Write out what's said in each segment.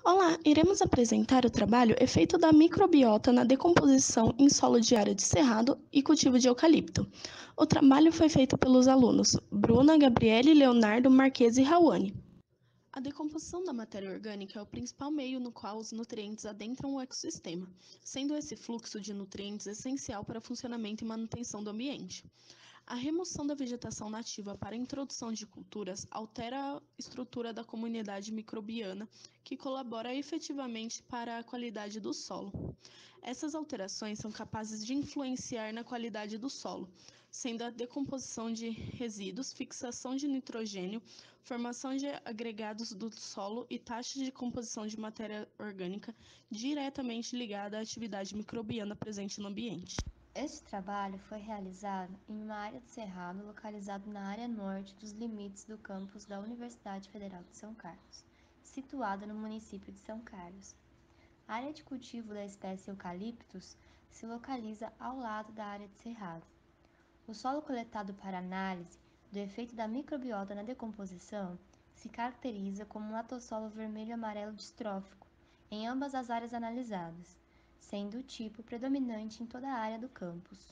Olá, iremos apresentar o trabalho Efeito da microbiota na decomposição em solo de área de cerrado e cultivo de eucalipto. O trabalho foi feito pelos alunos Bruna, Gabriele, Leonardo, Marques e Rawane. A decomposição da matéria orgânica é o principal meio no qual os nutrientes adentram o ecossistema, sendo esse fluxo de nutrientes essencial para o funcionamento e manutenção do ambiente. A remoção da vegetação nativa para a introdução de culturas altera a estrutura da comunidade microbiana, que colabora efetivamente para a qualidade do solo. Essas alterações são capazes de influenciar na qualidade do solo, sendo a decomposição de resíduos, fixação de nitrogênio, formação de agregados do solo e taxa de composição de matéria orgânica diretamente ligada à atividade microbiana presente no ambiente. Este trabalho foi realizado em uma área de cerrado localizado na área norte dos limites do campus da Universidade Federal de São Carlos, situada no município de São Carlos. A área de cultivo da espécie Eucaliptus se localiza ao lado da área de cerrado. O solo coletado para análise do efeito da microbiota na decomposição se caracteriza como um latossolo vermelho-amarelo distrófico em ambas as áreas analisadas, sendo o tipo predominante em toda a área do campus.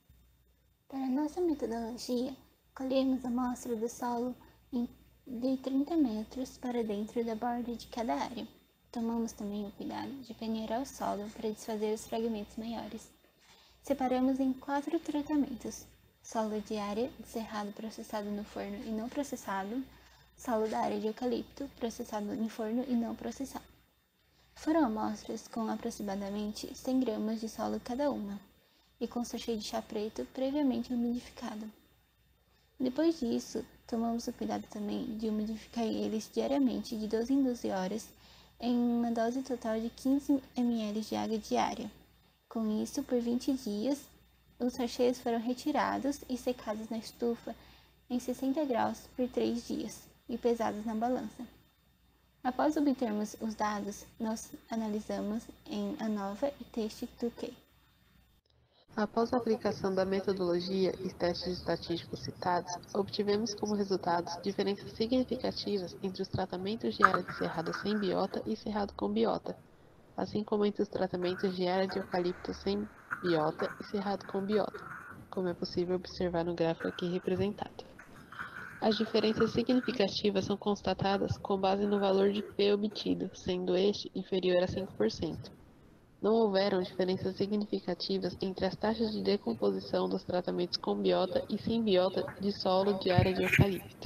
Para nossa metodologia, colhemos a amostra do solo de 30 metros para dentro da borda de cada área. Tomamos também o cuidado de peneirar o solo para desfazer os fragmentos maiores. Separamos em 4 tratamentos: solo de área de cerrado processado no forno e não processado, solo da área de eucalipto processado em forno e não processado. Foram amostras com aproximadamente 100 gramas de solo cada uma, e com sachê de chá preto previamente umidificado. Depois disso, tomamos o cuidado também de umidificar eles diariamente de 12 em 12 horas em uma dose total de 15 ml de água diária. Com isso, por 20 dias, os sachês foram retirados e secados na estufa em 60 graus por 3 dias e pesados na balança. Após obtermos os dados, nós analisamos em ANOVA e TEST-2K. Após a aplicação da metodologia e testes estatísticos citados, obtivemos como resultados diferenças significativas entre os tratamentos de área de cerrado sem biota e cerrado com biota, assim como entre os tratamentos de área de eucalipto sem biota e cerrado com biota, como é possível observar no gráfico aqui representado. As diferenças significativas são constatadas com base no valor de P obtido, sendo este inferior a 5%. Não houveram diferenças significativas entre as taxas de decomposição dos tratamentos com biota e sem biota de solo de área de eucalipto.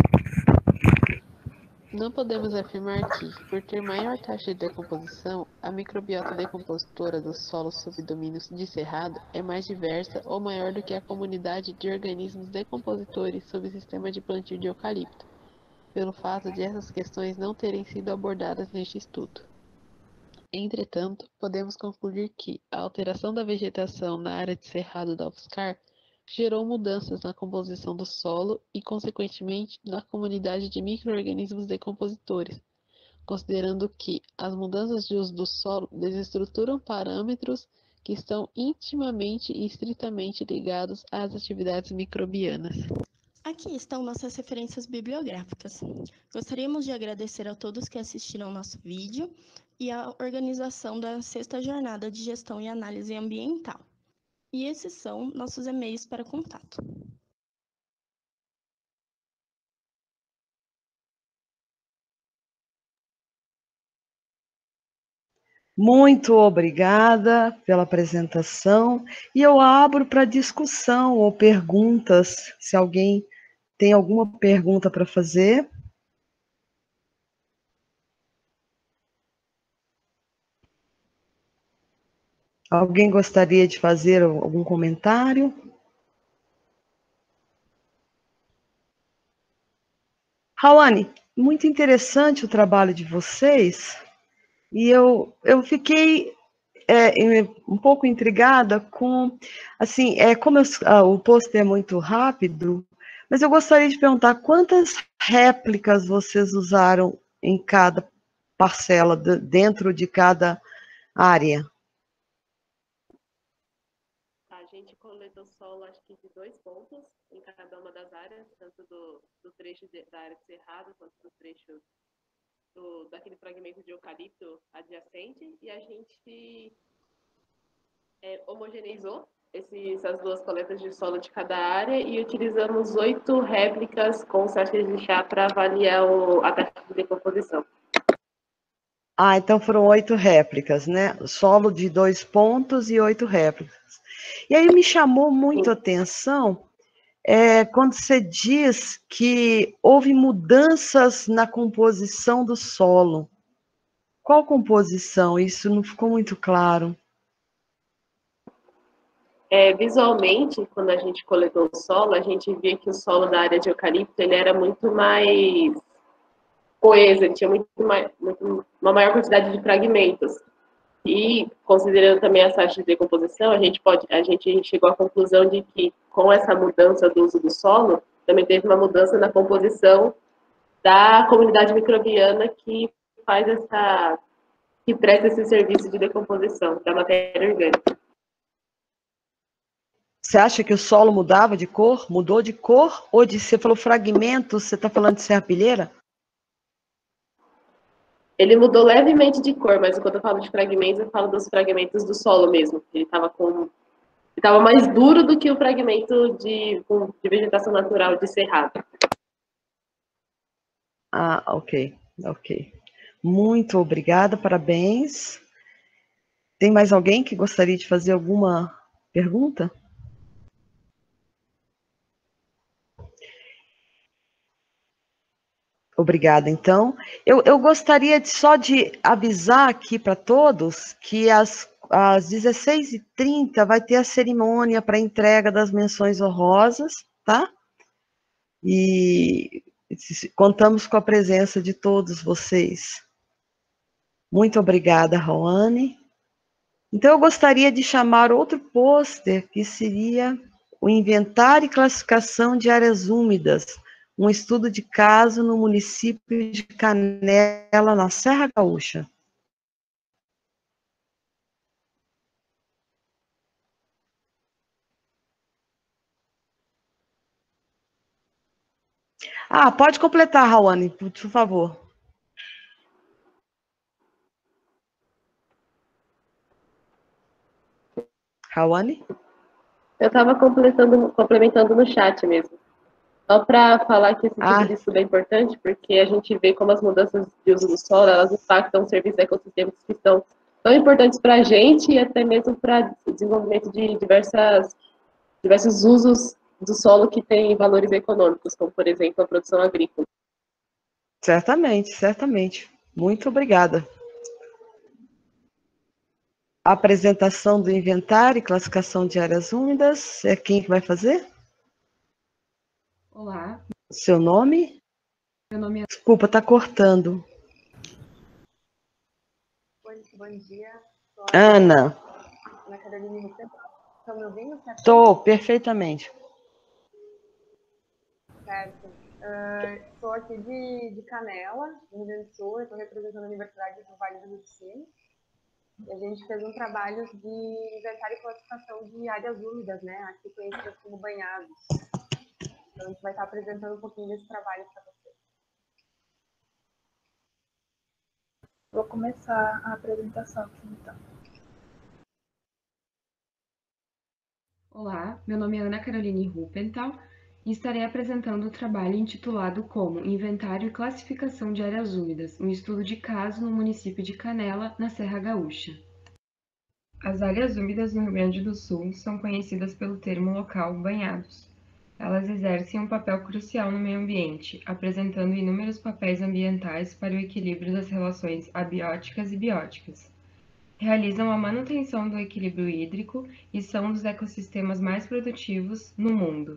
Não podemos afirmar que, por ter maior taxa de decomposição, a microbiota decompositora dos solos sob domínio de cerrado é mais diversa ou maior do que a comunidade de organismos decompositores sob o sistema de plantio de eucalipto, pelo fato de essas questões não terem sido abordadas neste estudo. Entretanto, podemos concluir que a alteração da vegetação na área de cerrado da UFSCar gerou mudanças na composição do solo e, consequentemente, na comunidade de micro-organismos decompositores, considerando que as mudanças de uso do solo desestruturam parâmetros que estão intimamente e estritamente ligados às atividades microbianas. Aqui estão nossas referências bibliográficas. Gostaríamos de agradecer a todos que assistiram ao nosso vídeo e à organização da 6ª Jornada de Gestão e Análise Ambiental. E esses são nossos e-mails para contato. Muito obrigada pela apresentação e eu abro para discussão ou perguntas, se alguém tem alguma pergunta para fazer. Alguém gostaria de fazer algum comentário? Rawane, muito interessante o trabalho de vocês e eu fiquei um pouco intrigada com, assim, como o pôster é muito rápido, mas eu gostaria de perguntar quantas réplicas vocês usaram em cada parcela, dentro de cada área? A gente coletou solo, acho que de 2 pontos em cada uma das áreas, tanto do trecho da área de cerrado quanto do trecho daquele fragmento de eucalipto adjacente e a gente homogeneizou essas duas coletas de solo de cada área e utilizamos 8 réplicas com sachês de chá para avaliar a taxa de decomposição. Ah, então foram 8 réplicas, né? Solo de 2 pontos e 8 réplicas. E aí me chamou muito a atenção quando você diz que houve mudanças na composição do solo. Qual composição? Isso não ficou muito claro. Visualmente, quando a gente coletou o solo, a gente via que o solo da área de eucalipto ele era muito mais coeso, ele tinha uma maior quantidade de fragmentos. E, considerando também as taxas de decomposição, a gente chegou à conclusão de que, com essa mudança do uso do solo, também teve uma mudança na composição da comunidade microbiana que que presta esse serviço de decomposição da matéria orgânica. Você acha que o solo mudava de cor? Mudou de cor? Ou você falou fragmentos, você está falando de serrapilheira? Ele mudou levemente de cor, mas quando eu falo de fragmentos, eu falo dos fragmentos do solo mesmo. Ele estava mais duro do que o fragmento de vegetação natural de cerrado. Ah, ok. Muito obrigada, parabéns. Tem mais alguém que gostaria de fazer alguma pergunta? Obrigada, então. Eu gostaria só de avisar aqui para todos que às 16h30 vai ter a cerimônia para entrega das menções honrosas, tá? E contamos com a presença de todos vocês. Muito obrigada, Rawane. Então, eu gostaria de chamar outro pôster, que seria o Inventário e Classificação de Áreas Úmidas, um estudo de caso no município de Canela, na Serra Gaúcha. Ah, pode completar, Rawane, por favor. Rawane? Eu estava complementando no chat mesmo. Só para falar que esse tipo de estudo é importante, porque a gente vê como as mudanças de uso do solo, elas impactam serviços ecossistemas que são tão importantes para a gente e até mesmo para o desenvolvimento de diversos usos do solo que têm valores econômicos, como, por exemplo, a produção agrícola. Certamente. Muito obrigada. A apresentação do inventário e classificação de áreas úmidas, é quem que vai fazer? Olá. Seu nome? Meu nome é... Desculpa, está cortando. Bom dia. Ana. Ana Carolina, estão me ouvindo? Estou, perfeitamente. Certo. Estou aqui de Canela, no Rio Grande do Sul, estou representando a Universidade do Vale do Rio Sul. E a gente fez um trabalho de inventário e classificação de áreas úmidas, né? Aqui conhecidas como banhados. Então, a gente vai estar apresentando um pouquinho desse trabalho para vocês. Vou começar a apresentação aqui, então. Olá, meu nome é Ana Caroline Ruppenthal e estarei apresentando o trabalho intitulado como Inventário e Classificação de Áreas Úmidas, um estudo de caso no município de Canela, na Serra Gaúcha. As áreas úmidas no Rio Grande do Sul são conhecidas pelo termo local banhados. Elas exercem um papel crucial no meio ambiente, apresentando inúmeros papéis ambientais para o equilíbrio das relações abióticas e bióticas. Realizam a manutenção do equilíbrio hídrico e são um dos ecossistemas mais produtivos no mundo.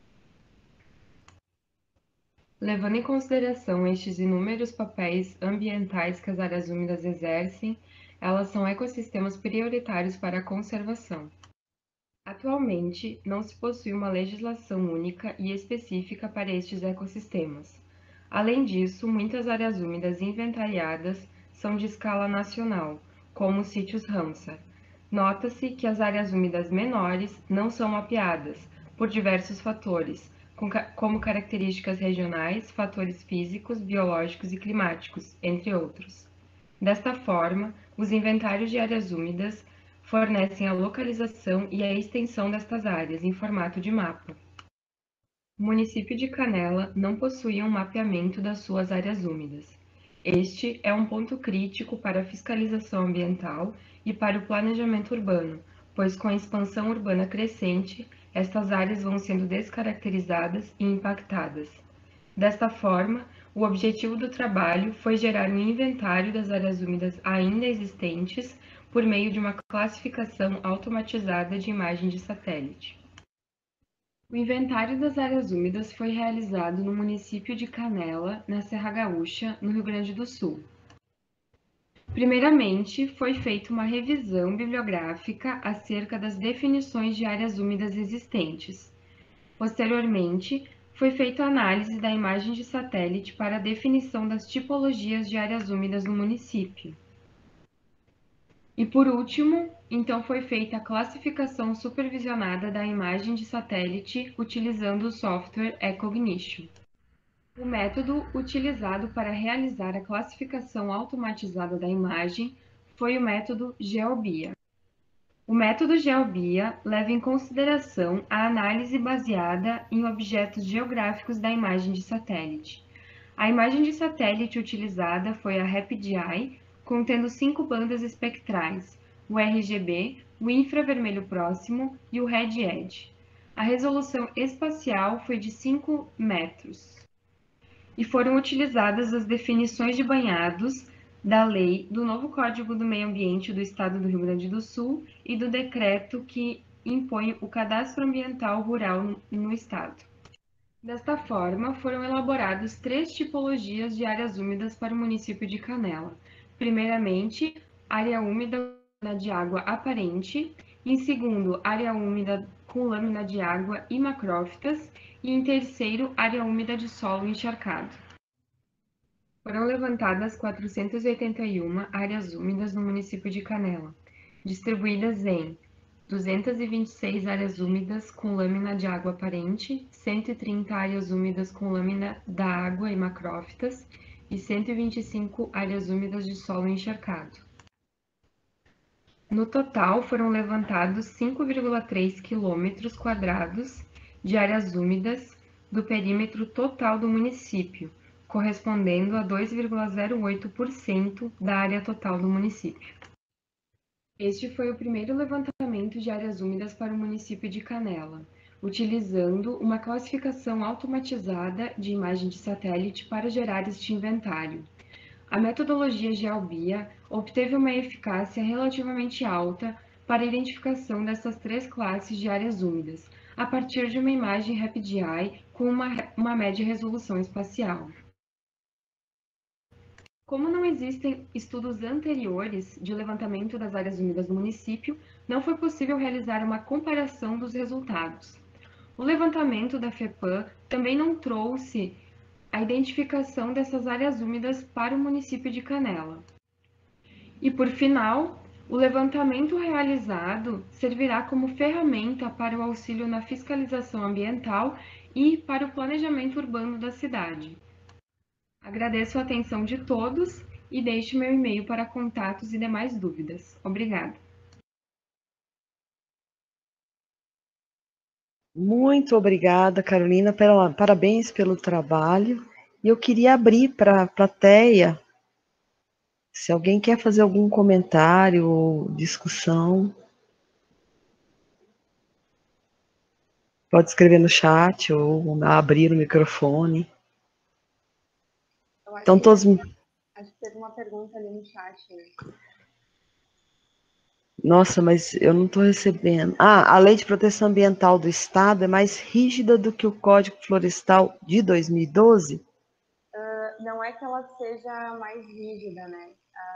Levando em consideração estes inúmeros papéis ambientais que as áreas úmidas exercem, elas são ecossistemas prioritários para a conservação. Atualmente, não se possui uma legislação única e específica para estes ecossistemas. Além disso, muitas áreas úmidas inventariadas são de escala nacional, como os sítios Ramsar. Nota-se que as áreas úmidas menores não são mapeadas, por diversos fatores, como características regionais, fatores físicos, biológicos e climáticos, entre outros. Desta forma, os inventários de áreas úmidas fornecem a localização e a extensão destas áreas em formato de mapa. O município de Canela não possuía um mapeamento das suas áreas úmidas. Este é um ponto crítico para a fiscalização ambiental e para o planejamento urbano, pois com a expansão urbana crescente, estas áreas vão sendo descaracterizadas e impactadas. Desta forma, o objetivo do trabalho foi gerar um inventário das áreas úmidas ainda existentes por meio de uma classificação automatizada de imagem de satélite. O inventário das áreas úmidas foi realizado no município de Canela, na Serra Gaúcha, no Rio Grande do Sul. Primeiramente, foi feita uma revisão bibliográfica acerca das definições de áreas úmidas existentes. Posteriormente, foi feita a análise da imagem de satélite para a definição das tipologias de áreas úmidas no município. E por último, então foi feita a classificação supervisionada da imagem de satélite utilizando o software eCognition. O método utilizado para realizar a classificação automatizada da imagem foi o método GeoBia. O método GeoBia leva em consideração a análise baseada em objetos geográficos da imagem de satélite. A imagem de satélite utilizada foi a RapidEye, contendo 5 bandas espectrais, o RGB, o infravermelho próximo e o Red Edge. A resolução espacial foi de 5 metros. E foram utilizadas as definições de banhados da lei do novo Código do Meio Ambiente do Estado do Rio Grande do Sul e do decreto que impõe o cadastro ambiental rural no estado. Desta forma, foram elaboradas 3 tipologias de áreas úmidas para o município de Canela. Primeiramente, área úmida de água aparente, em segundo, área úmida com lâmina de água e macrófitas, e em terceiro, área úmida de solo encharcado. Foram levantadas 481 áreas úmidas no município de Canela, distribuídas em 226 áreas úmidas com lâmina de água aparente, 130 áreas úmidas com lâmina da água e macrófitas e 125 áreas úmidas de solo encharcado. No total, foram levantados 5,3 km² de áreas úmidas do perímetro total do município, correspondendo a 2,08% da área total do município. Este foi o primeiro levantamento de áreas úmidas para o município de Canela, utilizando uma classificação automatizada de imagem de satélite para gerar este inventário. A metodologia GeoBia obteve uma eficácia relativamente alta para a identificação dessas 3 classes de áreas úmidas, a partir de uma imagem RapidEye com uma média resolução espacial. Como não existem estudos anteriores de levantamento das áreas úmidas do município, não foi possível realizar uma comparação dos resultados. O levantamento da FEPAM também não trouxe a identificação dessas áreas úmidas para o município de Canela. E, por final, o levantamento realizado servirá como ferramenta para o auxílio na fiscalização ambiental e para o planejamento urbano da cidade. Agradeço a atenção de todos e deixo meu e-mail para contatos e demais dúvidas. Obrigada. Muito obrigada, Carolina, parabéns pelo trabalho. E eu queria abrir para a plateia, se alguém quer fazer algum comentário ou discussão, pode escrever no chat ou abrir o microfone. Então, todos... Acho que teve uma pergunta ali no chat. Nossa, mas eu não estou recebendo. A Lei de Proteção Ambiental do Estado é mais rígida do que o Código Florestal de 2012? Não é que ela seja mais rígida, né?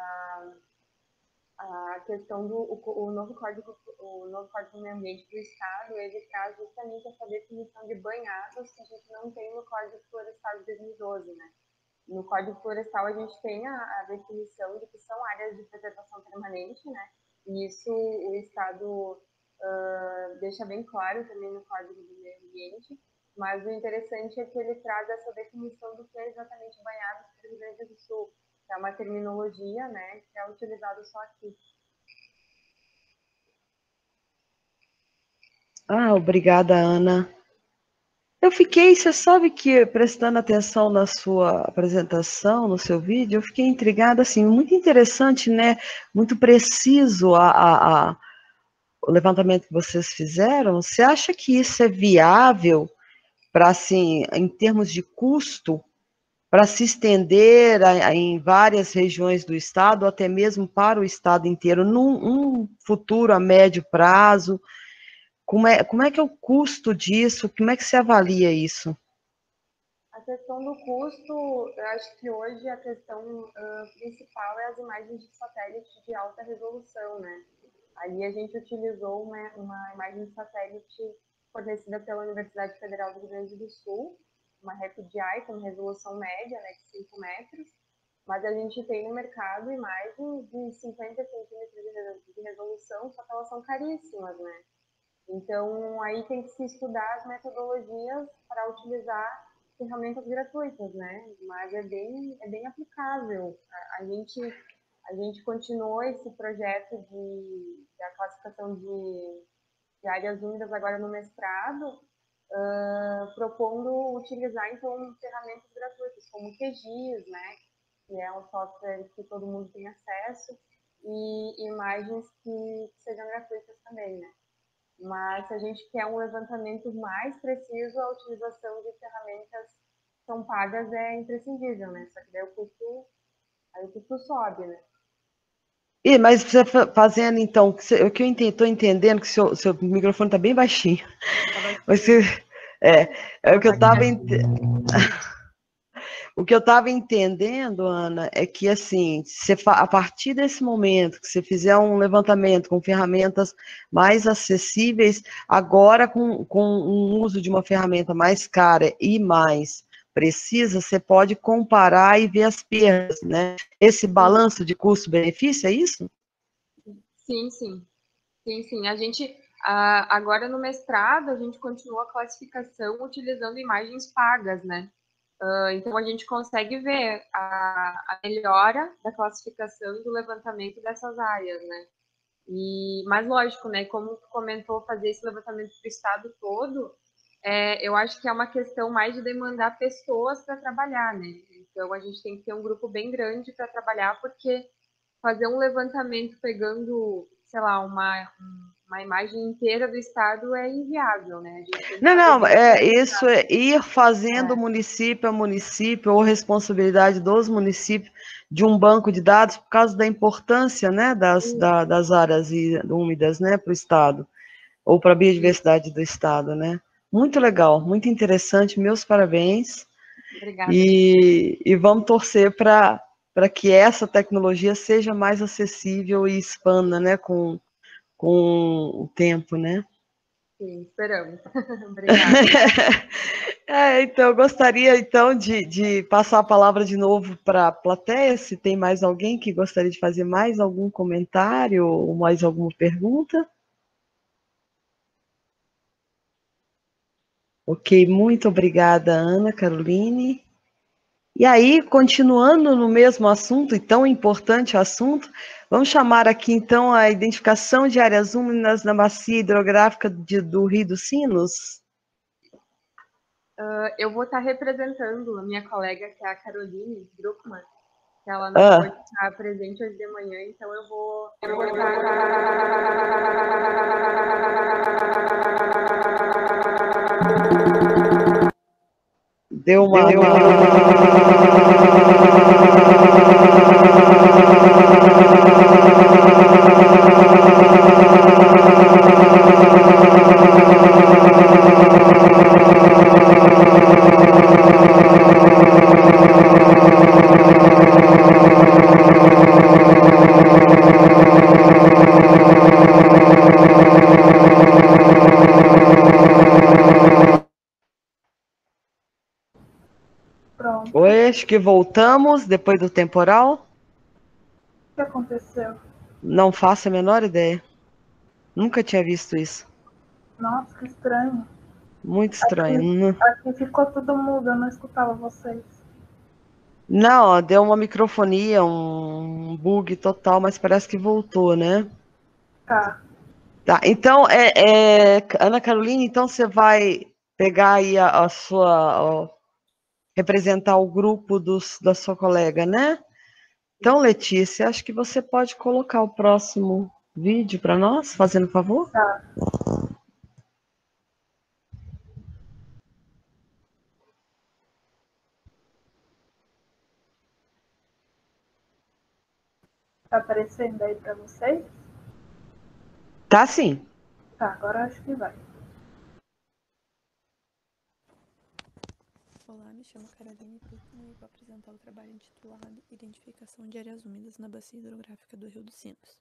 A questão do o novo Código do Meio Ambiente do Estado, ele traz justamente essa definição de banhados que a gente não tem no Código Florestal de 2012, né? No Código Florestal a gente tem a definição de que são áreas de preservação permanente, né? E isso o Estado deixa bem claro também no Código do Meio Ambiente. mas o interessante é que ele traz essa definição do que é exatamente banhados pelo Rio Grande do Sul, que é uma terminologia, né, que é utilizada só aqui. Obrigada, Ana. Eu fiquei, você sabe que, prestando atenção na sua apresentação, no seu vídeo, eu fiquei intrigada, assim, muito interessante, né? Muito preciso o levantamento que vocês fizeram. Você acha que isso é viável para, assim, em termos de custo, para se estender em várias regiões do estado, ou até mesmo para o estado inteiro, num futuro a médio prazo? Como é que é o custo disso? Como é que se avalia isso? A questão do custo, eu acho que hoje a questão principal é as imagens de satélite de alta resolução, né? Ali a gente utilizou uma imagem de satélite fornecida pela Universidade Federal do Rio Grande do Sul, uma Rapid Eye com resolução média, né, de 5 metros, mas a gente tem no mercado imagens de 50 centímetros de resolução, só que elas são caríssimas, né? Então, aí tem que se estudar as metodologias para utilizar ferramentas gratuitas, né? Mas é bem aplicável. A gente continuou esse projeto da classificação de áreas úmidas agora no mestrado, propondo utilizar, então, ferramentas gratuitas, como o QGIS, né? Que é um software que todo mundo tem acesso, e imagens que sejam gratuitas também, né? Mas se a gente quer um levantamento mais preciso, a utilização de ferramentas que são pagas é imprescindível, né? Só que daí o custo sobe, né? Mas você fazendo, então, o que eu estou entendendo, que seu microfone está bem baixinho. Você, o que eu estava o que eu estava entendendo, Ana, é que, assim, a partir desse momento que você fizer um levantamento com ferramentas mais acessíveis, agora com um uso de uma ferramenta mais cara e mais precisa, você pode comparar e ver as perdas, né? Esse balanço de custo-benefício, é isso? Sim, sim. Sim, sim. A gente, agora no mestrado, a gente continua a classificação utilizando imagens pagas, né? Então, a gente consegue ver a melhora da classificação e do levantamento dessas áreas, né? Mas, lógico, né? Como tu comentou, fazer esse levantamento para o estado todo, eu acho que é uma questão mais de demandar pessoas para trabalhar, né? Então, a gente tem que ter um grupo bem grande para trabalhar, porque fazer um levantamento pegando, sei lá, uma imagem inteira do estado é inviável, né? A gente tem que Não, fazer isso é ir fazendo município a município, ou responsabilidade dos municípios, de um banco de dados, por causa da importância, né, das áreas úmidas, né, para o estado, ou para a biodiversidade do estado, né. Muito legal, muito interessante, meus parabéns. Obrigada. E vamos torcer para que essa tecnologia seja mais acessível e expanda, né, com o tempo, né. Sim, esperamos. Obrigada. Então, eu gostaria, então, de passar a palavra de novo para a plateia, se tem mais alguém que gostaria de fazer mais algum comentário ou mais alguma pergunta. Ok, muito obrigada, Ana Caroline. E aí, continuando no mesmo assunto, e tão importante assunto, vamos chamar aqui, então, a identificação de áreas úmidas na bacia hidrográfica do Rio dos Sinos. Eu vou estar representando a minha colega, que é a Caroline Druckmann, que ela não pode estar presente hoje de manhã, então eu vou Deu uma... Pronto. Oi, acho que voltamos depois do temporal. O que aconteceu? Não faço a menor ideia. Nunca tinha visto isso. Nossa, que estranho. Muito estranho. Aqui ficou tudo mudo, eu não escutava vocês. Não, ó, deu uma microfonia, um bug total, mas parece que voltou, né? Tá. Tá, então, Ana Carolina, então você vai pegar aí a sua, representar o grupo da sua colega, né? Então, Letícia, acho que você pode colocar o próximo vídeo para nós, fazendo favor? Tá. Tá aparecendo aí pra vocês? Tá sim. Tá, agora acho que vai. Olá, me chamo Caroline Puckman e vou apresentar o trabalho intitulado Identificação de áreas úmidas na bacia hidrográfica do Rio dos Sinos.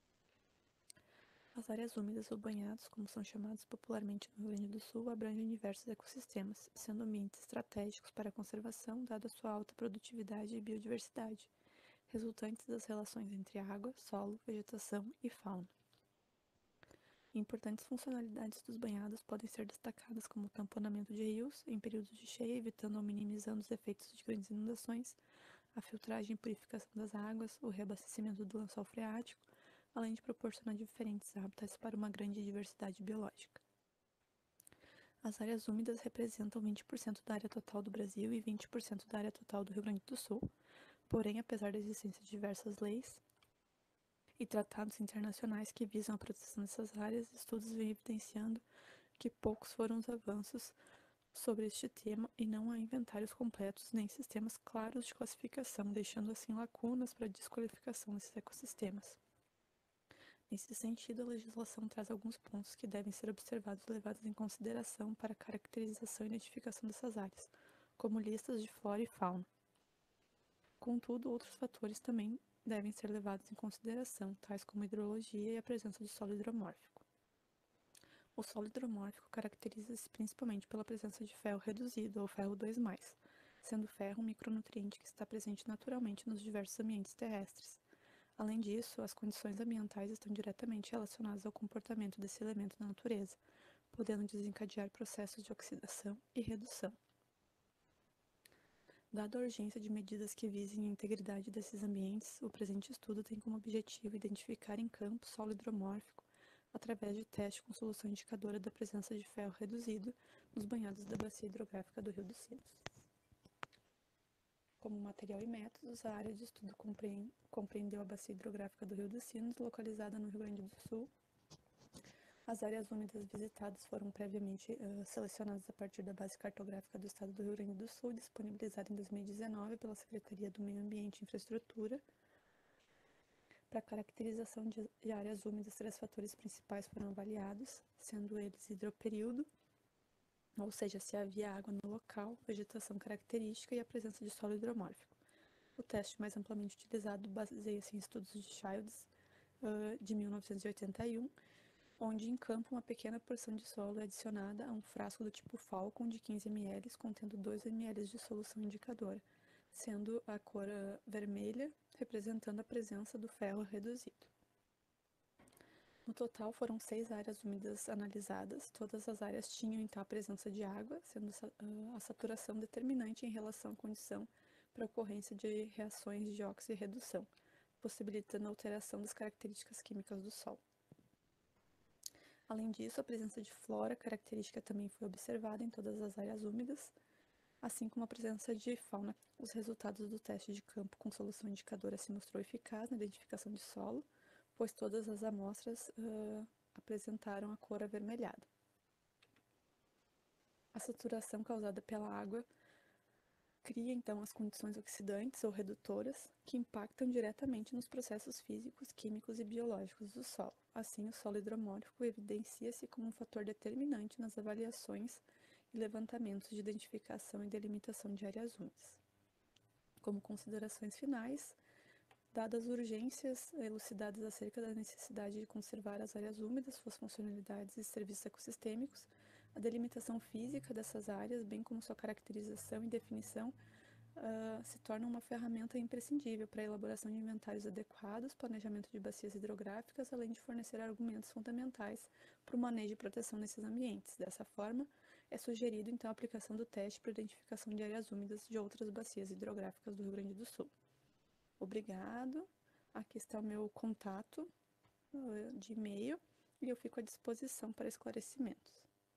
As áreas úmidas ou banhados, como são chamadas popularmente no Rio Grande do Sul, abrangem diversos ecossistemas, sendo ambientes estratégicos para a conservação, dada a sua alta produtividade e biodiversidade, resultantes das relações entre água, solo, vegetação e fauna. Importantes funcionalidades dos banhados podem ser destacadas como o tamponamento de rios em períodos de cheia, evitando ou minimizando os efeitos de grandes inundações, a filtragem e purificação das águas, o reabastecimento do lençol freático, além de proporcionar diferentes hábitats para uma grande diversidade biológica. As áreas úmidas representam 20% da área total do Brasil e 20% da área total do Rio Grande do Sul, porém, apesar da existência de diversas leis e tratados internacionais que visam a proteção dessas áreas, estudos vêm evidenciando que poucos foram os avanços sobre este tema e não há inventários completos nem sistemas claros de classificação, deixando assim lacunas para a desqualificação desses ecossistemas. Nesse sentido, a legislação traz alguns pontos que devem ser observados e levados em consideração para a caracterização e identificação dessas áreas, como listas de flora e fauna. Contudo, outros fatores também devem ser levados em consideração, tais como hidrologia e a presença de solo hidromórfico. O solo hidromórfico caracteriza-se principalmente pela presença de ferro reduzido, ou ferro 2+, sendo o ferro um micronutriente que está presente naturalmente nos diversos ambientes terrestres. Além disso, as condições ambientais estão diretamente relacionadas ao comportamento desse elemento na natureza, podendo desencadear processos de oxidação e redução. Dada a urgência de medidas que visem a integridade desses ambientes, o presente estudo tem como objetivo identificar em campo solo hidromórfico através de teste com solução indicadora da presença de ferro reduzido nos banhados da bacia hidrográfica do Rio dos Sinos. Como material e métodos, a área de estudo compreendeu a bacia hidrográfica do Rio dos Sinos, localizada no Rio Grande do Sul. As áreas úmidas visitadas foram previamente selecionadas a partir da base cartográfica do Estado do Rio Grande do Sul, disponibilizada em 2019 pela Secretaria do Meio Ambiente e Infraestrutura. Para a caracterização de áreas úmidas, 3 fatores principais foram avaliados, sendo eles hidroperíodo, ou seja, se havia água no local, vegetação característica e a presença de solo hidromórfico. O teste mais amplamente utilizado baseia-se em estudos de Childs, de 1981, onde em campo uma pequena porção de solo é adicionada a um frasco do tipo Falcon de 15 ml, contendo 2 ml de solução indicadora, sendo a cor vermelha representando a presença do ferro reduzido. No total, foram 6 áreas úmidas analisadas. Todas as áreas tinham, então, a presença de água, sendo a saturação determinante em relação à condição para a ocorrência de reações de oxirredução, possibilitando a alteração das características químicas do solo. Além disso, a presença de flora característica também foi observada em todas as áreas úmidas, assim como a presença de fauna. Os resultados do teste de campo com solução indicadora se mostrou eficaz na identificação de solo, pois todas as amostras apresentaram a cor avermelhada. A saturação causada pela água cria, então, as condições oxidantes ou redutoras que impactam diretamente nos processos físicos, químicos e biológicos do solo. Assim, o solo hidromórfico evidencia-se como um fator determinante nas avaliações e levantamentos de identificação e delimitação de áreas úmidas. Como considerações finais, dadas as urgências elucidadas acerca da necessidade de conservar as áreas úmidas, suas funcionalidades e serviços ecossistêmicos, a delimitação física dessas áreas, bem como sua caracterização e definição, se torna uma ferramenta imprescindível para a elaboração de inventários adequados, planejamento de bacias hidrográficas, além de fornecer argumentos fundamentais para o manejo e proteção desses ambientes. Dessa forma, é sugerido, então, a aplicação do teste para identificação de áreas úmidas de outras bacias hidrográficas do Rio Grande do Sul. Obrigado. Aqui está o meu contato de e-mail e eu fico à disposição para esclarecimentos.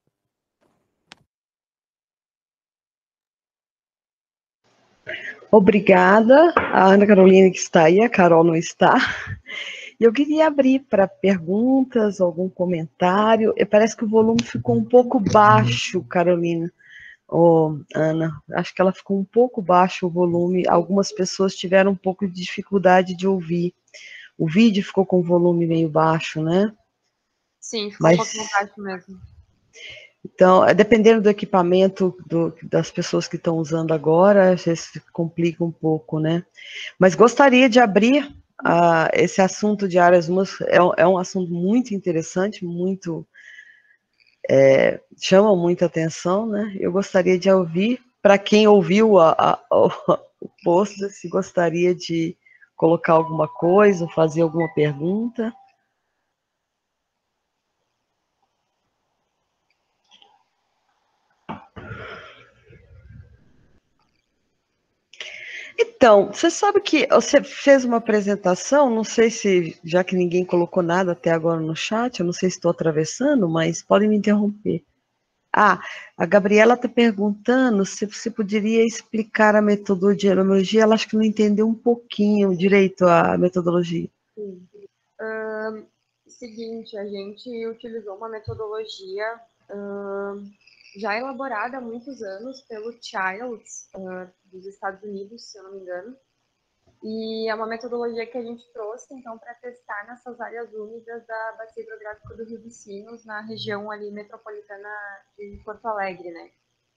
Obrigada, a Ana Carolina que está aí, a Carol não está. Eu queria abrir para perguntas, algum comentário. Parece que o volume ficou um pouco baixo, Carolina. Ana, acho que ela ficou um pouco baixo o volume. Algumas pessoas tiveram um pouco de dificuldade de ouvir. O vídeo ficou com o volume meio baixo, né? Sim, ficou um pouquinho baixo mesmo. Então, dependendo do equipamento das pessoas que estão usando agora, às vezes complica um pouco, né? Mas gostaria de abrir esse assunto de áreas úmidas, é um assunto muito interessante, muito chama muita atenção, né? Eu gostaria de ouvir, para quem ouviu o post, se gostaria de colocar alguma coisa, fazer alguma pergunta. Então, você sabe que você fez uma apresentação, não sei se, já que ninguém colocou nada até agora no chat, eu não sei se estou atravessando, mas podem me interromper. A Gabriela está perguntando se você poderia explicar a metodologia, ela acho que não entendeu um pouquinho direito a metodologia. Sim. Seguinte, a gente utilizou uma metodologia já elaborada há muitos anos pelo Childs, dos Estados Unidos, se eu não me engano. E é uma metodologia que a gente trouxe, então, para testar nessas áreas úmidas da Bacia Hidrográfica do Rio dos Sinos, na região ali metropolitana de Porto Alegre, né?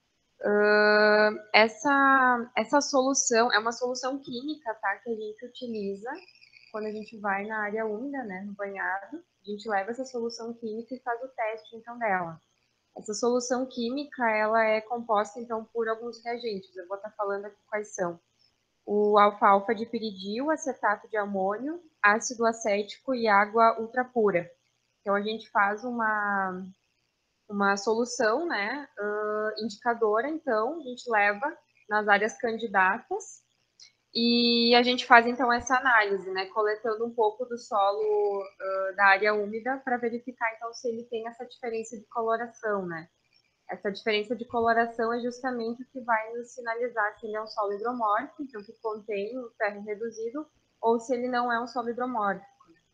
Essa solução é uma solução química, tá? Que a gente utiliza quando a gente vai na área úmida, né? No banhado. A gente leva essa solução química e faz o teste, então, dela. Essa solução química, ela é composta, então, por alguns reagentes. Eu vou estar falando aqui quais são. O alfa-alfa de piridil, acetato de amônio, ácido acético e água ultrapura. Então, a gente faz uma solução, né, indicadora, então, a gente leva nas áreas candidatas e a gente faz, então, essa análise, né, coletando um pouco do solo da área úmida para verificar, então, se ele tem essa diferença de coloração, né. Essa diferença de coloração é justamente o que vai nos sinalizar se ele é um solo hidromórfico, então que contém um ferro reduzido, ou se ele não é um solo hidromórfico.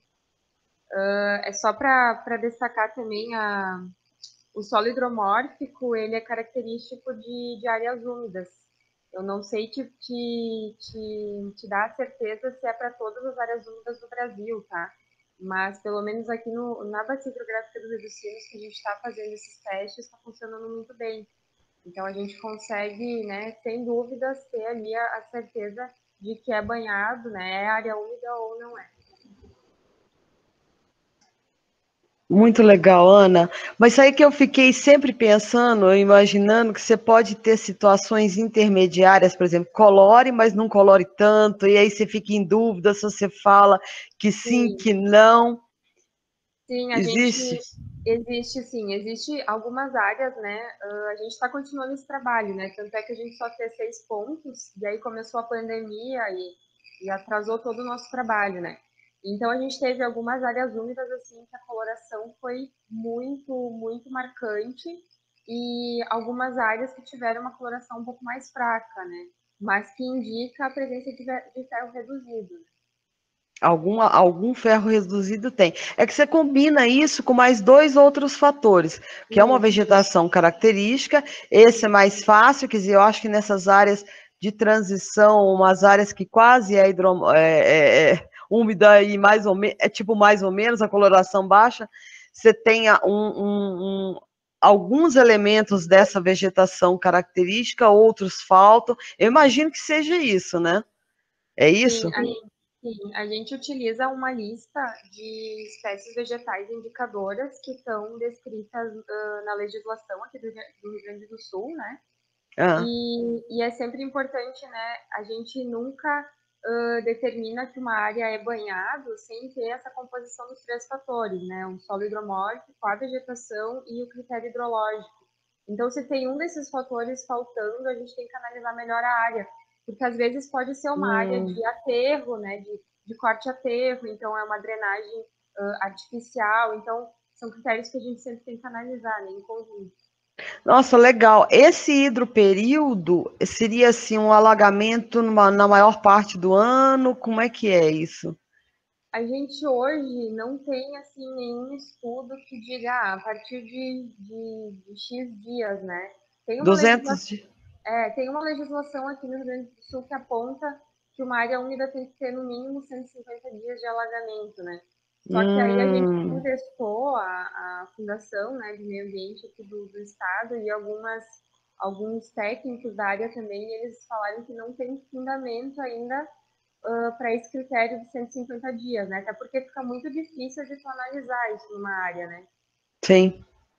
É só para destacar também o solo hidromórfico, ele é característico de áreas úmidas. Eu não sei te dar a certeza se é para todas as áreas úmidas do Brasil, tá? Mas pelo menos aqui na Bacia Hidrográfica do Rio dos Sinos, que a gente está fazendo esses testes, está funcionando muito bem. Então a gente consegue, né, sem dúvidas, ter ali a certeza de que é banhado, né, é área úmida ou não é. Muito legal, Ana. Mas aí que eu fiquei sempre pensando, imaginando que você pode ter situações intermediárias, por exemplo, colore, mas não colore tanto, e aí você fica em dúvida se você fala que sim, que não. Sim, Existe? Existe algumas áreas, né? A gente está continuando esse trabalho, né? Tanto é que a gente só fez 6 pontos, e aí começou a pandemia e atrasou todo o nosso trabalho, né? Então a gente teve algumas áreas úmidas assim que a coloração foi muito marcante e algumas áreas que tiveram uma coloração um pouco mais fraca, né? Mas que indica a presença de ferro reduzido. Algum ferro reduzido tem. É que você combina isso com mais 2 outros fatores, que é uma vegetação característica, esse é mais fácil, quer dizer, eu acho que nessas áreas de transição, umas áreas que quase úmida e mais ou menos, tipo mais ou menos, a coloração baixa, você tem alguns elementos dessa vegetação característica, outros faltam. Eu imagino que seja isso, né? É isso? Sim, a gente utiliza uma lista de espécies vegetais indicadoras que estão descritas na legislação aqui do Rio Grande do Sul, né? E é sempre importante, né? A gente nunca determina que uma área é banhado sem ter essa composição dos 3 fatores, né? Um solo hidromórfico, a vegetação e o critério hidrológico. Então, se tem um desses fatores faltando, a gente tem que analisar melhor a área, porque às vezes pode ser uma área de aterro, né, de corte aterro, então é uma drenagem artificial, então são critérios que a gente sempre tem que analisar, né, em conjunto. Nossa, legal. Esse hidroperíodo seria assim um alagamento na maior parte do ano? Como é que é isso? A gente hoje não tem assim nenhum estudo que diga a partir de X dias, né? Tem uma 200 dias. tem uma legislação aqui no Rio Grande do Sul que aponta que uma área úmida tem que ter no mínimo 150 dias de alagamento, né? Só que aí a gente contestou a Fundação, né, de Meio Ambiente aqui do estado e alguns técnicos da área também, eles falaram que não tem fundamento ainda para esse critério de 150 dias, né? Até porque fica muito difícil de tu analisar isso numa área, né? Sim.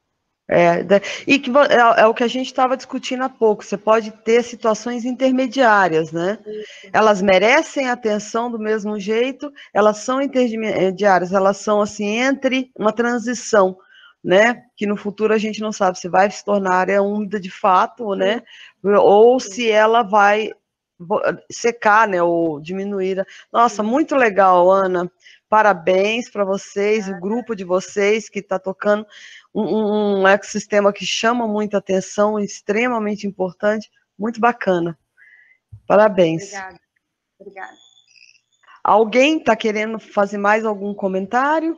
É o que a gente estava discutindo há pouco. Você pode ter situações intermediárias, né? Isso. Elas merecem atenção do mesmo jeito, elas são intermediárias, elas são assim entre uma transição, né? Que no futuro a gente não sabe se vai se tornar área úmida de fato, né? Ou se ela vai secar, né? Ou diminuir. Nossa, muito legal, Ana. Parabéns para vocês, o grupo de vocês que está tocando um ecossistema que chama muita atenção, extremamente importante, muito bacana. Parabéns. Obrigada. Alguém está querendo fazer mais algum comentário?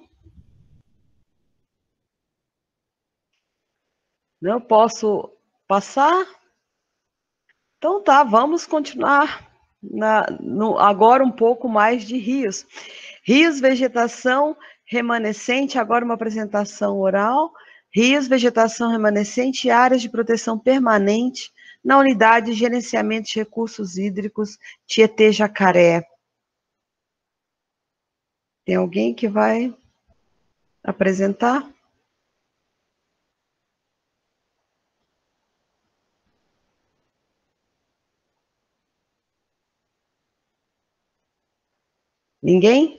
Não posso passar? Então tá, vamos continuar agora um pouco mais de rios. Rios, vegetação remanescente, agora uma apresentação oral. Rios, vegetação remanescente e áreas de proteção permanente na unidade de gerenciamento de recursos hídricos Tietê-Jacaré. Tem alguém que vai apresentar? Ninguém?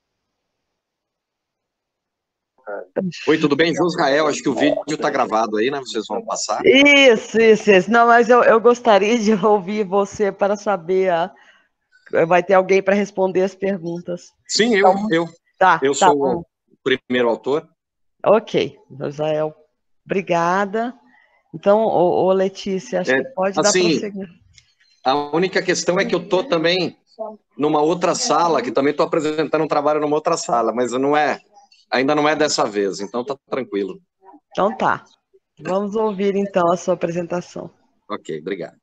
Oi, tudo bem? Josrael, acho que o vídeo está gravado aí, né? Vocês vão passar? Isso. Não, mas eu gostaria de ouvir você para saber. Vai ter alguém para responder as perguntas. Sim, eu. Tá, eu sou o primeiro autor. Ok, Josrael. Obrigada. Então, Letícia, acho que pode dar prosseguimento. A única questão é que eu estou também numa outra sala, que também estou apresentando um trabalho numa outra sala, mas ainda não é dessa vez, então tá tranquilo. Então tá. Vamos ouvir então a sua apresentação. Ok, obrigado.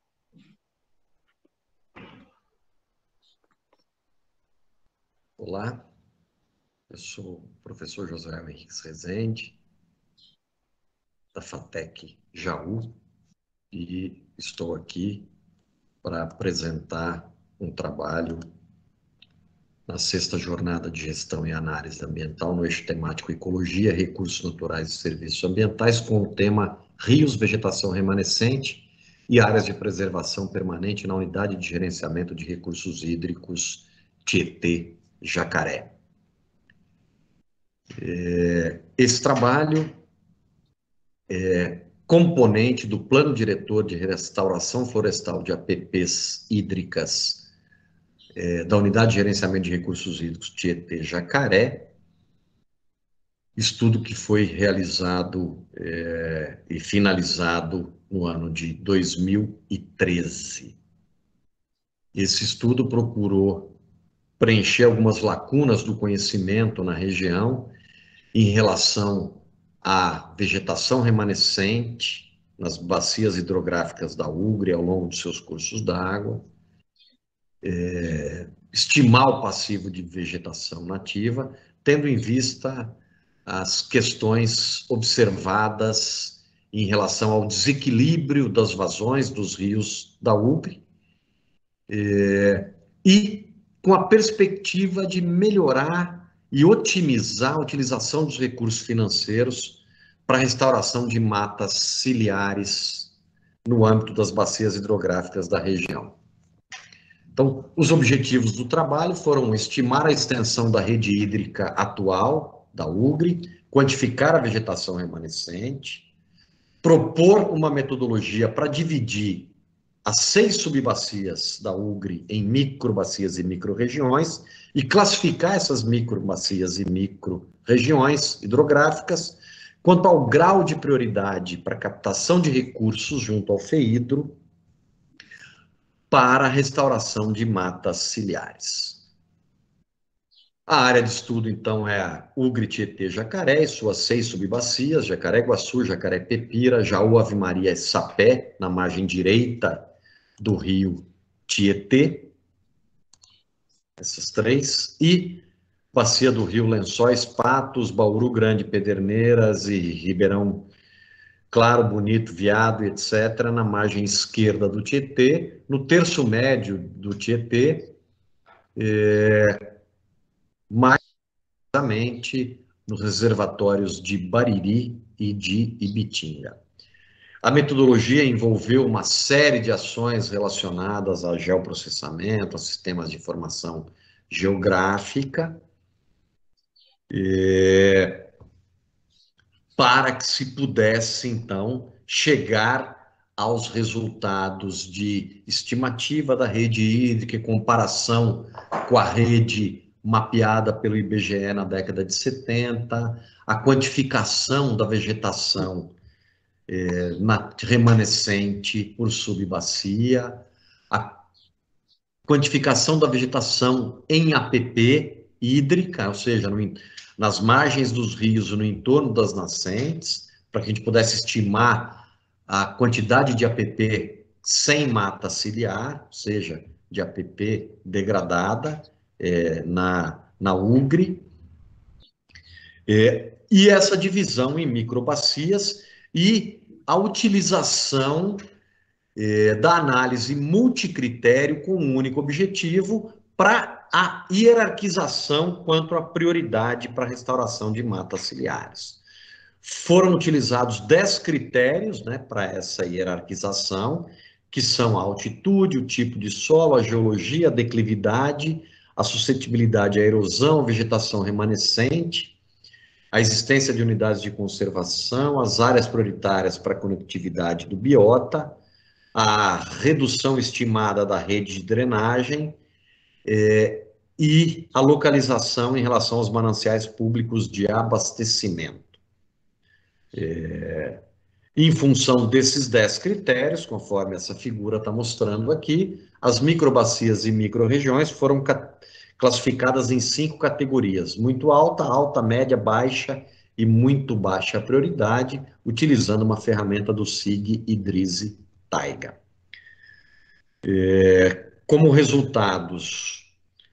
Olá, eu sou o professor Josué Henriques Rezende, da FATEC Jaú, e estou aqui para apresentar um trabalho na 6ª Jornada de Gestão e Análise Ambiental no eixo temático Ecologia, Recursos Naturais e Serviços Ambientais, com o tema Rios, Vegetação Remanescente e Áreas de Preservação Permanente na Unidade de Gerenciamento de Recursos Hídricos Tietê-Jacaré. Esse trabalho é componente do Plano Diretor de Restauração Florestal de APPs hídricas da Unidade de Gerenciamento de Recursos Hídricos Tietê-Jacaré, estudo que foi realizado e finalizado no ano de 2013. Esse estudo procurou preencher algumas lacunas do conhecimento na região em relação à vegetação remanescente nas bacias hidrográficas da Ugre ao longo dos seus cursos d'água, estimar o passivo de vegetação nativa, tendo em vista as questões observadas em relação ao desequilíbrio das vazões dos rios da Ugre e com a perspectiva de melhorar e otimizar a utilização dos recursos financeiros para a restauração de matas ciliares no âmbito das bacias hidrográficas da região. Então, os objetivos do trabalho foram estimar a extensão da rede hídrica atual da Ugre, quantificar a vegetação remanescente, propor uma metodologia para dividir as 6 subbacias da UGRI em microbacias e microrregiões e classificar essas microbacias e microrregiões hidrográficas quanto ao grau de prioridade para captação de recursos junto ao FEIDRO para a restauração de matas ciliares. A área de estudo, então, é a UGRI Tietê Jacaré e suas 6 subbacias, Jacaré-Guaçu, Jacaré-Pepira, Jaú, Ave Maria e Sapé, na margem direita do rio Tietê, essas 3, e bacia do rio Lençóis, Patos, Bauru Grande, Pederneiras e Ribeirão Claro, Bonito, Viado, etc., na margem esquerda do Tietê, no terço médio do Tietê, mais precisamente nos reservatórios de Bariri e de Ibitinga. A metodologia envolveu uma série de ações relacionadas a geoprocessamento, a sistemas de informação geográfica, para que se pudesse, então, chegar aos resultados de estimativa da rede hídrica e comparação com a rede mapeada pelo IBGE na década de 70, a quantificação da vegetação remanescente por subbacia, a quantificação da vegetação em APP hídrica, ou seja, nas margens dos rios e no entorno das nascentes, para que a gente pudesse estimar a quantidade de APP sem mata ciliar, ou seja, de APP degradada na UGRI, e essa divisão em microbacias e a utilização da análise multicritério com um único objetivo para a hierarquização quanto à prioridade para a restauração de matas ciliares. Foram utilizados 10 critérios, né, para essa hierarquização, que são a altitude, o tipo de solo, a geologia, a declividade, a suscetibilidade à erosão, a vegetação remanescente, a existência de unidades de conservação, as áreas prioritárias para a conectividade do biota, a redução estimada da rede de drenagem e a localização em relação aos mananciais públicos de abastecimento. Em função desses 10 critérios, conforme essa figura está mostrando aqui, as microbacias e microrregiões foram classificadas em 5 categorias: muito alta, alta, média, baixa e muito baixa prioridade, utilizando uma ferramenta do SIG Idrizi Taiga. Como resultados,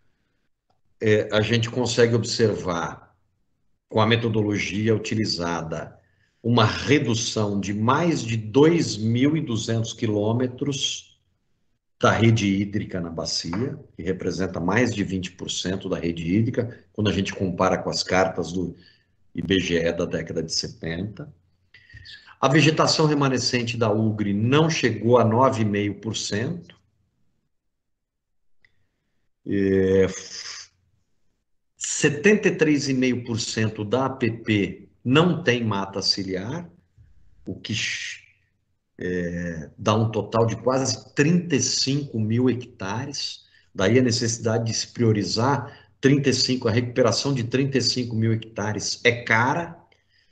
a gente consegue observar, com a metodologia utilizada, uma redução de mais de 2.200 quilômetros da rede hídrica na bacia, que representa mais de 20% da rede hídrica, quando a gente compara com as cartas do IBGE da década de 70. A vegetação remanescente da UGRI não chegou a 9,5%. 73,5% da APP não tem mata ciliar, o que dá um total de quase 35 mil hectares. Daí a necessidade de se priorizar a recuperação de 35 mil hectares é cara,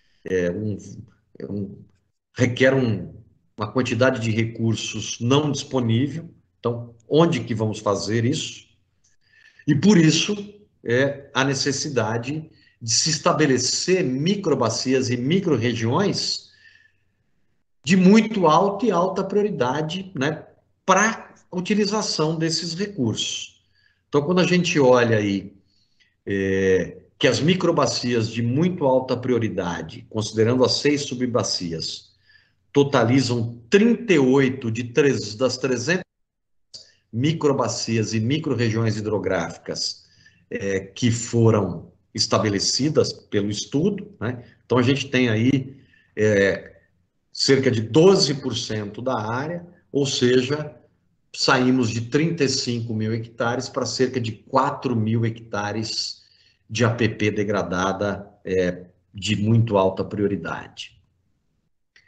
requer uma quantidade de recursos não disponível. Então, onde que vamos fazer isso? E por isso a necessidade de se estabelecer microbacias e microrregiões de muito alta e alta prioridade, né, para a utilização desses recursos. Então, quando a gente olha aí que as microbacias de muito alta prioridade, considerando as 6 subbacias, totalizam 38 das 300 microbacias e microrregiões hidrográficas que foram estabelecidas pelo estudo, né? Então a gente tem aí cerca de 12% da área, ou seja, saímos de 35 mil hectares para cerca de 4 mil hectares de APP degradada de muito alta prioridade.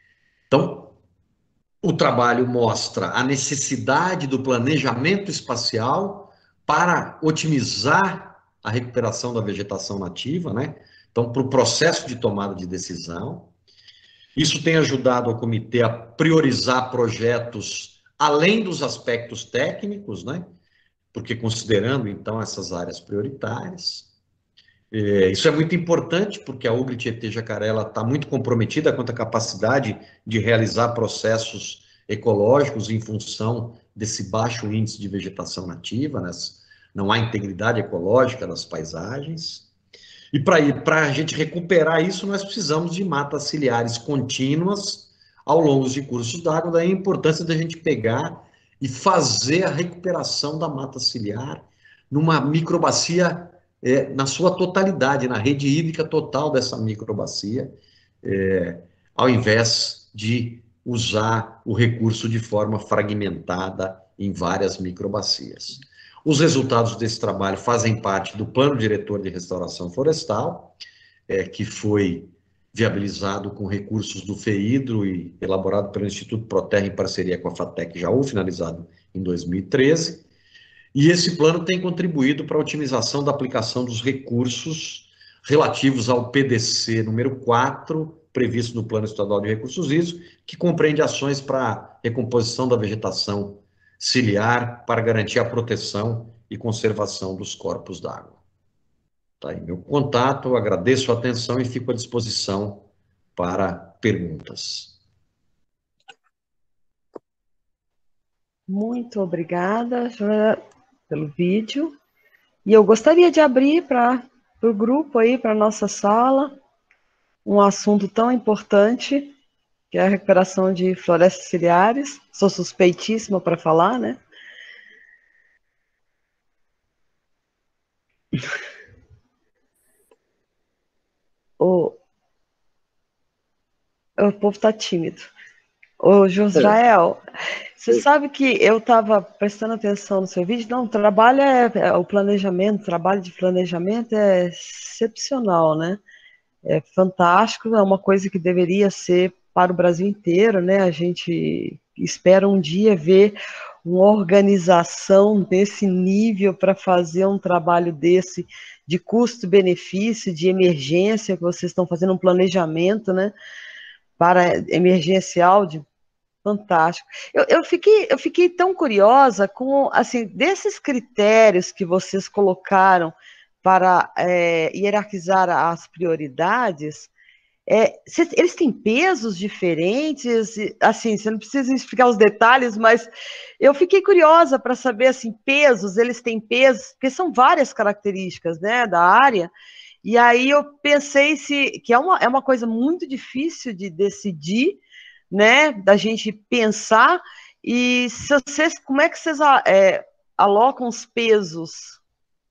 Então, o trabalho mostra a necessidade do planejamento espacial para otimizar a recuperação da vegetação nativa, né? Então, para o processo de tomada de decisão. Isso tem ajudado o comitê a priorizar projetos além dos aspectos técnicos, né? Porque considerando, então, essas áreas prioritárias. Isso é muito importante, porque a UGRI Tietê Jacaré está muito comprometida quanto à capacidade de realizar processos ecológicos em função desse baixo índice de vegetação nativa, né? Não há integridade ecológica das paisagens. E para a gente recuperar isso, nós precisamos de matas ciliares contínuas ao longo dos cursos d'água, daí a importância da gente pegar e fazer a recuperação da mata ciliar numa microbacia na sua totalidade, na rede hídrica total dessa microbacia, ao invés de usar o recurso de forma fragmentada em várias microbacias. Os resultados desse trabalho fazem parte do Plano Diretor de Restauração Florestal, que foi viabilizado com recursos do FEIDRO e elaborado pelo Instituto Proterra em parceria com a FATEC Jaú, finalizado em 2013. E esse plano tem contribuído para a otimização da aplicação dos recursos relativos ao PDC número 4, previsto no Plano Estadual de Recursos Hídricos, que compreende ações para recomposição da vegetação ciliar para garantir a proteção e conservação dos corpos d'água. Tá aí meu contato, agradeço a atenção e fico à disposição para perguntas. Muito obrigada, Joana, pelo vídeo. E eu gostaria de abrir para o grupo aí, para a nossa sala, um assunto tão importante, que é a recuperação de florestas ciliares. Sou suspeitíssima para falar, né? O povo está tímido. Ô, Josrael, você sabe que eu estava prestando atenção no seu vídeo? Não, o trabalho o planejamento, o trabalho de planejamento é excepcional, né? É fantástico, é uma coisa que deveria ser para o Brasil inteiro, né? A gente espera um dia ver uma organização desse nível para fazer um trabalho desse, de custo-benefício, de emergência, que vocês estão fazendo um planejamento, né? Para emergencial, fantástico. Eu fiquei tão curiosa com, assim, desses critérios que vocês colocaram para hierarquizar as prioridades, eles têm pesos diferentes, assim, você não precisa explicar os detalhes, mas eu fiquei curiosa para saber, assim, pesos, eles têm pesos, porque são várias características, né, da área, e aí eu pensei que é uma coisa muito difícil de decidir, né, da gente pensar, e como é que vocês alocam os pesos?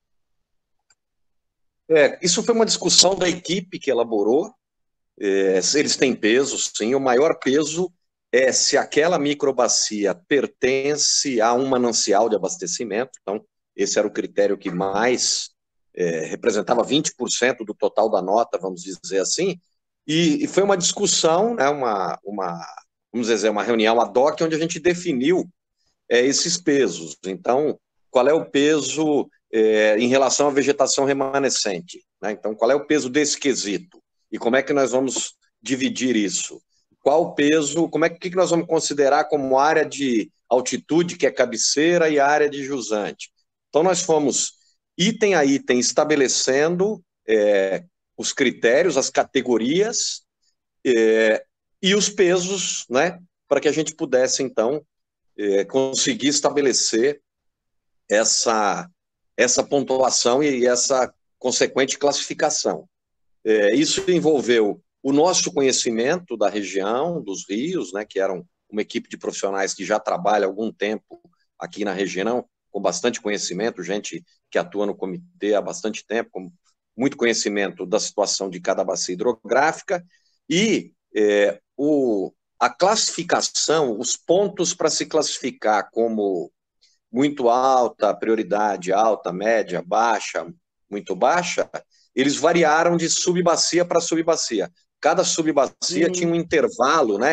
Isso foi uma discussão da equipe que elaborou. Eles têm peso, sim. O maior peso é se aquela microbacia pertence a um manancial de abastecimento. Então, esse era o critério que mais representava 20% do total da nota, vamos dizer assim. E foi uma discussão, né, vamos dizer, uma reunião ad hoc, onde a gente definiu esses pesos. Então, qual é o peso em relação à vegetação remanescente, né? Então, qual é o peso desse quesito? E como é que nós vamos dividir isso? Qual o peso, que nós vamos considerar como área de altitude, que é cabeceira, e área de jusante? Então, nós fomos, item a item, estabelecendo os critérios, as categorias e os pesos, né, para que a gente pudesse, então, conseguir estabelecer essa pontuação e essa consequente classificação. Isso envolveu o nosso conhecimento da região, dos rios, né, que eram uma equipe de profissionais que já trabalha há algum tempo aqui na região, com bastante conhecimento, gente que atua no comitê há bastante tempo, com muito conhecimento da situação de cada bacia hidrográfica, e a classificação, os pontos para se classificar como muito alta, prioridade alta, média, baixa, muito baixa, eles variaram de subbacia para subbacia. Cada subbacia tinha um intervalo, né,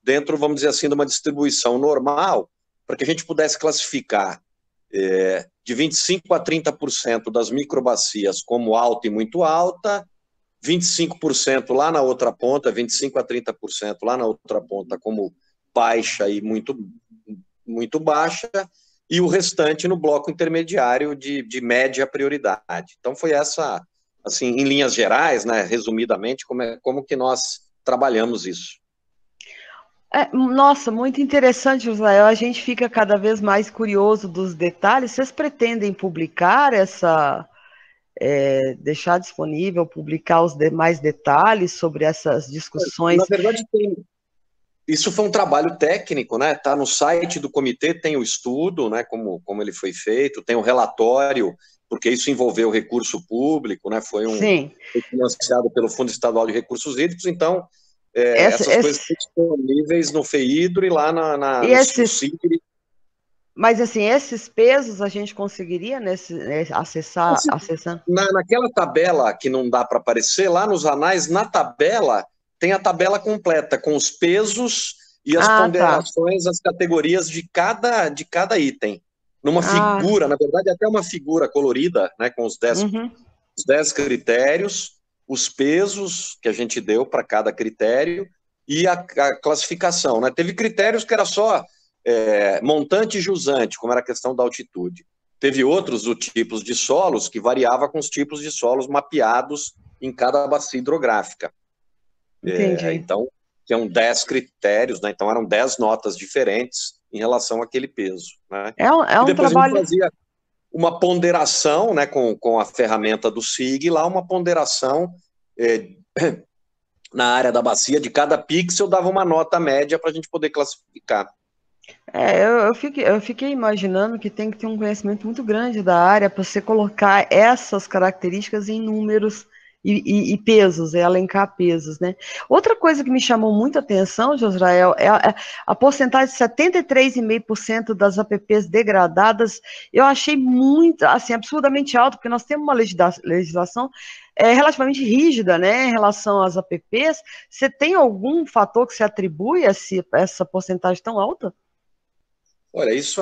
dentro, vamos dizer assim, de uma distribuição normal, para que a gente pudesse classificar de 25% a 30% das microbacias como alta e muito alta, 25% lá na outra ponta, 25% a 30% lá na outra ponta como baixa e muito, muito baixa, e o restante no bloco intermediário de média prioridade. Então foi essa, assim, em linhas gerais, né, resumidamente, como que nós trabalhamos isso. Nossa, muito interessante, Israel. A gente fica cada vez mais curioso dos detalhes. Vocês pretendem publicar deixar disponível, publicar os demais detalhes sobre essas discussões? Na verdade, isso foi um trabalho técnico, né? Está no site do comitê, tem o estudo, né? Como ele foi feito, tem o relatório, porque isso envolveu recurso público, né? Foi financiado pelo Fundo Estadual de Recursos Hídricos, então essas coisas estão disponíveis no FEIDRO e lá no CIGRE. Mas, assim, esses pesos a gente conseguiria acessando? Naquela tabela que não dá para aparecer, lá nos anais, na tabela, tem a tabela completa, com os pesos e as ponderações, as categorias de cada item. Numa figura, na verdade, até uma figura colorida, né, com os 10 critérios, os pesos que a gente deu para cada critério e a classificação, né? Teve critérios que era só montante e jusante, como era a questão da altitude. Teve outros do tipos de solos que variava com os tipos de solos mapeados em cada bacia hidrográfica. Então, tinham 10 critérios, né? Então eram 10 notas diferentes em relação àquele peso, né? E depois a gente fazia uma ponderação, né, com a ferramenta do SIG, lá uma ponderação na área da bacia, de cada pixel dava uma nota média para a gente poder classificar. Eu fiquei imaginando que tem que ter um conhecimento muito grande da área para você colocar essas características em números e pesos, elencar pesos, né? Outra coisa que me chamou muita atenção, Josrael, é a porcentagem de 73,5% das APPs degradadas. Eu achei muito, assim, absurdamente alto, porque nós temos uma legislação relativamente rígida, né, em relação às APPs. Você tem algum fator que se atribui a essa porcentagem tão alta? Olha, isso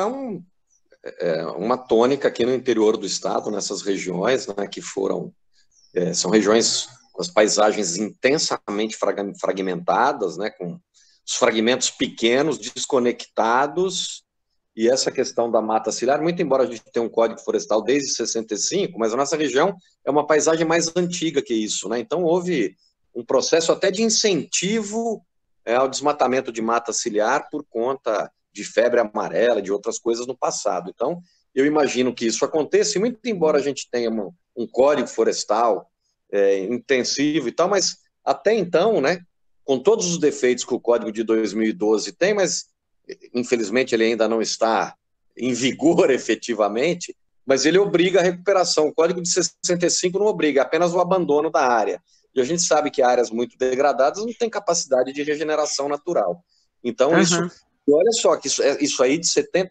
é uma tônica aqui no interior do estado, nessas regiões, né, que são regiões com as paisagens intensamente fragmentadas, né, com os fragmentos pequenos, desconectados, e essa questão da mata ciliar, muito embora a gente tenha um Código Florestal desde 65, mas a nossa região é uma paisagem mais antiga que isso, né? Então houve um processo até de incentivo ao desmatamento de mata ciliar por conta de febre amarela, de outras coisas no passado. Então, eu imagino que isso aconteça, e muito embora a gente tenha um Código Florestal intensivo e tal, mas até então, né, com todos os defeitos que o Código de 2012 tem, mas infelizmente ele ainda não está em vigor efetivamente, mas ele obriga a recuperação. O Código de 65 não obriga, é apenas o abandono da área. E a gente sabe que áreas muito degradadas não têm capacidade de regeneração natural. Então, isso... E olha só, que isso aí de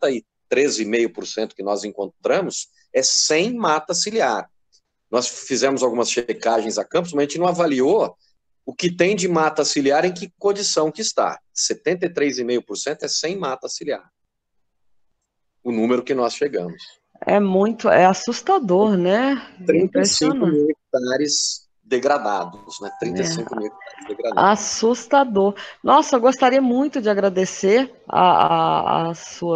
73,5% que nós encontramos é sem mata ciliar. Nós fizemos algumas checagens a campos, mas a gente não avaliou o que tem de mata ciliar, em que condição que está. 73,5% é sem mata ciliar. O número que nós chegamos. É assustador, né? 35 mil hectares degradados, né? 35 mil hectares degradados. Assustador. Nossa, eu gostaria muito de agradecer as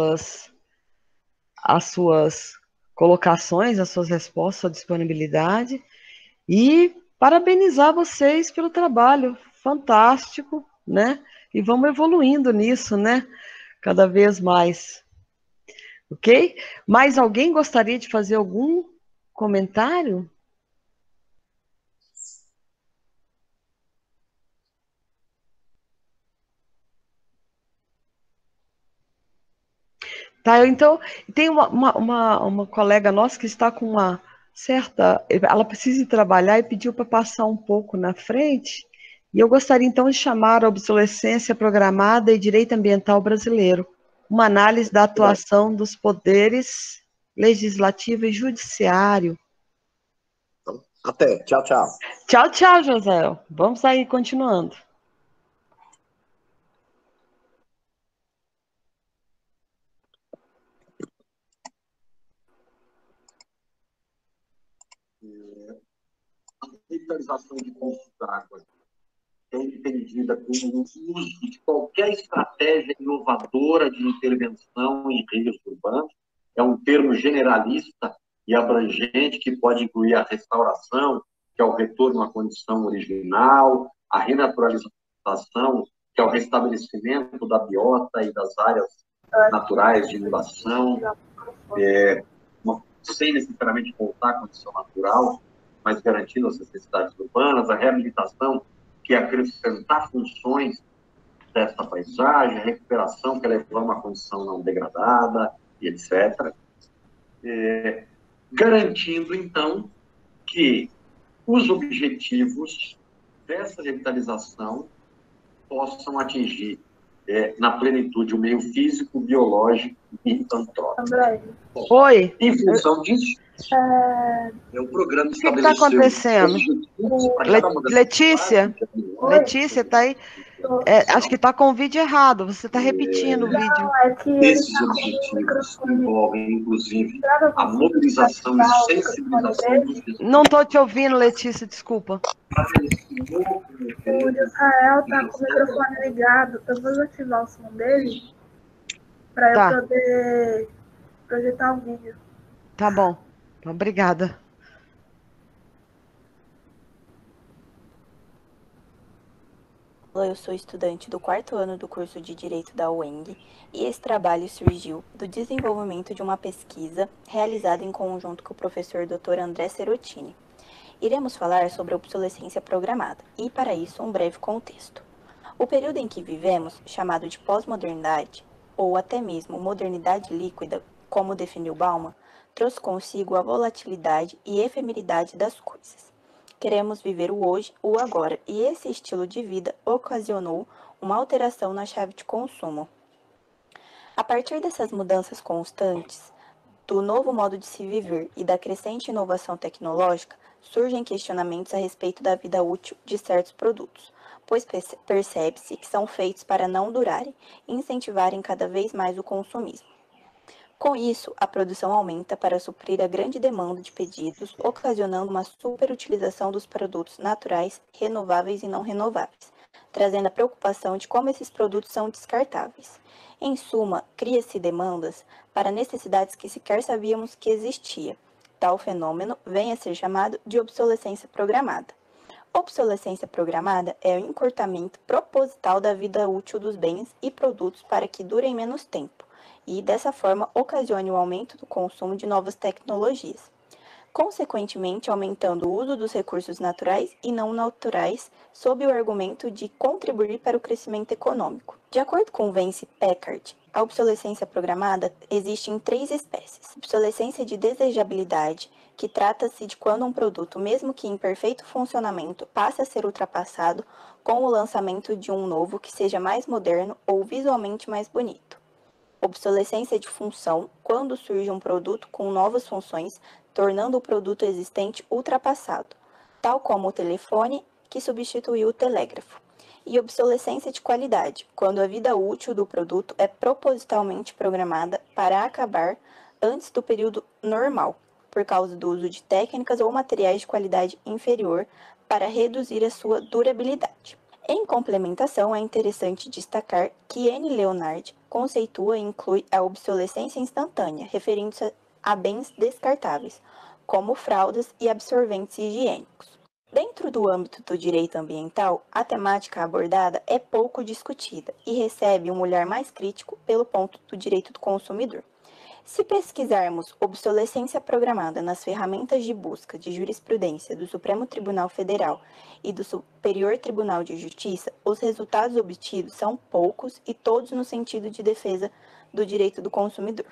suas colocações, as suas respostas, a sua disponibilidade, e parabenizar vocês pelo trabalho fantástico, né? E vamos evoluindo nisso, né? Cada vez mais. Ok? Mais alguém gostaria de fazer algum comentário? Tá, então, tem uma colega nossa que está com uma certa... Ela precisa trabalhar e pediu para passar um pouco na frente, e eu gostaria, então, de chamar a obsolescência programada e direito ambiental brasileiro, uma análise da atuação dos poderes legislativo e judiciário. Até, tchau, tchau. Tchau, tchau, José. Vamos aí, continuando. revitalização de cursos d'água é entendida como o uso de qualquer estratégia inovadora de intervenção em rios urbanos. É um termo generalista e abrangente que pode incluir a restauração, que é o retorno à condição original, a renaturalização, que é o restabelecimento da biota e das áreas naturais de inundação, sem necessariamente voltar à condição natural, mas garantindo as necessidades urbanas, a reabilitação, que é acrescentar funções dessa paisagem, a recuperação, que é levar uma condição não degradada, e etc. Garantindo, então, que os objetivos dessa revitalização possam atingir na plenitude o meio físico, biológico e antrópico. André, Oi. Em função disso, o programa O que está acontecendo? Letícia? Letícia, está aí? Acho que está com o vídeo errado. Você está repetindo o vídeo. não, é que ele Esses tá com o objetivos microfone. envolvem, inclusive, Grava a você, mobilização tá, e o sensibilização microfone dos dele. Não estou te ouvindo, Letícia, desculpa. O Israel tá com o microfone ligado. Eu vou ativar o som dele para Tá. eu poder projetar o vídeo. Tá bom. Obrigada. Olá, eu sou estudante do 4º ano do curso de Direito da UENG e esse trabalho surgiu do desenvolvimento de uma pesquisa realizada em conjunto com o professor Dr. André Serotini. Iremos falar sobre a obsolescência programada e, para isso, um breve contexto. O período em que vivemos, chamado de pós-modernidade, ou até mesmo modernidade líquida, como definiu Bauman, trouxe consigo a volatilidade e efemeridade das coisas. Queremos viver o hoje, o agora, e esse estilo de vida ocasionou uma alteração na chave de consumo. A partir dessas mudanças constantes, do novo modo de se viver e da crescente inovação tecnológica, surgem questionamentos a respeito da vida útil de certos produtos, pois percebe-se que são feitos para não durarem e incentivarem cada vez mais o consumismo. Com isso, a produção aumenta para suprir a grande demanda de pedidos, ocasionando uma superutilização dos produtos naturais, renováveis e não renováveis, trazendo a preocupação de como esses produtos são descartáveis. Em suma, cria-se demandas para necessidades que sequer sabíamos que existia. Tal fenômeno vem a ser chamado de obsolescência programada. Obsolescência programada é o encurtamento proposital da vida útil dos bens e produtos para que durem menos tempo e, dessa forma, ocasione o aumento do consumo de novas tecnologias, consequentemente aumentando o uso dos recursos naturais e não naturais, sob o argumento de contribuir para o crescimento econômico. De acordo com Vance Packard, a obsolescência programada existe em 3 espécies. Obsolescência de desejabilidade, que trata-se de quando um produto, mesmo que em perfeito funcionamento, passa a ser ultrapassado com o lançamento de um novo que seja mais moderno ou visualmente mais bonito. Obsolescência de função, quando surge um produto com novas funções, tornando o produto existente ultrapassado, tal como o telefone, que substituiu o telégrafo. E obsolescência de qualidade, quando a vida útil do produto é propositalmente programada para acabar antes do período normal, por causa do uso de técnicas ou materiais de qualidade inferior para reduzir a sua durabilidade. Em complementação, é interessante destacar que N. Leonard conceitua e inclui a obsolescência instantânea, referindo-se a bens descartáveis, como fraldas e absorventes higiênicos. Dentro do âmbito do direito ambiental, a temática abordada é pouco discutida e recebe um olhar mais crítico pelo ponto do direito do consumidor. Se pesquisarmos obsolescência programada nas ferramentas de busca de jurisprudência do Supremo Tribunal Federal e do Superior Tribunal de Justiça, os resultados obtidos são poucos e todos no sentido de defesa do direito do consumidor.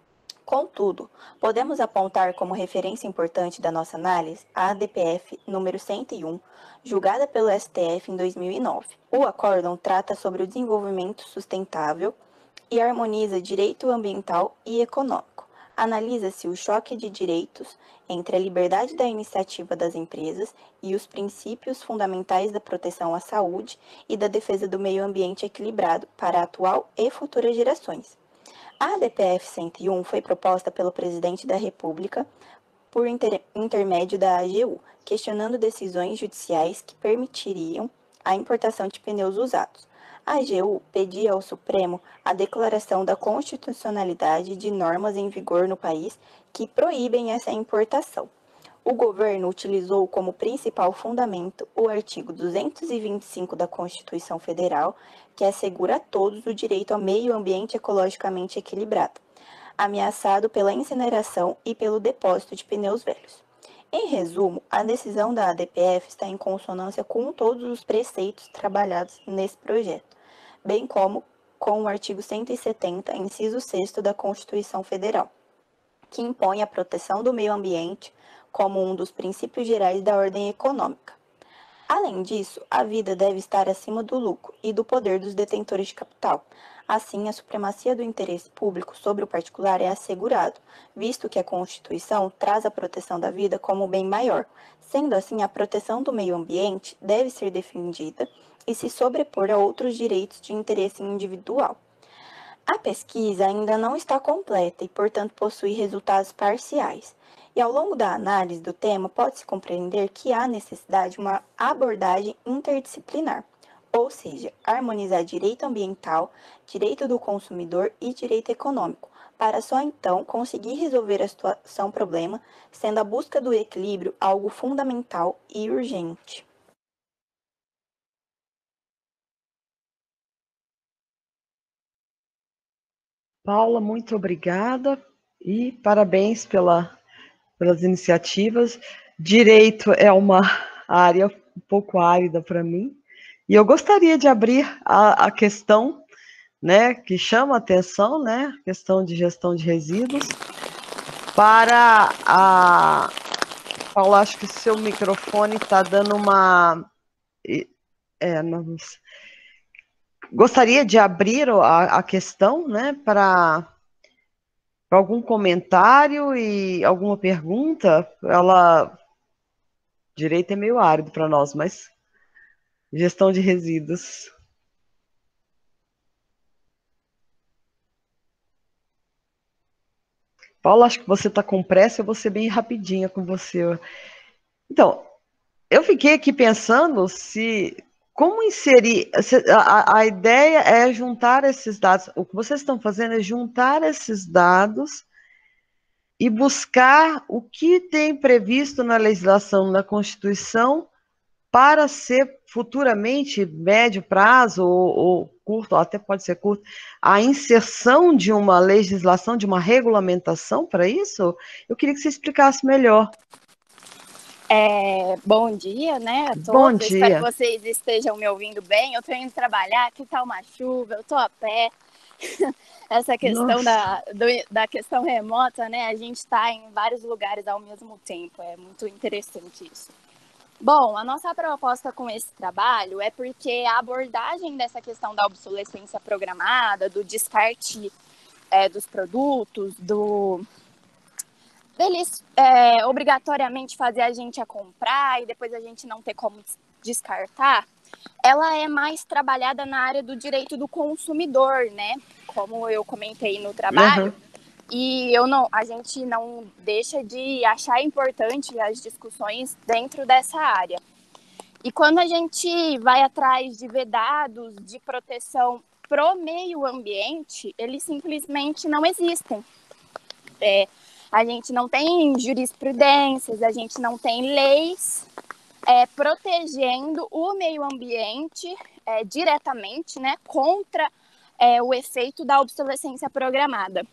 Contudo, podemos apontar como referência importante da nossa análise a ADPF número 101, julgada pelo STF em 2009. O acórdão trata sobre o desenvolvimento sustentável e harmoniza direito ambiental e econômico. Analisa-se o choque de direitos entre a liberdade da iniciativa das empresas e os princípios fundamentais da proteção à saúde e da defesa do meio ambiente equilibrado para a atual e futuras gerações. A ADPF 101 foi proposta pelo Presidente da República por intermédio da AGU, questionando decisões judiciais que permitiriam a importação de pneus usados. A AGU pedia ao Supremo a declaração da constitucionalidade de normas em vigor no país que proíbem essa importação. O governo utilizou como principal fundamento o artigo 225 da Constituição Federal, que assegura a todos o direito ao meio ambiente ecologicamente equilibrado, ameaçado pela incineração e pelo depósito de pneus velhos. Em resumo, a decisão da ADPF está em consonância com todos os preceitos trabalhados nesse projeto, bem como com o artigo 170, inciso 6º da Constituição Federal, que impõe a proteção do meio ambiente como um dos princípios gerais da ordem econômica. Além disso, a vida deve estar acima do lucro e do poder dos detentores de capital. Assim, a supremacia do interesse público sobre o particular é assegurado, visto que a Constituição traz a proteção da vida como bem maior. Sendo assim, a proteção do meio ambiente deve ser defendida e se sobrepor a outros direitos de interesse individual. A pesquisa ainda não está completa e, portanto, possui resultados parciais. E ao longo da análise do tema, pode-se compreender que há necessidade de uma abordagem interdisciplinar, ou seja, harmonizar direito ambiental, direito do consumidor e direito econômico, para só então conseguir resolver a situação-problema, sendo a busca do equilíbrio algo fundamental e urgente. Paula, muito obrigada e parabéns pelas iniciativas. Direito é uma área um pouco árida para mim, e eu gostaria de abrir a questão, né, que chama a atenção, né, questão de gestão de resíduos, para a... Paula, acho que o seu microfone está dando uma... Gostaria de abrir a questão, né, para algum comentário e alguma pergunta. Direito é meio árido para nós, mas gestão de resíduos. Paula, acho que você está com pressa, eu vou ser bem rapidinha com você. Então, eu fiquei aqui pensando como inserir. A ideia é juntar esses dados. O que vocês estão fazendo é juntar esses dados e buscar o que tem previsto na legislação, na Constituição, para ser futuramente, médio prazo ou curto, ou até pode ser curto, a inserção de uma legislação, de uma regulamentação para isso. Eu queria que você explicasse melhor. Bom dia, né, a todos. Bom dia. Espero que vocês estejam me ouvindo bem. Eu estou indo trabalhar, aqui está uma chuva, eu estou a pé. Essa questão da questão remota, né, a gente está em vários lugares ao mesmo tempo. É muito interessante isso. Bom, a nossa proposta com esse trabalho é porque a abordagem dessa questão da obsolescência programada, do descarte dos produtos, deles obrigatoriamente fazer a gente a comprar e depois a gente não ter como descartar, ela é mais trabalhada na área do direito do consumidor, né? Como eu comentei no trabalho. Uhum. E a gente não deixa de achar importante as discussões dentro dessa área. E quando a gente vai atrás de vedados de proteção pro meio ambiente, eles simplesmente não existem. A gente não tem jurisprudências, a gente não tem leis protegendo o meio ambiente diretamente, né, contra o efeito da obsolescência programada.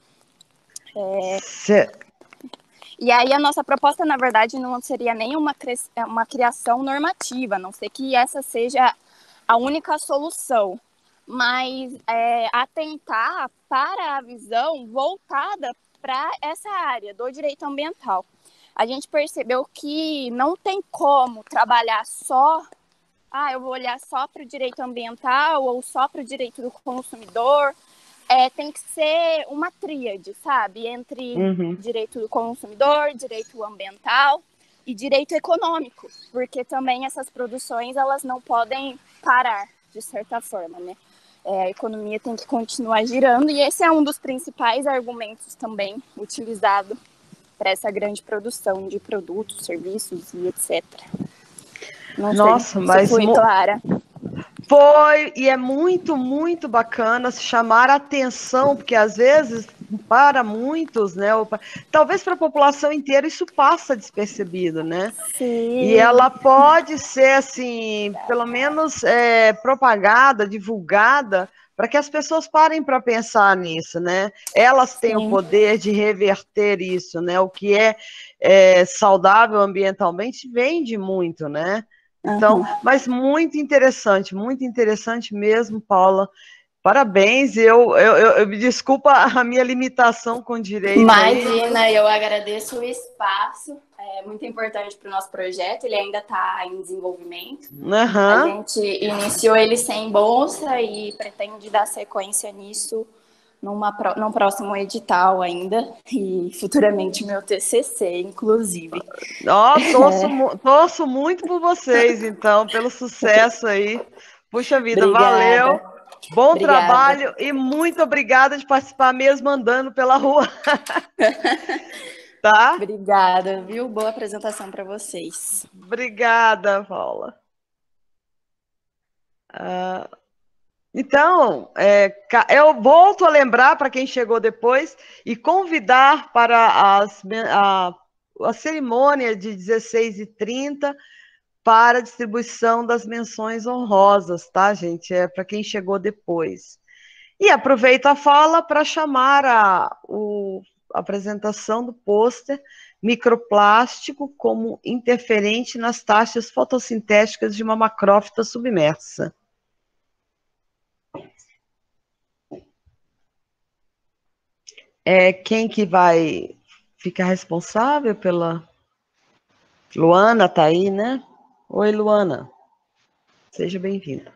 E aí a nossa proposta, na verdade, não seria nem uma criação normativa, a não ser que essa seja a única solução, mas atentar para a visão voltada para essa área do direito ambiental. A gente percebeu que não tem como trabalhar só, eu vou olhar só para o direito ambiental ou só para o direito do consumidor. Tem que ser uma tríade, sabe? Entre direito do consumidor, direito ambiental e direito econômico, porque também essas produções elas não podem parar, de certa forma, né? A economia tem que continuar girando, e esse é um dos principais argumentos também utilizado para essa grande produção de produtos, serviços e etc. Não Nossa, sei se mas fui clara. foi, e é muito, muito bacana se chamar a atenção, porque às vezes, para muitos, né, talvez para a população inteira, isso passa despercebido, né? Sim. E ela pode ser, assim, pelo menos propagada, divulgada, para que as pessoas parem para pensar nisso, né? Elas têm o poder de reverter isso, né? O que é saudável ambientalmente vende muito, né? Então, mas muito interessante mesmo, Paula. Parabéns, eu me desculpa a minha limitação com direito. Imagina, aí. Eu agradeço o espaço, é muito importante para o nosso projeto, ele ainda está em desenvolvimento. A gente iniciou ele sem bolsa e pretende dar sequência nisso num próximo edital ainda, e futuramente meu TCC, inclusive. Torço muito por vocês, então, pelo sucesso aí. Puxa vida, Obrigada. Valeu. Bom Obrigada. Trabalho e muito obrigada de participar mesmo andando pela rua. Tá? Obrigada, viu? Boa apresentação para vocês. Obrigada, Paula. Então, eu volto a lembrar para quem chegou depois e convidar para a cerimônia de 16h30 para a distribuição das menções honrosas, tá, gente? É para quem chegou depois. E aproveito a fala para chamar a apresentação do pôster Microplástico como interferente nas taxas fotossintéticas de uma macrófita submersa. Quem que vai ficar responsável pela... Luana tá aí, né? Oi, Luana. Seja bem-vinda.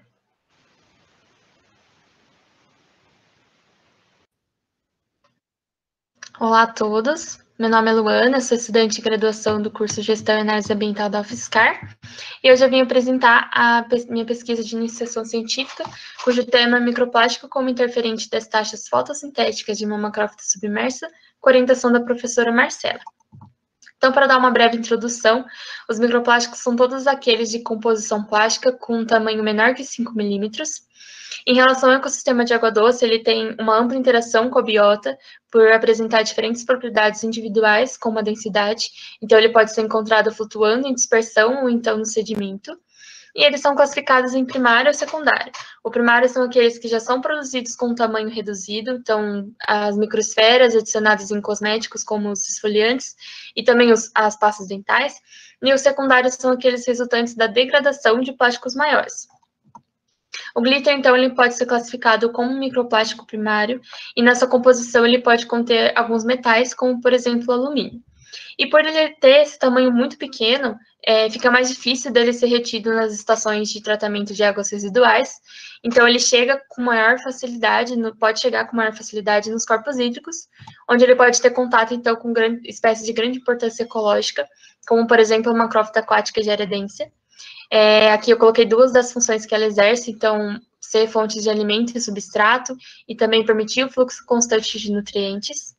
Olá a todos. Meu nome é Luana, sou estudante de graduação do curso Gestão e Análise Ambiental da UFSCar, e hoje eu vim apresentar a minha pesquisa de iniciação científica, cujo tema é microplástico como interferente das taxas fotossintéticas de uma macrófita submersa, com orientação da professora Marcela. Então, para dar uma breve introdução, os microplásticos são todos aqueles de composição plástica com um tamanho menor que 5 milímetros. Em relação ao ecossistema de água doce, ele tem uma ampla interação com a biota, por apresentar diferentes propriedades individuais, como a densidade. Então, ele pode ser encontrado flutuando em dispersão ou então no sedimento. E eles são classificados em primário ou secundário. O primário são aqueles que já são produzidos com um tamanho reduzido, então as microesferas adicionadas em cosméticos, como os esfoliantes, e também as pastas dentais. E os secundários são aqueles resultantes da degradação de plásticos maiores. O glitter, então, ele pode ser classificado como um microplástico primário, e na sua composição ele pode conter alguns metais, como, por exemplo, o alumínio. E por ele ter esse tamanho muito pequeno, fica mais difícil dele ser retido nas estações de tratamento de águas residuais, então ele chega com maior facilidade, pode chegar com maior facilidade nos corpos hídricos, onde ele pode ter contato, então, com espécies de grande importância ecológica, como, por exemplo, a macrófita aquática giaredense. Aqui eu coloquei duas das funções que ela exerce, então, ser fonte de alimento e substrato, e também permitir o fluxo constante de nutrientes.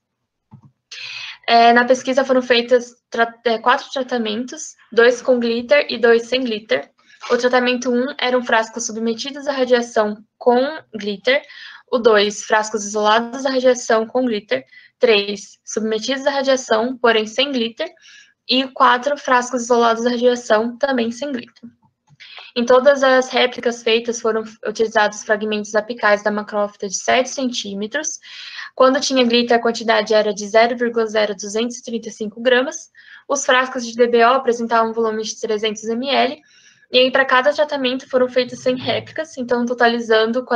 Na pesquisa foram feitos 4 tratamentos, 2 com glitter e 2 sem glitter. O tratamento 1 eram frascos submetidos à radiação com glitter, o 2, frascos isolados à radiação com glitter, 3, submetidos à radiação, porém sem glitter, e 4, frascos isolados à radiação, também sem glitter. Em todas as réplicas feitas foram utilizados fragmentos apicais da macrófita de 7 centímetros. Quando tinha glitter, a quantidade era de 0,0235 gramas. Os frascos de DBO apresentavam um volume de 300 ml. E aí, para cada tratamento, foram feitas 100 réplicas, então totalizando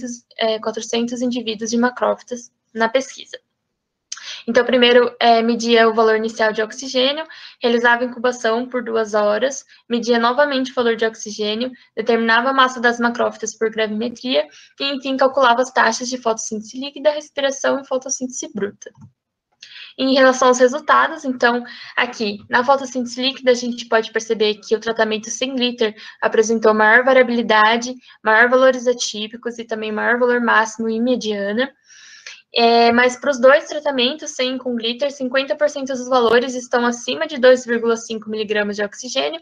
400 indivíduos de macrófitas na pesquisa. Então, primeiro, media o valor inicial de oxigênio, realizava a incubação por 2 horas, media novamente o valor de oxigênio, determinava a massa das macrófitas por gravimetria e, enfim, calculava as taxas de fotossíntese líquida, respiração e fotossíntese bruta. Em relação aos resultados, então, aqui, na fotossíntese líquida, a gente pode perceber que o tratamento sem glitter apresentou maior variabilidade, maior valores atípicos e também maior valor máximo e mediana. Mas para os dois tratamentos, sem e com glitter, 50% dos valores estão acima de 2,5 miligramas de oxigênio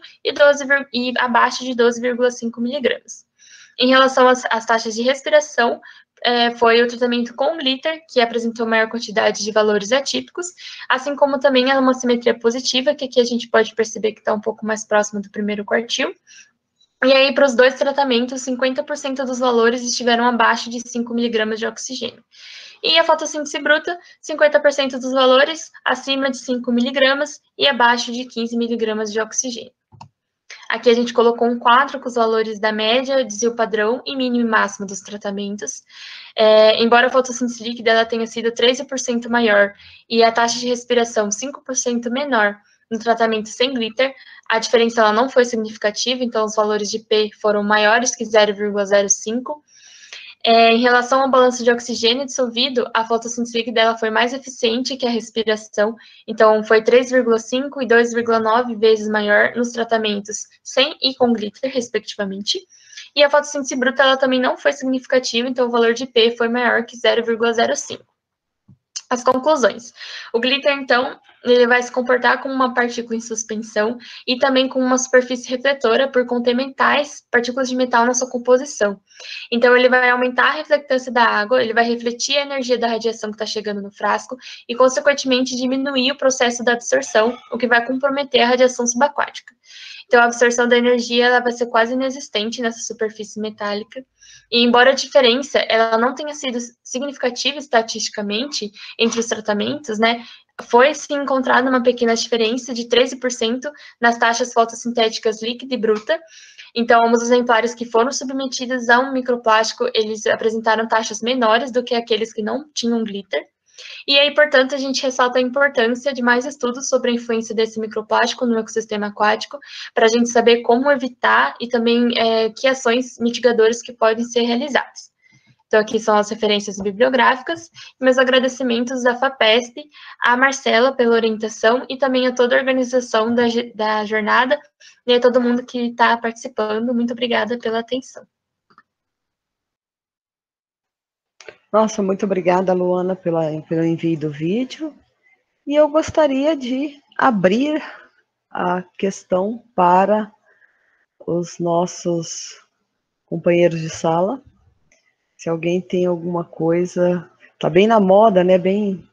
e abaixo de 12,5 miligramas. Em relação às taxas de respiração, foi o tratamento com glitter, que apresentou maior quantidade de valores atípicos, assim como também a hemossimetria positiva, que aqui a gente pode perceber que está um pouco mais próximo do primeiro quartil. E aí, para os dois tratamentos, 50% dos valores estiveram abaixo de 5 miligramas de oxigênio. E a fotossíntese bruta, 50% dos valores acima de 5 miligramas e abaixo de 15 miligramas de oxigênio. Aqui a gente colocou um quadro com os valores da média, desvio padrão e mínimo e máximo dos tratamentos. Embora a fotossíntese líquida ela tenha sido 13% maior e a taxa de respiração 5% menor no tratamento sem glitter, a diferença ela não foi significativa, então os valores de P foram maiores que 0,05. Em relação ao balanço de oxigênio dissolvido, a fotossíntese líquida dela foi mais eficiente que a respiração, então foi 3,5 e 2,9 vezes maior nos tratamentos sem e com glitter, respectivamente. E a fotossíntese bruta ela também não foi significativa, então o valor de P foi maior que 0,05. As conclusões. O glitter, então, ele vai se comportar como uma partícula em suspensão e também com uma superfície refletora por conter metais, partículas de metal na sua composição. Então, ele vai aumentar a reflectância da água, ele vai refletir a energia da radiação que está chegando no frasco e, consequentemente, diminuir o processo da absorção, o que vai comprometer a radiação subaquática. Então, a absorção da energia ela vai ser quase inexistente nessa superfície metálica. E, embora a diferença ela não tenha sido significativa estatisticamente entre os tratamentos, né, foi sim encontrada uma pequena diferença de 13% nas taxas fotossintéticas líquida e bruta. Então, ambos os exemplares que foram submetidos a um microplástico, eles apresentaram taxas menores do que aqueles que não tinham glitter. E aí, portanto, a gente ressalta a importância de mais estudos sobre a influência desse microplástico no ecossistema aquático, para a gente saber como evitar e também que ações mitigadoras que podem ser realizadas. Então, aqui são as referências bibliográficas, meus agradecimentos à FAPESP, à Marcela pela orientação e também a toda a organização da jornada e a todo mundo que está participando. Muito obrigada pela atenção. Nossa, muito obrigada, Luana, pelo envio do vídeo. E eu gostaria de abrir a questão para os nossos companheiros de sala. Se alguém tem alguma coisa, está bem na moda, né? Bem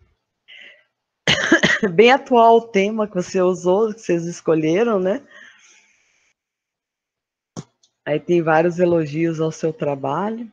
atual o tema que você usou, que vocês escolheram, né? Aí tem vários elogios ao seu trabalho.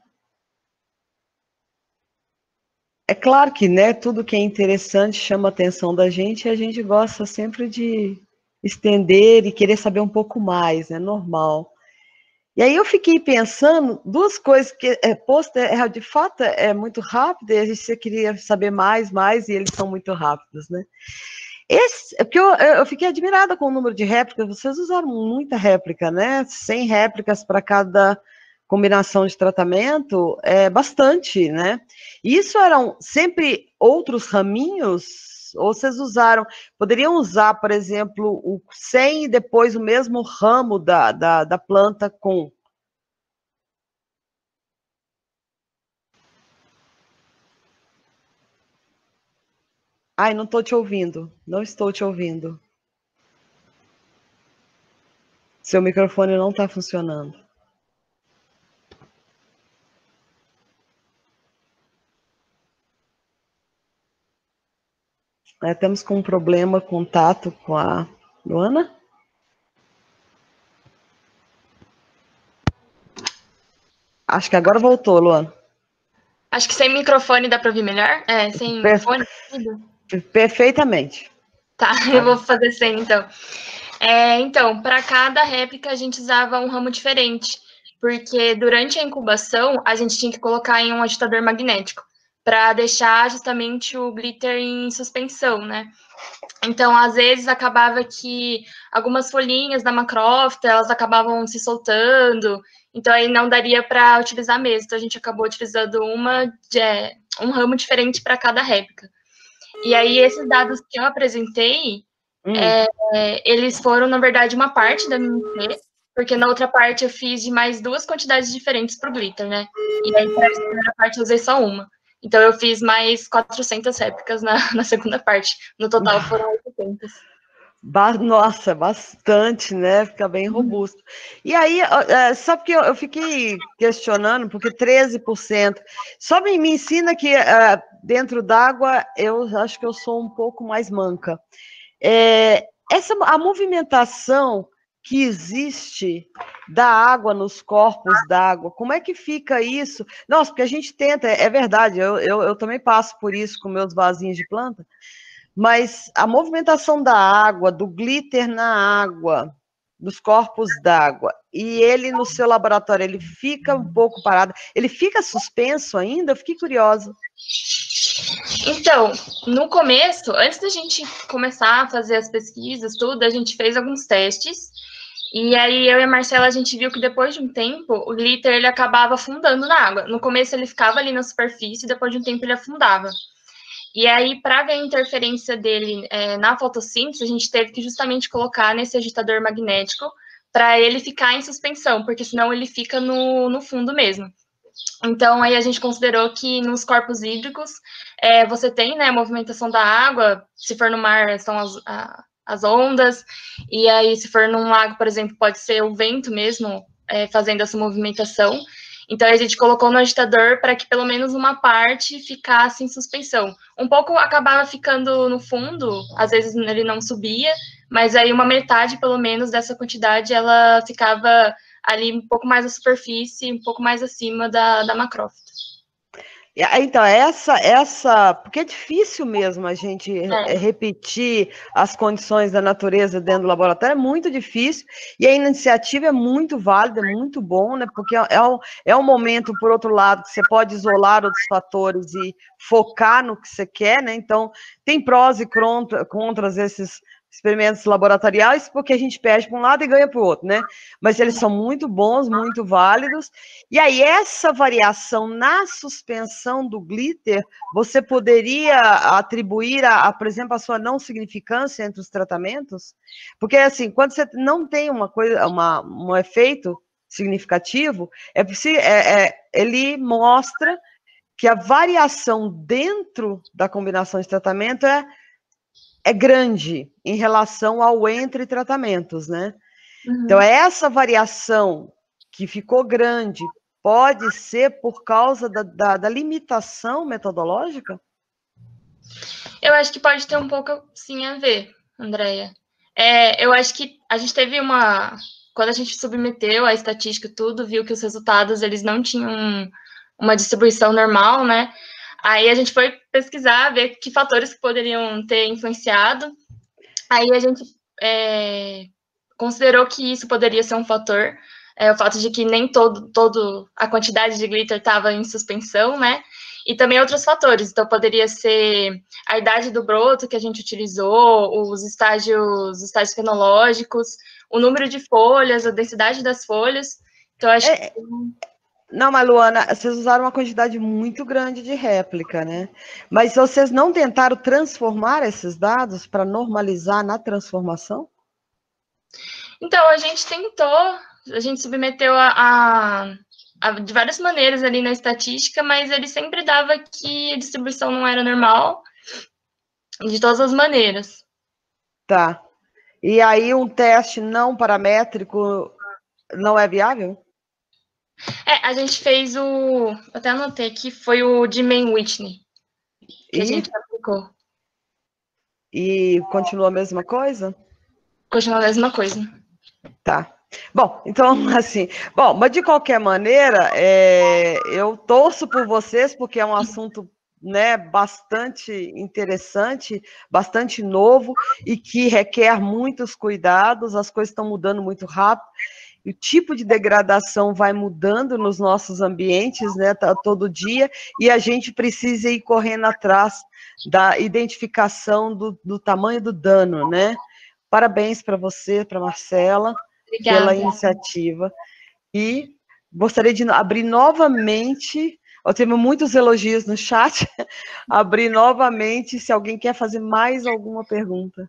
É claro que, né, tudo que é interessante chama a atenção da gente e a gente gosta sempre de estender e querer saber um pouco mais, é normal. E aí eu fiquei pensando, duas coisas, que de fato é muito rápido, e a gente queria saber mais, e eles são muito rápidos, né? Porque eu fiquei admirada com o número de réplicas, vocês usaram muita réplica, né? 100 réplicas para cada combinação de tratamento, é bastante, né? Isso eram sempre outros raminhos? Ou vocês poderiam usar, por exemplo, o 100 e depois o mesmo ramo da planta com... Ai, não estou te ouvindo. Não estou te ouvindo. Seu microfone não está funcionando. Temos com um problema, contato com a Luana. Acho que agora voltou, Luana. Acho que sem microfone dá para ouvir melhor? Sem fone? Perfeitamente. Tá, eu vou fazer sem, então. Então, para cada réplica, a gente usava um ramo diferente, porque durante a incubação, a gente tinha que colocar em um agitador magnético, para deixar justamente o glitter em suspensão, né? Então, às vezes, acabava que algumas folhinhas da macrófita, elas acabavam se soltando, então aí não daria para utilizar mesmo. Então, a gente acabou utilizando um ramo diferente para cada réplica. E aí, esses dados que eu apresentei, eles foram, na verdade, uma parte da minha MP, porque na outra parte eu fiz de mais 2 quantidades diferentes para o glitter, né? E aí, para essa primeira parte, eu usei só uma. Então, eu fiz mais 400 réplicas na segunda parte. No total, foram 800. Nossa, bastante, né? Fica bem robusto. E aí, sabe que eu fiquei questionando, porque 13%, só me ensina que dentro d'água eu acho que eu sou um pouco mais manca. A movimentação que existe da água nos corpos d'água, como é que fica isso? Nossa, porque a gente tenta, é verdade, eu também passo por isso com meus vasinhos de planta, mas a movimentação da água, do glitter na água, dos corpos d'água, e ele no seu laboratório, ele fica um pouco parado, ele fica suspenso ainda? Eu fiquei curiosa. Então, no começo, antes da gente começar a fazer as pesquisas, tudo, a gente fez alguns testes, e aí eu e a Marcela, a gente viu que depois de um tempo, o glitter, ele acabava afundando na água. No começo ele ficava ali na superfície, depois de um tempo ele afundava. E aí, para ver a interferência dele na fotossíntese, a gente teve que justamente colocar nesse agitador magnético para ele ficar em suspensão, porque senão ele fica no fundo mesmo. Então, aí a gente considerou que nos corpos hídricos você tem, né, a movimentação da água, se for no mar são as ondas, e aí se for num lago, por exemplo, pode ser o vento mesmo fazendo essa movimentação. Então, a gente colocou no agitador para que pelo menos uma parte ficasse em suspensão. Um pouco acabava ficando no fundo, às vezes ele não subia, mas aí uma metade, pelo menos, dessa quantidade, ela ficava ali um pouco mais à superfície, um pouco mais acima da macrófita. Então, porque é difícil mesmo a gente repetir as condições da natureza dentro do laboratório, é muito difícil, e a iniciativa é muito válida, é muito bom, né, porque é um momento, por outro lado, que você pode isolar outros fatores e focar no que você quer, né, então tem prós e contras esses experimentos laboratoriais, porque a gente perde para um lado e ganha para o outro, né? Mas eles são muito bons, muito válidos. E aí, essa variação na suspensão do glitter, você poderia atribuir, por exemplo, a sua não significância entre os tratamentos? Porque, assim, quando você não tem um efeito significativo, ele mostra que a variação dentro da combinação de tratamento é grande em relação ao entre tratamentos, né? Uhum. Então, essa variação que ficou grande pode ser por causa da limitação metodológica? Eu acho que pode ter um pouco, sim, a ver, Andréia. Eu acho que a gente teve quando a gente submeteu a estatística e tudo, viu que os resultados, eles não tinham uma distribuição normal, né? Aí a gente foi pesquisar, ver que fatores poderiam ter influenciado. Aí a gente considerou que isso poderia ser um fator, o fato de que nem a quantidade de glitter estava em suspensão, né? E também outros fatores. Então, poderia ser a idade do broto que a gente utilizou, os estágios fenológicos, o número de folhas, a densidade das folhas. Então, acho que... Não, mas, Luana, vocês usaram uma quantidade muito grande de réplica, né? Mas vocês não tentaram transformar esses dados para normalizar na transformação? Então, a gente tentou, a gente submeteu de várias maneiras ali na estatística, mas ele sempre dava que a distribuição não era normal, de todas as maneiras. Tá. E aí um teste não paramétrico não é viável? A gente fez eu até anotei aqui, foi o de Mann-Whitney, que a gente aplicou. E continua a mesma coisa? Continua a mesma coisa. Tá. Bom, então, assim, mas de qualquer maneira, eu torço por vocês, porque é um assunto, né, bastante interessante, bastante novo, e que requer muitos cuidados, as coisas estão mudando muito rápido, o tipo de degradação vai mudando nos nossos ambientes, né, todo dia, e a gente precisa ir correndo atrás da identificação do tamanho do dano, né? Parabéns para você, para a Marcela, obrigada, pela iniciativa. E gostaria de abrir novamente, eu tenho muitos elogios no chat, abrir novamente, se alguém quer fazer mais alguma pergunta.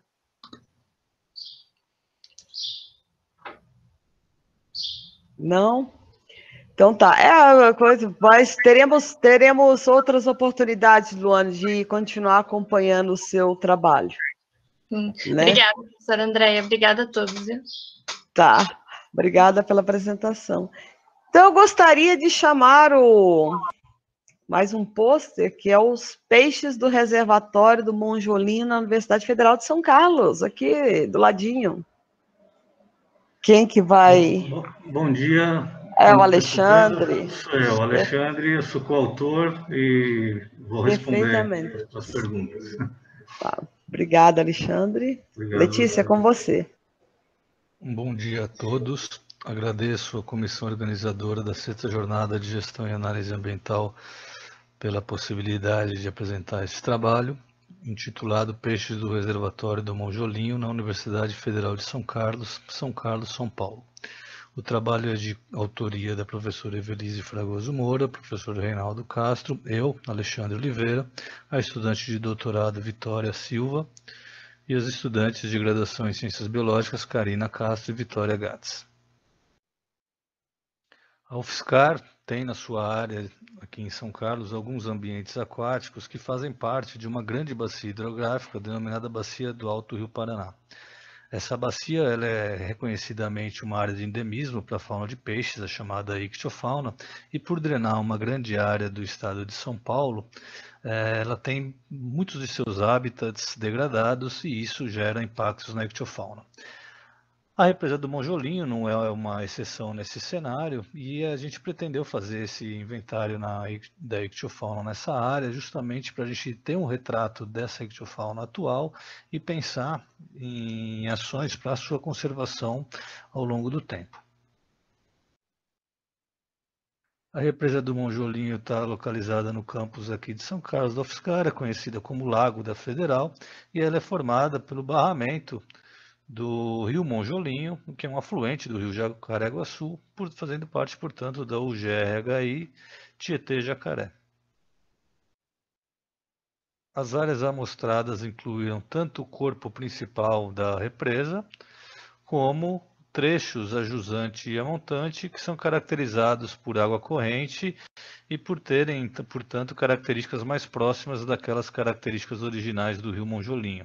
Não? Então tá, é uma coisa, mas teremos outras oportunidades, Luana, de continuar acompanhando o seu trabalho. Sim. Né? Obrigada, professora Andréia. Obrigada a todos. Viu? Tá, obrigada pela apresentação. Então, eu gostaria de chamar mais um pôster, que é os peixes do reservatório do Monjolinho na Universidade Federal de São Carlos, aqui do ladinho. Quem que vai... Bom dia. É o Alexandre. Sou eu, Alexandre, eu sou coautor e vou responder as perguntas. Tá. Obrigada, Alexandre. Obrigado, Letícia, com você. Bom dia a todos. Agradeço à comissão organizadora da 6ª Jornada de Gestão e Análise Ambiental pela possibilidade de apresentar esse trabalho, intitulado Peixes do Reservatório do Monjolinho, na Universidade Federal de São Carlos, São Paulo. O trabalho é de autoria da professora Evelise Fragoso Moura, professor Reinaldo Castro, eu, Alexandre Oliveira, a estudante de doutorado Vitória Silva e as estudantes de graduação em Ciências Biológicas Karina Castro e Vitória Gatz. A UFSCar tem na sua área, aqui em São Carlos, alguns ambientes aquáticos que fazem parte de uma grande bacia hidrográfica denominada Bacia do Alto Rio Paraná. Essa bacia ela é reconhecidamente uma área de endemismo para a fauna de peixes, a chamada ictiofauna, e por drenar uma grande área do estado de São Paulo, ela tem muitos de seus hábitats degradados e isso gera impactos na ictiofauna. A represa do Monjolinho não é uma exceção nesse cenário e a gente pretendeu fazer esse inventário da ictiofauna nessa área justamente para a gente ter um retrato dessa ictiofauna atual e pensar em ações para a sua conservação ao longo do tempo. A represa do Monjolinho está localizada no campus aqui de São Carlos da UFSCar, é conhecida como Lago da Federal, e ela é formada pelo barramento do rio Monjolinho, que é um afluente do rio Jacareguaçu, fazendo parte, portanto, da UGRHI Tietê-Jacaré. As áreas amostradas incluíram tanto o corpo principal da represa, como trechos a jusante e a montante, que são caracterizados por água corrente e por terem, portanto, características mais próximas daquelas características originais do rio Monjolinho.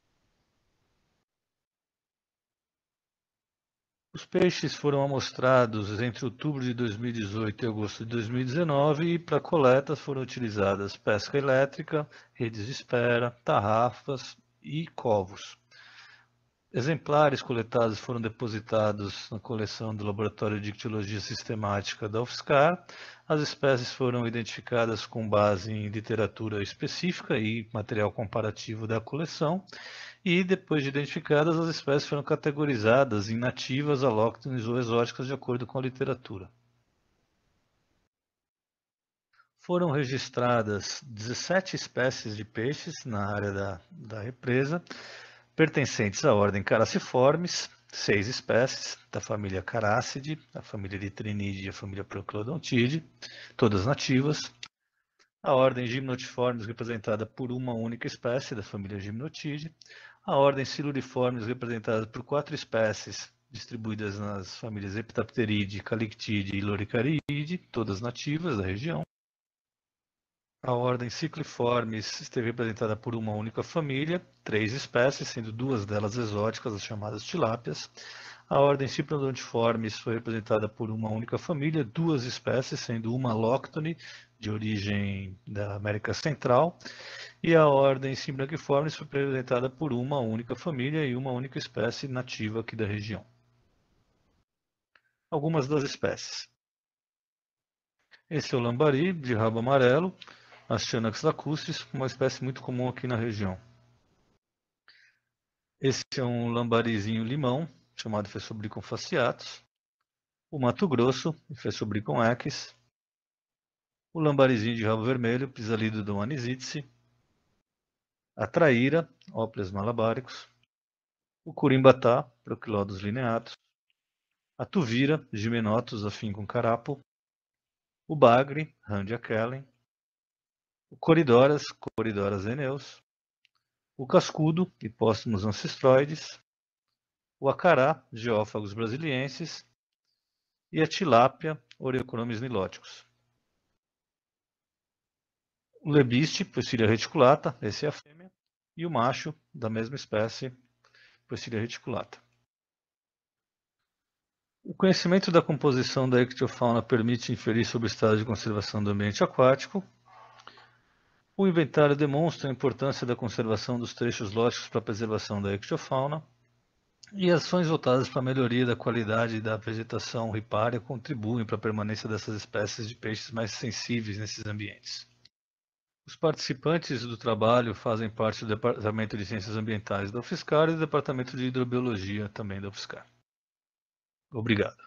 Os peixes foram amostrados entre outubro de 2018 e agosto de 2019 e para coletas foram utilizadas pesca elétrica, redes de espera, tarrafas e covos. Exemplares coletados foram depositados na coleção do Laboratório de Ictiologia Sistemática da UFSCar. As espécies foram identificadas com base em literatura específica e material comparativo da coleção. E, depois de identificadas, as espécies foram categorizadas em nativas, alóctones ou exóticas de acordo com a literatura. Foram registradas 17 espécies de peixes na área da represa, pertencentes à ordem Carassiformes, 6 espécies da família Carassidae, a família Litrinide e a família Proclodontidae, todas nativas. A ordem Gymnotiformes, representada por uma única espécie da família Gymnotidae. A ordem Siluriformes, representada por 4 espécies, distribuídas nas famílias Heptapteridae, Calictidae e Loricariidae, todas nativas da região. A ordem Cicliformes esteve representada por uma única família, 3 espécies, sendo 2 delas exóticas, as chamadas tilápias. A ordem Cyprinodontiformes foi representada por uma única família, 2 espécies, sendo uma alóctone, de origem da América Central, e a ordem Symbrachiformes foi representada por uma única família e uma única espécie nativa aqui da região. Algumas das espécies. Esse é o lambari de rabo amarelo, Astyanax lacustris, uma espécie muito comum aqui na região. Esse é um lambarizinho limão, chamado Fessobricon fasciatus. O Mato Grosso, Fessobricon equis. O lambarizinho de rabo vermelho, Pisalidodon anisitse. A traíra, Oples malabaricus. O curimbatá, Procylodus lineatus. A tuvira, Gymnotus afincum carapo. O bagre, Randia kellen. O Corydoras, Corydoras eneus. O cascudo, Hippostomus ancestroides. O acará, Geófagos brasiliensis. E a tilápia, Oreochromis nilóticos. O lebiste, Poecilia reticulata, esse é a fêmea, e o macho da mesma espécie, Poecilia reticulata. O conhecimento da composição da ictiofauna permite inferir sobre o estado de conservação do ambiente aquático. O inventário demonstra a importância da conservação dos trechos lóticos para a preservação da ictiofauna. E ações voltadas para a melhoria da qualidade da vegetação ripária contribuem para a permanência dessas espécies de peixes mais sensíveis nesses ambientes. Os participantes do trabalho fazem parte do Departamento de Ciências Ambientais da UFSCar e do Departamento de Hidrobiologia também da UFSCar. Obrigado.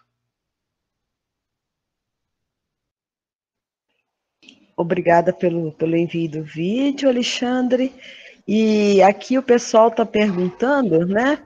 Obrigada pelo envio do vídeo, Alexandre. E aqui o pessoal está perguntando, né?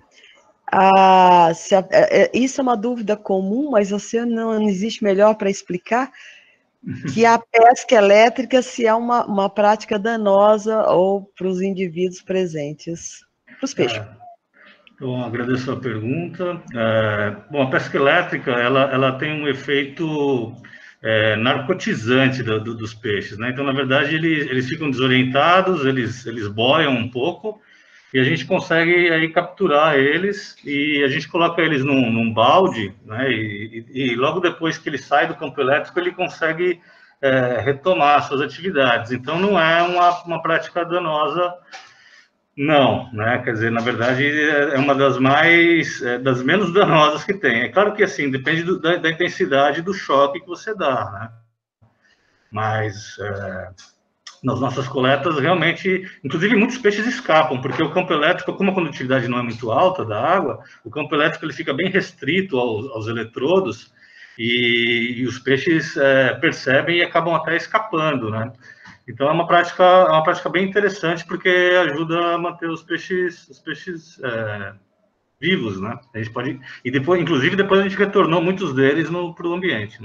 Isso é uma dúvida comum, mas você não existe melhor para explicar que a pesca elétrica se é uma prática danosa ou para os indivíduos presentes, para os peixes. Então, agradeço a pergunta. Bom, a pesca elétrica, ela tem um efeito narcotizante dos peixes, né? Então, na verdade, eles ficam desorientados, eles boiam um pouco, e a gente consegue aí capturar eles, e a gente coloca eles num balde, né? E logo depois que ele sai do campo elétrico, ele consegue retomar suas atividades. Então, não é uma prática danosa, não, né? Quer dizer, na verdade, é uma das das menos danosas que tem. É claro que, assim, depende da intensidade do choque que você dá, né? Mas nas nossas coletas, realmente, inclusive, muitos peixes escapam, porque o campo elétrico, como a condutividade não é muito alta da água, o campo elétrico ele fica bem restrito aos eletrodos, e os peixes percebem e acabam até escapando, né? Então, é uma prática bem interessante, porque ajuda a manter os peixes vivos, né? A gente pode, e depois, inclusive, depois a gente retornou muitos deles para o ambiente,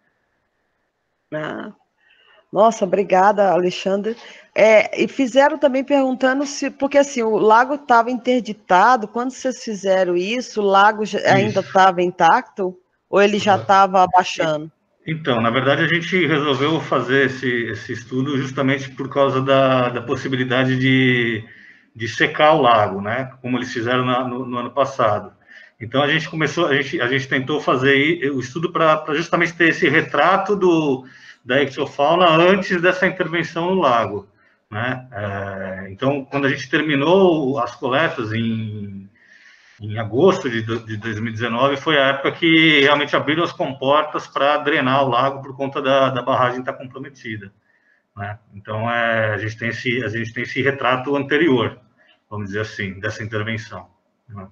né? Nossa, obrigada, Alexandre. E fizeram também perguntando porque assim, o lago estava interditado, quando vocês fizeram isso, o lago ainda estava intacto, ou ele já estava abaixando? Então, na verdade, a gente resolveu fazer esse estudo justamente por causa da possibilidade de secar o lago, né? Como eles fizeram no ano passado. Então, a gente tentou fazer o estudo para justamente ter esse retrato da ictiofauna antes dessa intervenção no lago, né? Então, quando a gente terminou as coletas em agosto de 2019, foi a época que realmente abriram as comportas para drenar o lago por conta da barragem estar comprometida, né? Então, a gente tem esse retrato anterior, vamos dizer assim, dessa intervenção, né?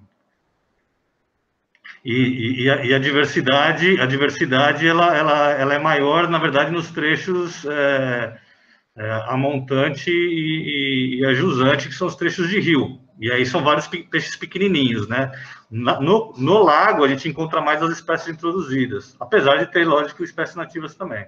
E a diversidade ela é maior, na verdade, nos trechos a montante e a jusante, que são os trechos de rio. E aí são vários peixes pequenininhos, né? No lago, a gente encontra mais as espécies introduzidas, apesar de ter, lógico, espécies nativas também.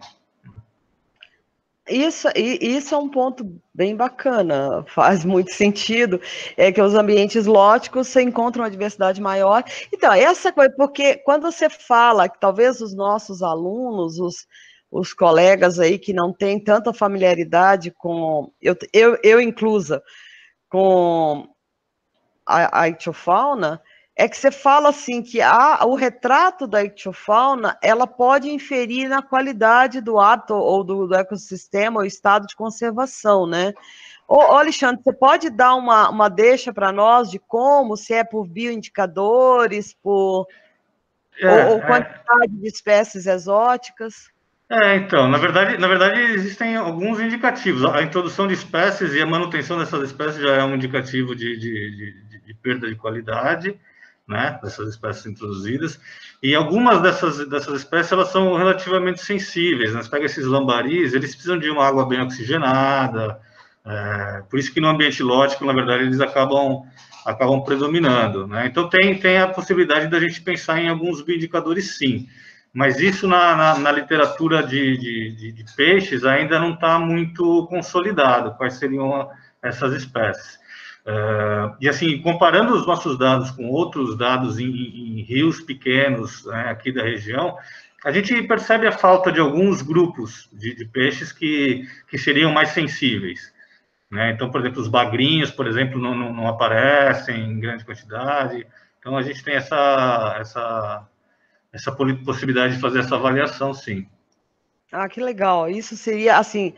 Isso é um ponto bem bacana, faz muito sentido, que os ambientes lóticos você encontra uma diversidade maior. Então, essa coisa, porque quando você fala que talvez os nossos alunos, os colegas aí que não têm tanta familiaridade com, eu inclusa, com a ictiofauna, é que você fala assim que o retrato da ictiofauna, ela pode inferir na qualidade do hábito ou do ecossistema, ou estado de conservação, né? Ô, Alexandre, você pode dar uma deixa para nós de como, se é por bioindicadores, ou quantidade de espécies exóticas? Então, na verdade, existem alguns indicativos. A introdução de espécies e a manutenção dessas espécies já é um indicativo de perda de qualidade, né, dessas espécies introduzidas, e algumas dessas espécies, elas são relativamente sensíveis, né? Você pega esses lambaris, eles precisam de uma água bem oxigenada, por isso que no ambiente lótico, na verdade, eles acabam predominando, né? Então, tem a possibilidade da gente pensar em alguns bioindicadores, sim, mas isso na literatura de peixes ainda não está muito consolidado, quais seriam essas espécies. E assim, comparando os nossos dados com outros dados em rios pequenos, né, aqui da região, a gente percebe a falta de alguns grupos de peixes que seriam mais sensíveis, né? Então, por exemplo, os bagrinhos, por exemplo, não aparecem em grande quantidade. Então, a gente tem essa possibilidade de fazer essa avaliação, sim. Ah, que legal. Isso seria, assim,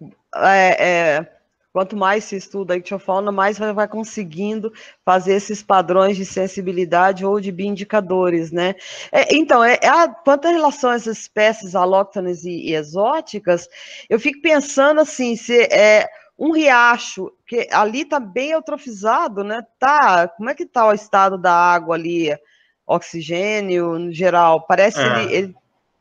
quanto mais se estuda a ictiofauna, mais vai conseguindo fazer esses padrões de sensibilidade ou de bioindicadores, né? Então, quanto à relação às espécies alóctones e exóticas, eu fico pensando, assim, se um riacho, que ali está bem eutrofizado, né? Como é que está o estado da água ali? Oxigênio, no geral, parece ele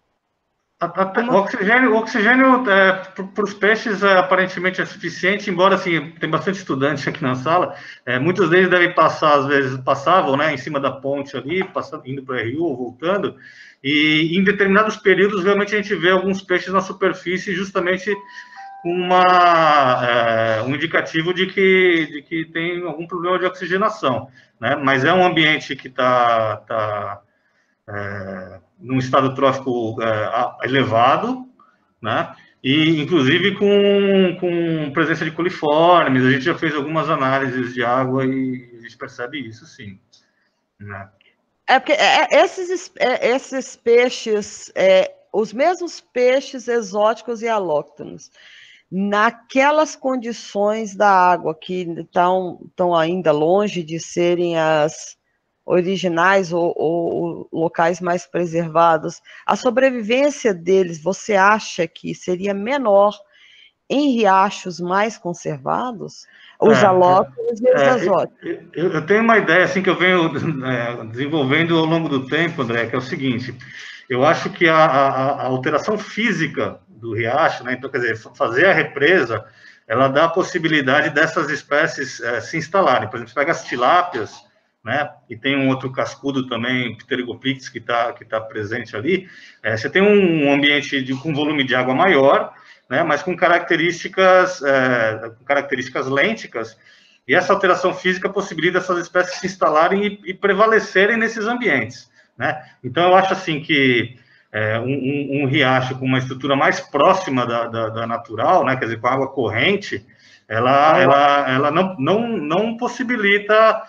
O oxigênio para os peixes aparentemente é suficiente, embora assim, tem bastante estudantes aqui na sala, muitos deles devem passar, às vezes passavam, né, em cima da ponte ali, indo para o rio ou voltando, e em determinados períodos realmente a gente vê alguns peixes na superfície justamente com um indicativo de que tem algum problema de oxigenação, né? Mas é um ambiente que está num estado trófico elevado, né? E inclusive com presença de coliformes. A gente já fez algumas análises de água e a gente percebe isso, sim, né? Porque esses peixes, os mesmos peixes exóticos e alóctonos, naquelas condições da água que estão ainda longe de serem as originais ou locais mais preservados, a sobrevivência deles, você acha que seria menor em riachos mais conservados? Os alóctones e os exóticos. Eu tenho uma ideia assim que eu venho desenvolvendo ao longo do tempo, André, que é o seguinte: eu acho que a alteração física do riacho, né, então, quer dizer, fazer a represa, ela dá a possibilidade dessas espécies se instalarem. Por exemplo, você pega as tilápias, né, e tem um outro cascudo também, Pterygoplix, que tá presente ali. Você tem um ambiente com volume de água maior, né, mas com características lênticas, e essa alteração física possibilita essas espécies se instalarem e prevalecerem nesses ambientes, né? Então, eu acho assim que um riacho com uma estrutura mais próxima da natural, né, quer dizer, com água corrente, ela não possibilita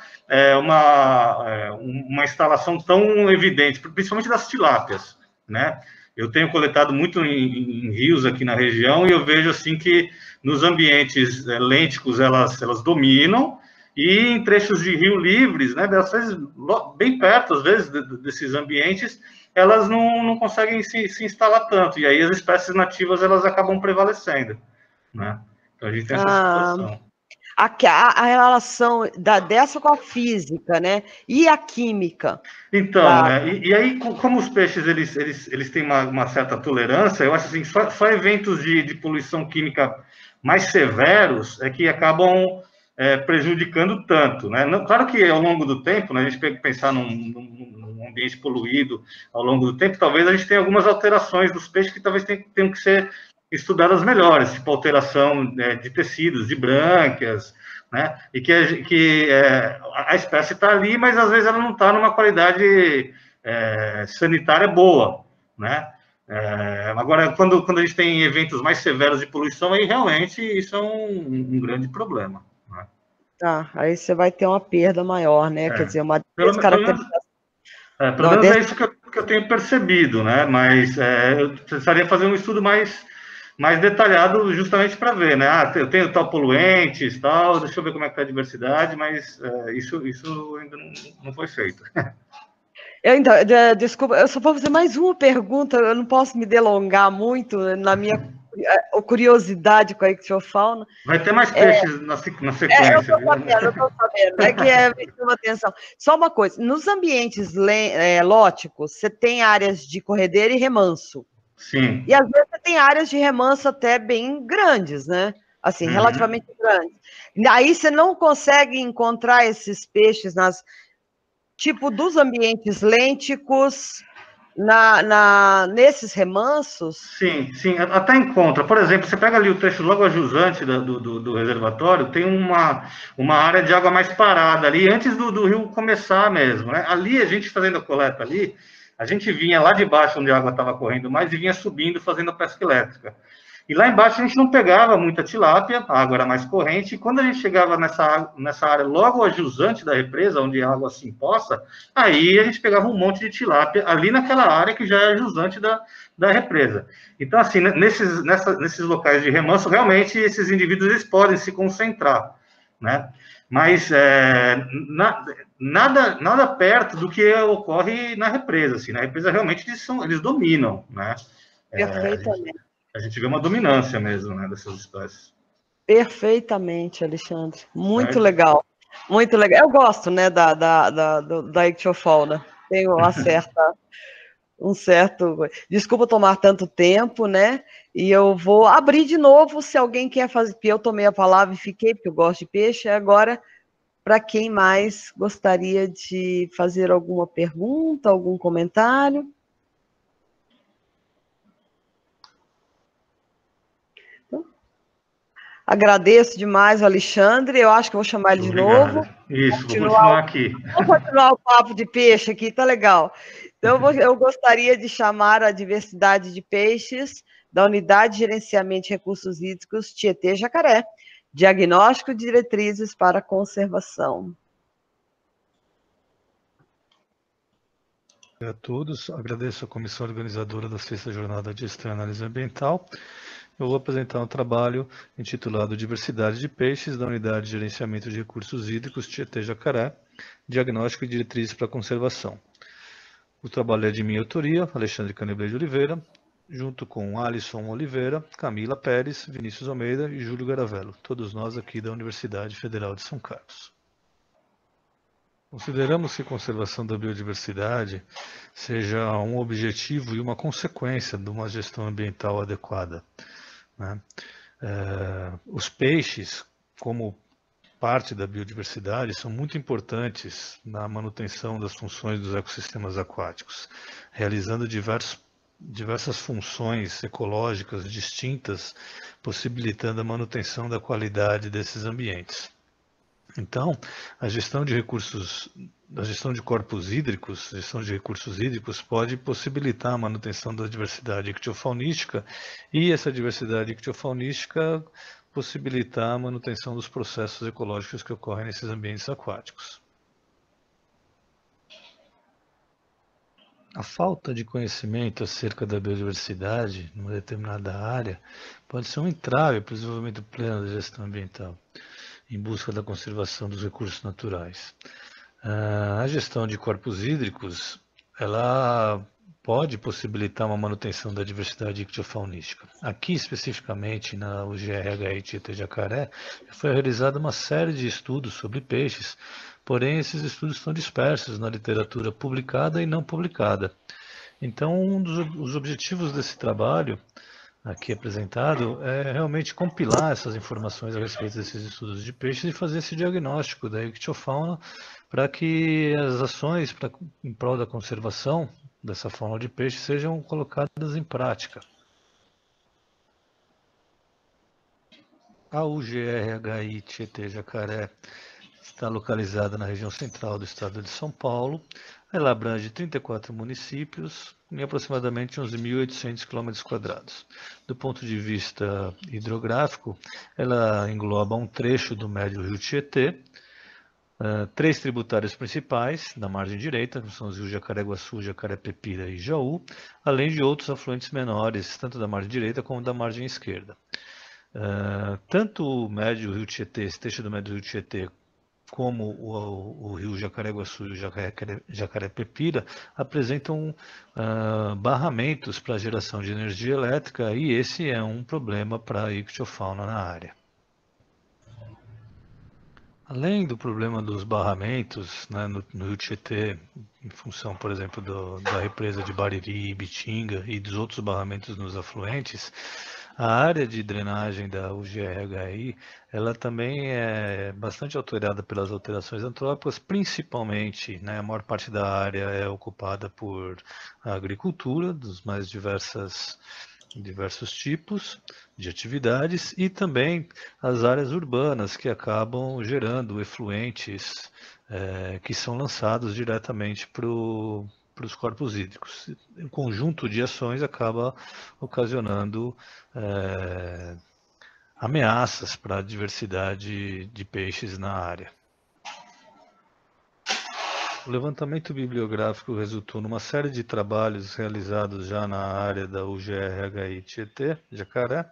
uma instalação tão evidente, principalmente das tilápias, né? Eu tenho coletado muito em rios aqui na região e eu vejo assim que nos ambientes lênticos elas dominam, e em trechos de rio livres, né, às vezes bem perto, às vezes, desses ambientes, elas não conseguem se instalar tanto, e aí as espécies nativas elas acabam prevalecendo, né? Então a gente tem essa situação. A relação dessa com a física, né? E a química. Então, e aí, como os peixes eles têm uma certa tolerância, eu acho assim, só eventos de poluição química mais severos é que acabam prejudicando tanto, né? Claro que ao longo do tempo, né, a gente tem que pensar num ambiente poluído ao longo do tempo, talvez a gente tenha algumas alterações dos peixes que talvez tenham que ser estudadas melhores, tipo alteração de tecidos, de brânquias, né? E que a espécie está ali, mas às vezes ela não está numa qualidade sanitária boa, né? Agora, quando a gente tem eventos mais severos de poluição, aí realmente isso é um grande problema, né? Aí você vai ter uma perda maior, né? Quer dizer, uma descaracterização. Pelo menos é isso que eu tenho percebido, né? Mas eu precisaria fazer um estudo mais detalhado justamente para ver, né? Eu tenho tal poluentes, tal, deixa eu ver como é que está a diversidade, mas isso ainda não foi feito. Então, desculpa, eu só vou fazer mais uma pergunta, eu não posso me delongar muito na minha curiosidade com a ictiofauna. Vai ter mais peixes na sequência. Eu estou sabendo, é que me chama atenção. Só uma coisa, nos ambientes lóticos, você tem áreas de corredeira e remanso. Sim. E às vezes você tem áreas de remanso até bem grandes, né? Assim, relativamente grandes. Aí você não consegue encontrar esses peixes tipo dos ambientes lênticos nesses remansos? Sim, até encontra. Por exemplo, você pega ali o trecho logo ajusante do reservatório, tem uma área de água mais parada ali, antes do rio começar mesmo, né? Ali, a gente fazendo a coleta ali, a gente vinha lá de baixo, onde a água estava correndo mais, e vinha subindo, fazendo a pesca elétrica. E lá embaixo a gente não pegava muita tilápia, a água era mais corrente, e quando a gente chegava nessa área logo a jusante da represa, onde a água se empoça, aí a gente pegava um monte de tilápia ali naquela área que já é jusante da represa. Então, assim, nesses locais de remanso, realmente esses indivíduos eles podem se concentrar, né? Mas nada perto do que ocorre na represa. Assim, na represa realmente eles dominam, né? Perfeitamente. A gente vê uma dominância mesmo, né, dessas espécies. Perfeitamente, Alexandre. Muito Certo? legal. Muito legal. Eu gosto, né, da ictiofauna. Tem um certo... Desculpa tomar tanto tempo, né? E eu vou abrir de novo, se alguém quer fazer... Eu tomei a palavra e fiquei, porque eu gosto de peixe. Agora, para quem mais gostaria de fazer alguma pergunta, algum comentário? Agradeço demais, Alexandre. Eu acho que vou chamar ele de novo. Isso, vou continuar aqui. Vamos continuar o papo de peixe aqui, tá legal. Então, eu gostaria de chamar a diversidade de peixes da Unidade de Gerenciamento de Recursos Hídricos Tietê Jacaré, diagnóstico de diretrizes para conservação. A todos, agradeço a comissão organizadora da 6ª Jornada de Gestão e Análise Ambiental. Eu vou apresentar um trabalho intitulado Diversidade de Peixes, da Unidade de Gerenciamento de Recursos Hídricos Tietê Jacaré, Diagnóstico e Diretrizes para a Conservação. O trabalho é de minha autoria, Alexandre Caneblé de Oliveira, junto com Alisson Oliveira, Camila Pérez, Vinícius Almeida e Júlio Garavello, todos nós aqui da Universidade Federal de São Carlos. Consideramos que a conservação da biodiversidade seja um objetivo e uma consequência de uma gestão ambiental adequada, né? Os peixes, como parte da biodiversidade, são muito importantes na manutenção das funções dos ecossistemas aquáticos, realizando diversas funções ecológicas distintas, possibilitando a manutenção da qualidade desses ambientes. Então, a gestão de corpos hídricos, gestão de recursos hídricos pode possibilitar a manutenção da diversidade ictiofaunística e essa diversidade ictiofaunística possibilitar a manutenção dos processos ecológicos que ocorrem nesses ambientes aquáticos. A falta de conhecimento acerca da biodiversidade numa determinada área pode ser um entrave para o desenvolvimento pleno da gestão ambiental, em busca da conservação dos recursos naturais. A gestão de corpos hídricos, ela pode possibilitar uma manutenção da diversidade ictiofaunística. Aqui, especificamente, na UGRHI Tietê Jacaré, foi realizada uma série de estudos sobre peixes, porém esses estudos estão dispersos na literatura publicada e não publicada. Então, um dos objetivos desse trabalho aqui apresentado é realmente compilar essas informações a respeito desses estudos de peixes e fazer esse diagnóstico da ictiofauna para que as ações em prol da conservação dessa fauna de peixe sejam colocadas em prática. A UGRHI Tietê Jacaré está localizada na região central do estado de São Paulo. Ela abrange 34 municípios em aproximadamente 11.800 km². Do ponto de vista hidrográfico, ela engloba um trecho do médio rio Tietê, 3 tributários principais na margem direita, que são os rios Jacareguaçu, Jacaré-Pepira e Jaú, além de outros afluentes menores, tanto da margem direita como da margem esquerda. Tanto o médio rio Tietê, esse trecho do médio rio Tietê, como o rio Jacareguaçu e o Jacaré-Pepira, apresentam barramentos para a geração de energia elétrica e esse é um problema para a ictiofauna na área. Além do problema dos barramentos, né, no rio Tietê, em função, por exemplo, da represa de Bariri e Bitinga e dos outros barramentos nos afluentes, a área de drenagem da UGRHI, ela também é bastante alterada pelas alterações antrópicas, principalmente, né, a maior parte da área é ocupada por agricultura, dos mais diversos tipos de atividades, e também as áreas urbanas que acabam gerando efluentes que são lançados diretamente para o para os corpos hídricos. Um conjunto de ações acaba ocasionando ameaças para a diversidade de peixes na área. O levantamento bibliográfico resultou numa série de trabalhos realizados já na área da UGR-HI Tietê, Jacaré,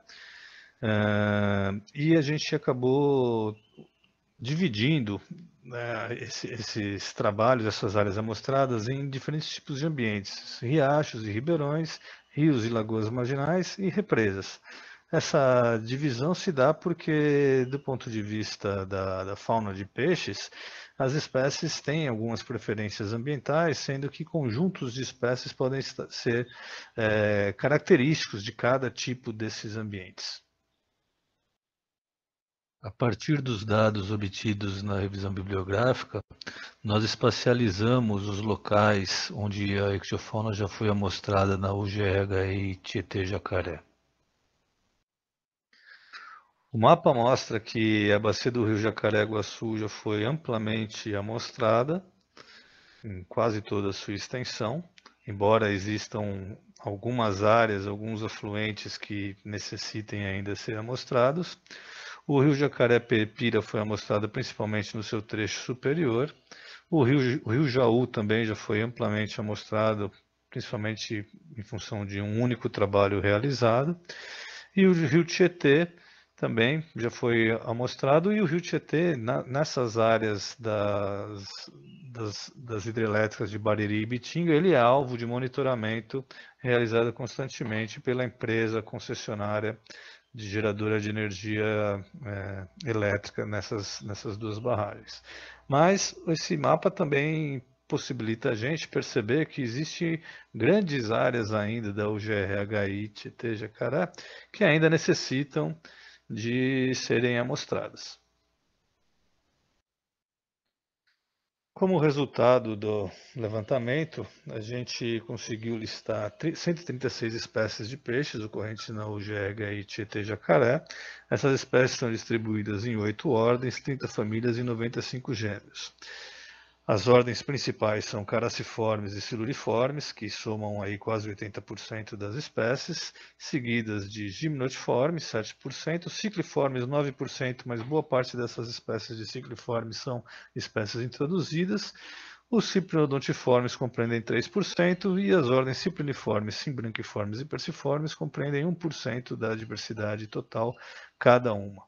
e a gente acabou dividindo esses trabalhos, essas áreas amostradas em diferentes tipos de ambientes, riachos e ribeirões, rios e lagoas marginais e represas. Essa divisão se dá porque, do ponto de vista da fauna de peixes, as espécies têm algumas preferências ambientais, sendo que conjuntos de espécies podem ser característicos de cada tipo desses ambientes. A partir dos dados obtidos na revisão bibliográfica, nós espacializamos os locais onde a ictiofauna já foi amostrada na UGR-HI Tietê-Jacaré. O mapa mostra que a bacia do rio Jacaré-Iguaçu já foi amplamente amostrada, em quase toda a sua extensão, embora existam algumas áreas, alguns afluentes que necessitem ainda ser amostrados. O rio Jacaré-Pepira foi amostrado principalmente no seu trecho superior. O rio Jaú também já foi amplamente amostrado, principalmente em função de um único trabalho realizado. E o rio Tietê também já foi amostrado, e o rio Tietê, nessas áreas das hidrelétricas de Bariri e Bitinga, ele é alvo de monitoramento realizado constantemente pela empresa concessionária de geradora de energia elétrica nessas duas barragens. Mas esse mapa também possibilita a gente perceber que existem grandes áreas ainda da UGR-HI Tietê-Jacaré que ainda necessitam de serem amostradas. Como resultado do levantamento, a gente conseguiu listar 136 espécies de peixes ocorrentes na UGR-HI Tietê-Jacaré. Essas espécies são distribuídas em 8 ordens, 30 famílias e 95 gêneros. As ordens principais são caraciformes e siluriformes, que somam aí quase 80% das espécies, seguidas de gimnotiformes, 7%, cicliformes, 9%, mas boa parte dessas espécies de cicliformes são espécies introduzidas. Os ciprinodontiformes compreendem 3% e as ordens cipriniformes, simbranquiformes e perciformes compreendem 1% da diversidade total cada uma.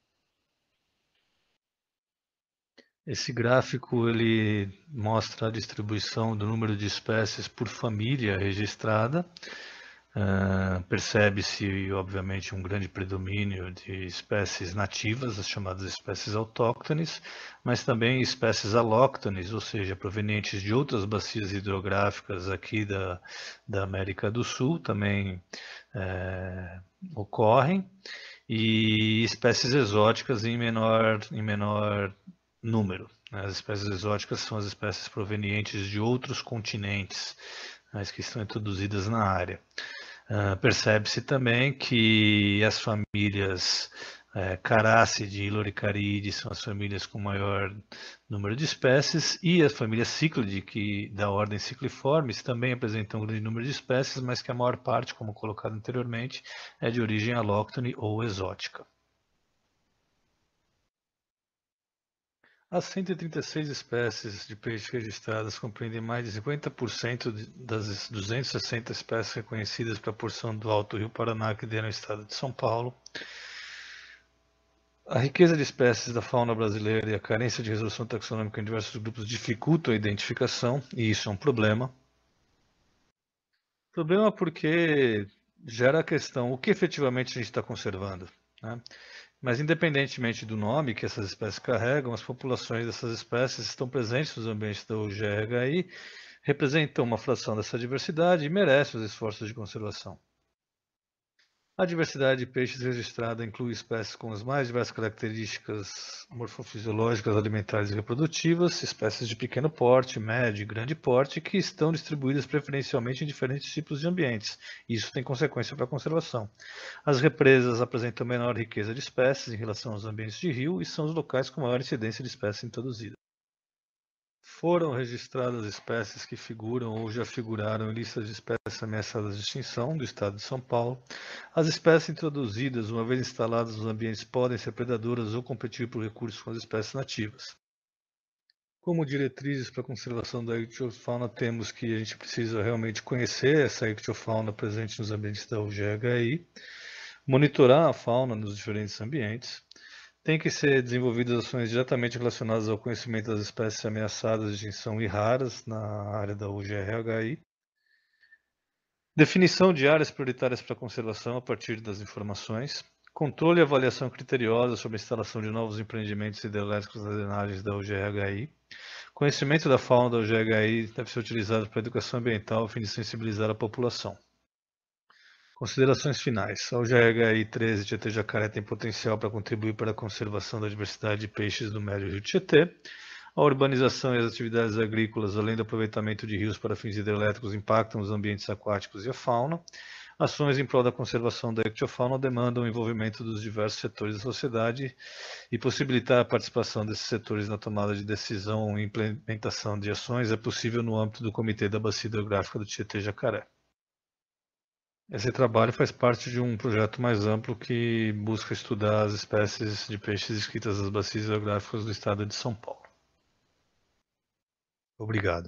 Esse gráfico ele mostra a distribuição do número de espécies por família registrada. Percebe-se, obviamente, um grande predomínio de espécies nativas, as chamadas espécies autóctones, mas também espécies alóctones, ou seja, provenientes de outras bacias hidrográficas aqui da América do Sul, também ocorrem, e espécies exóticas em menor número. As espécies exóticas são as espécies provenientes de outros continentes, mas que estão introduzidas na área. Percebe-se também que as famílias Caracide e Loricaride são as famílias com maior número de espécies, e a família Ciclide, que da ordem Cicliformes, também apresentam um grande número de espécies, mas que a maior parte, como colocado anteriormente, é de origem alóctone ou exótica. As 136 espécies de peixe registradas compreendem mais de 50% das 260 espécies reconhecidas para a porção do Alto Rio Paraná, que no estado de São Paulo. A riqueza de espécies da fauna brasileira e a carência de resolução taxonômica em diversos grupos dificultam a identificação, e isso é um problema. Problema porque gera a questão, o que efetivamente a gente está conservando, né? Mas, independentemente do nome que essas espécies carregam, as populações dessas espécies estão presentes nos ambientes da UGR-HI, representam uma fração dessa diversidade e merecem os esforços de conservação. A diversidade de peixes registrada inclui espécies com as mais diversas características morfofisiológicas, alimentares e reprodutivas, espécies de pequeno porte, médio e grande porte, que estão distribuídas preferencialmente em diferentes tipos de ambientes. Isso tem consequência para a conservação. As represas apresentam menor riqueza de espécies em relação aos ambientes de rio e são os locais com maior incidência de espécies introduzidas. Foram registradas espécies que figuram ou já figuraram em listas de espécies ameaçadas de extinção do estado de São Paulo. As espécies introduzidas, uma vez instaladas nos ambientes, podem ser predadoras ou competir por recursos com as espécies nativas. Como diretrizes para a conservação da ictiofauna, temos que a gente precisa realmente conhecer essa ictiofauna presente nos ambientes da UGHI, monitorar a fauna nos diferentes ambientes. Tem que ser desenvolvidas ações diretamente relacionadas ao conhecimento das espécies ameaçadas de extinção e raras na área da UGRHI. Definição de áreas prioritárias para conservação a partir das informações. Controle e avaliação criteriosa sobre a instalação de novos empreendimentos hidrelétricos nas drenagens da UGRHI. Conhecimento da fauna da UGRHI deve ser utilizado para a educação ambiental a fim de sensibilizar a população. Considerações finais. A UGRHI 13 Tietê Jacaré tem potencial para contribuir para a conservação da diversidade de peixes do médio rio Tietê. A urbanização e as atividades agrícolas, além do aproveitamento de rios para fins hidrelétricos, impactam os ambientes aquáticos e a fauna. Ações em prol da conservação da ictiofauna demandam o envolvimento dos diversos setores da sociedade e possibilitar a participação desses setores na tomada de decisão e implementação de ações é possível no âmbito do Comitê da Bacia Hidrográfica do Tietê Jacaré. Esse trabalho faz parte de um projeto mais amplo que busca estudar as espécies de peixes inscritas nas bacias hidrográficas do estado de São Paulo. Obrigado.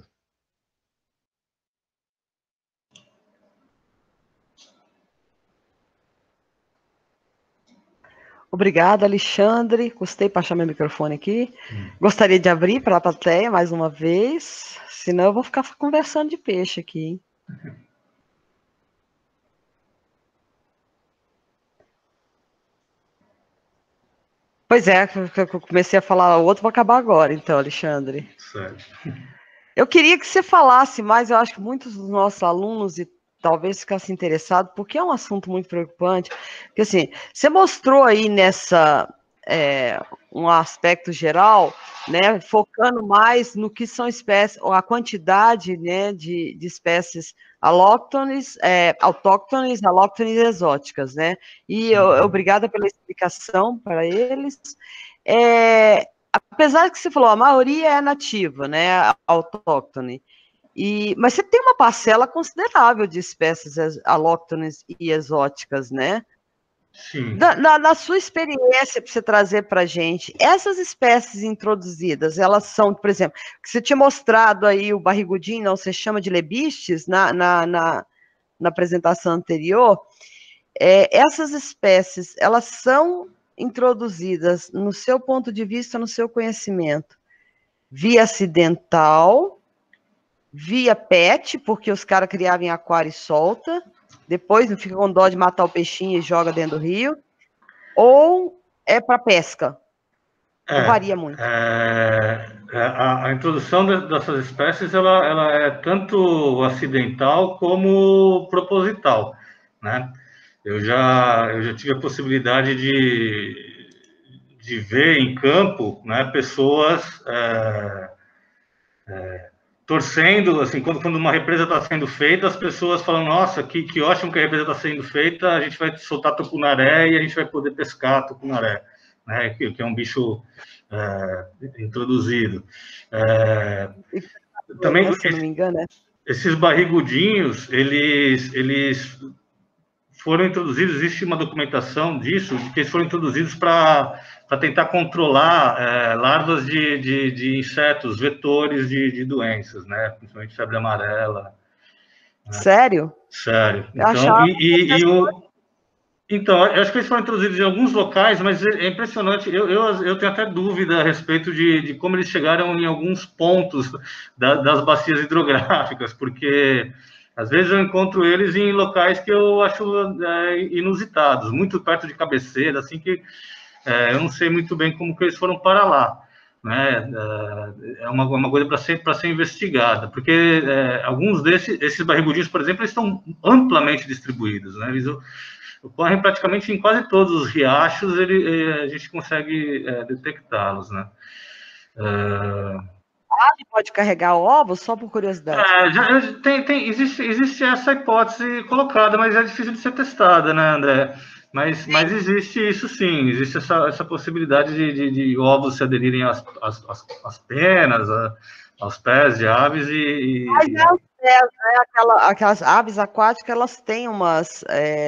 Obrigada, Alexandre. Gostei de achar meu microfone aqui. Gostaria de abrir para a plateia mais uma vez, senão eu vou ficar conversando de peixe aqui, hein? Pois é, eu comecei a falar o outro, vou acabar agora, então, Alexandre. Certo. Eu queria que você falasse mais, eu acho que muitos dos nossos alunos e talvez ficassem interessados, porque é um assunto muito preocupante, porque assim, você mostrou aí nessa, um aspecto geral, né, focando mais no que são espécies, ou a quantidade, né, de espécies autóctones, alóctones e exóticas, né, e obrigada pela explicação para eles. Apesar de que você falou, a maioria é nativa, né, autóctone, mas você tem uma parcela considerável de espécies alóctones e exóticas, né? Sim. Na sua experiência, para você trazer para a gente, essas espécies introduzidas, elas são, por exemplo, que você tinha mostrado aí o barrigudinho, não, você chama de lebistes, na apresentação anterior, essas espécies, elas são introduzidas, no seu ponto de vista, no seu conhecimento, via acidental, via PET, porque os caras criavam em aquário e solta, depois não fica com dó de matar o peixinho e joga dentro do rio, ou é para pesca? Varia muito. A introdução dessas espécies, ela é tanto acidental como proposital, né? Eu já tive a possibilidade de ver em campo, né, pessoas torcendo, assim, quando uma represa está sendo feita, as pessoas falam, nossa, que ótimo que a represa está sendo feita, a gente vai soltar tucunaré e a gente vai poder pescar tucunaré, né, que é um bicho introduzido. Também, se não me engano, esses barrigudinhos, eles foram introduzidos, existe uma documentação disso, de que eles foram introduzidos para tentar controlar larvas de insetos, vetores de doenças, né? Principalmente febre amarela. Né? Sério? Sério. Então, eu acho que eles foram introduzidos em alguns locais, mas é impressionante, eu tenho até dúvida a respeito de como eles chegaram em alguns pontos das bacias hidrográficas, porque às vezes eu encontro eles em locais que eu acho inusitados, muito perto de cabeceira, assim que eu não sei muito bem como que eles foram para lá, né? É uma coisa para ser investigada, porque alguns esses barrigudinhos, por exemplo, eles estão amplamente distribuídos, né? Eles ocorrem praticamente em quase todos os riachos, a gente consegue detectá-los, né? Pode carregar ovos, só por curiosidade. Existe essa hipótese colocada, mas é difícil de ser testada, né, André? Mas existe isso sim, existe essa possibilidade de ovos se aderirem às penas, aos pés de aves Mas é aos pés, né? Aquelas aves aquáticas, elas têm umas...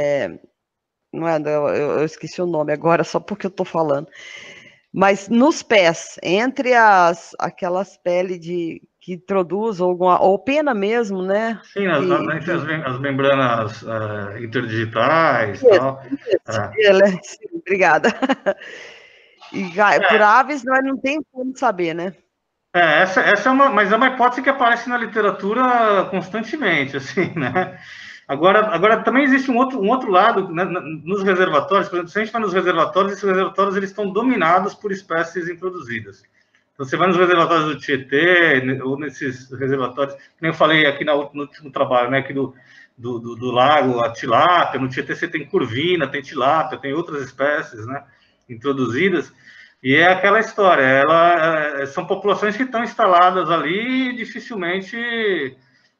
não é, eu esqueci o nome agora, só porque eu estou falando. Mas nos pés, entre aquelas peles que introduz ou pena mesmo, né? Sim, as membranas interdigitais e tal. Sim, obrigada. E por aves nós não tem como saber, né? Essa mas é uma hipótese que aparece na literatura constantemente, assim, né? Agora também existe um outro lado, né, nos reservatórios. Por exemplo, se a gente vai nos reservatórios, esses reservatórios eles estão dominados por espécies introduzidas. Então, você vai nos reservatórios do Tietê, ou nesses reservatórios, que nem eu falei aqui no último trabalho, né, aqui do lago, a tilápia. No Tietê você tem curvina, tem tilápia, tem outras espécies, né, introduzidas. E é aquela história, são populações que estão instaladas ali e dificilmente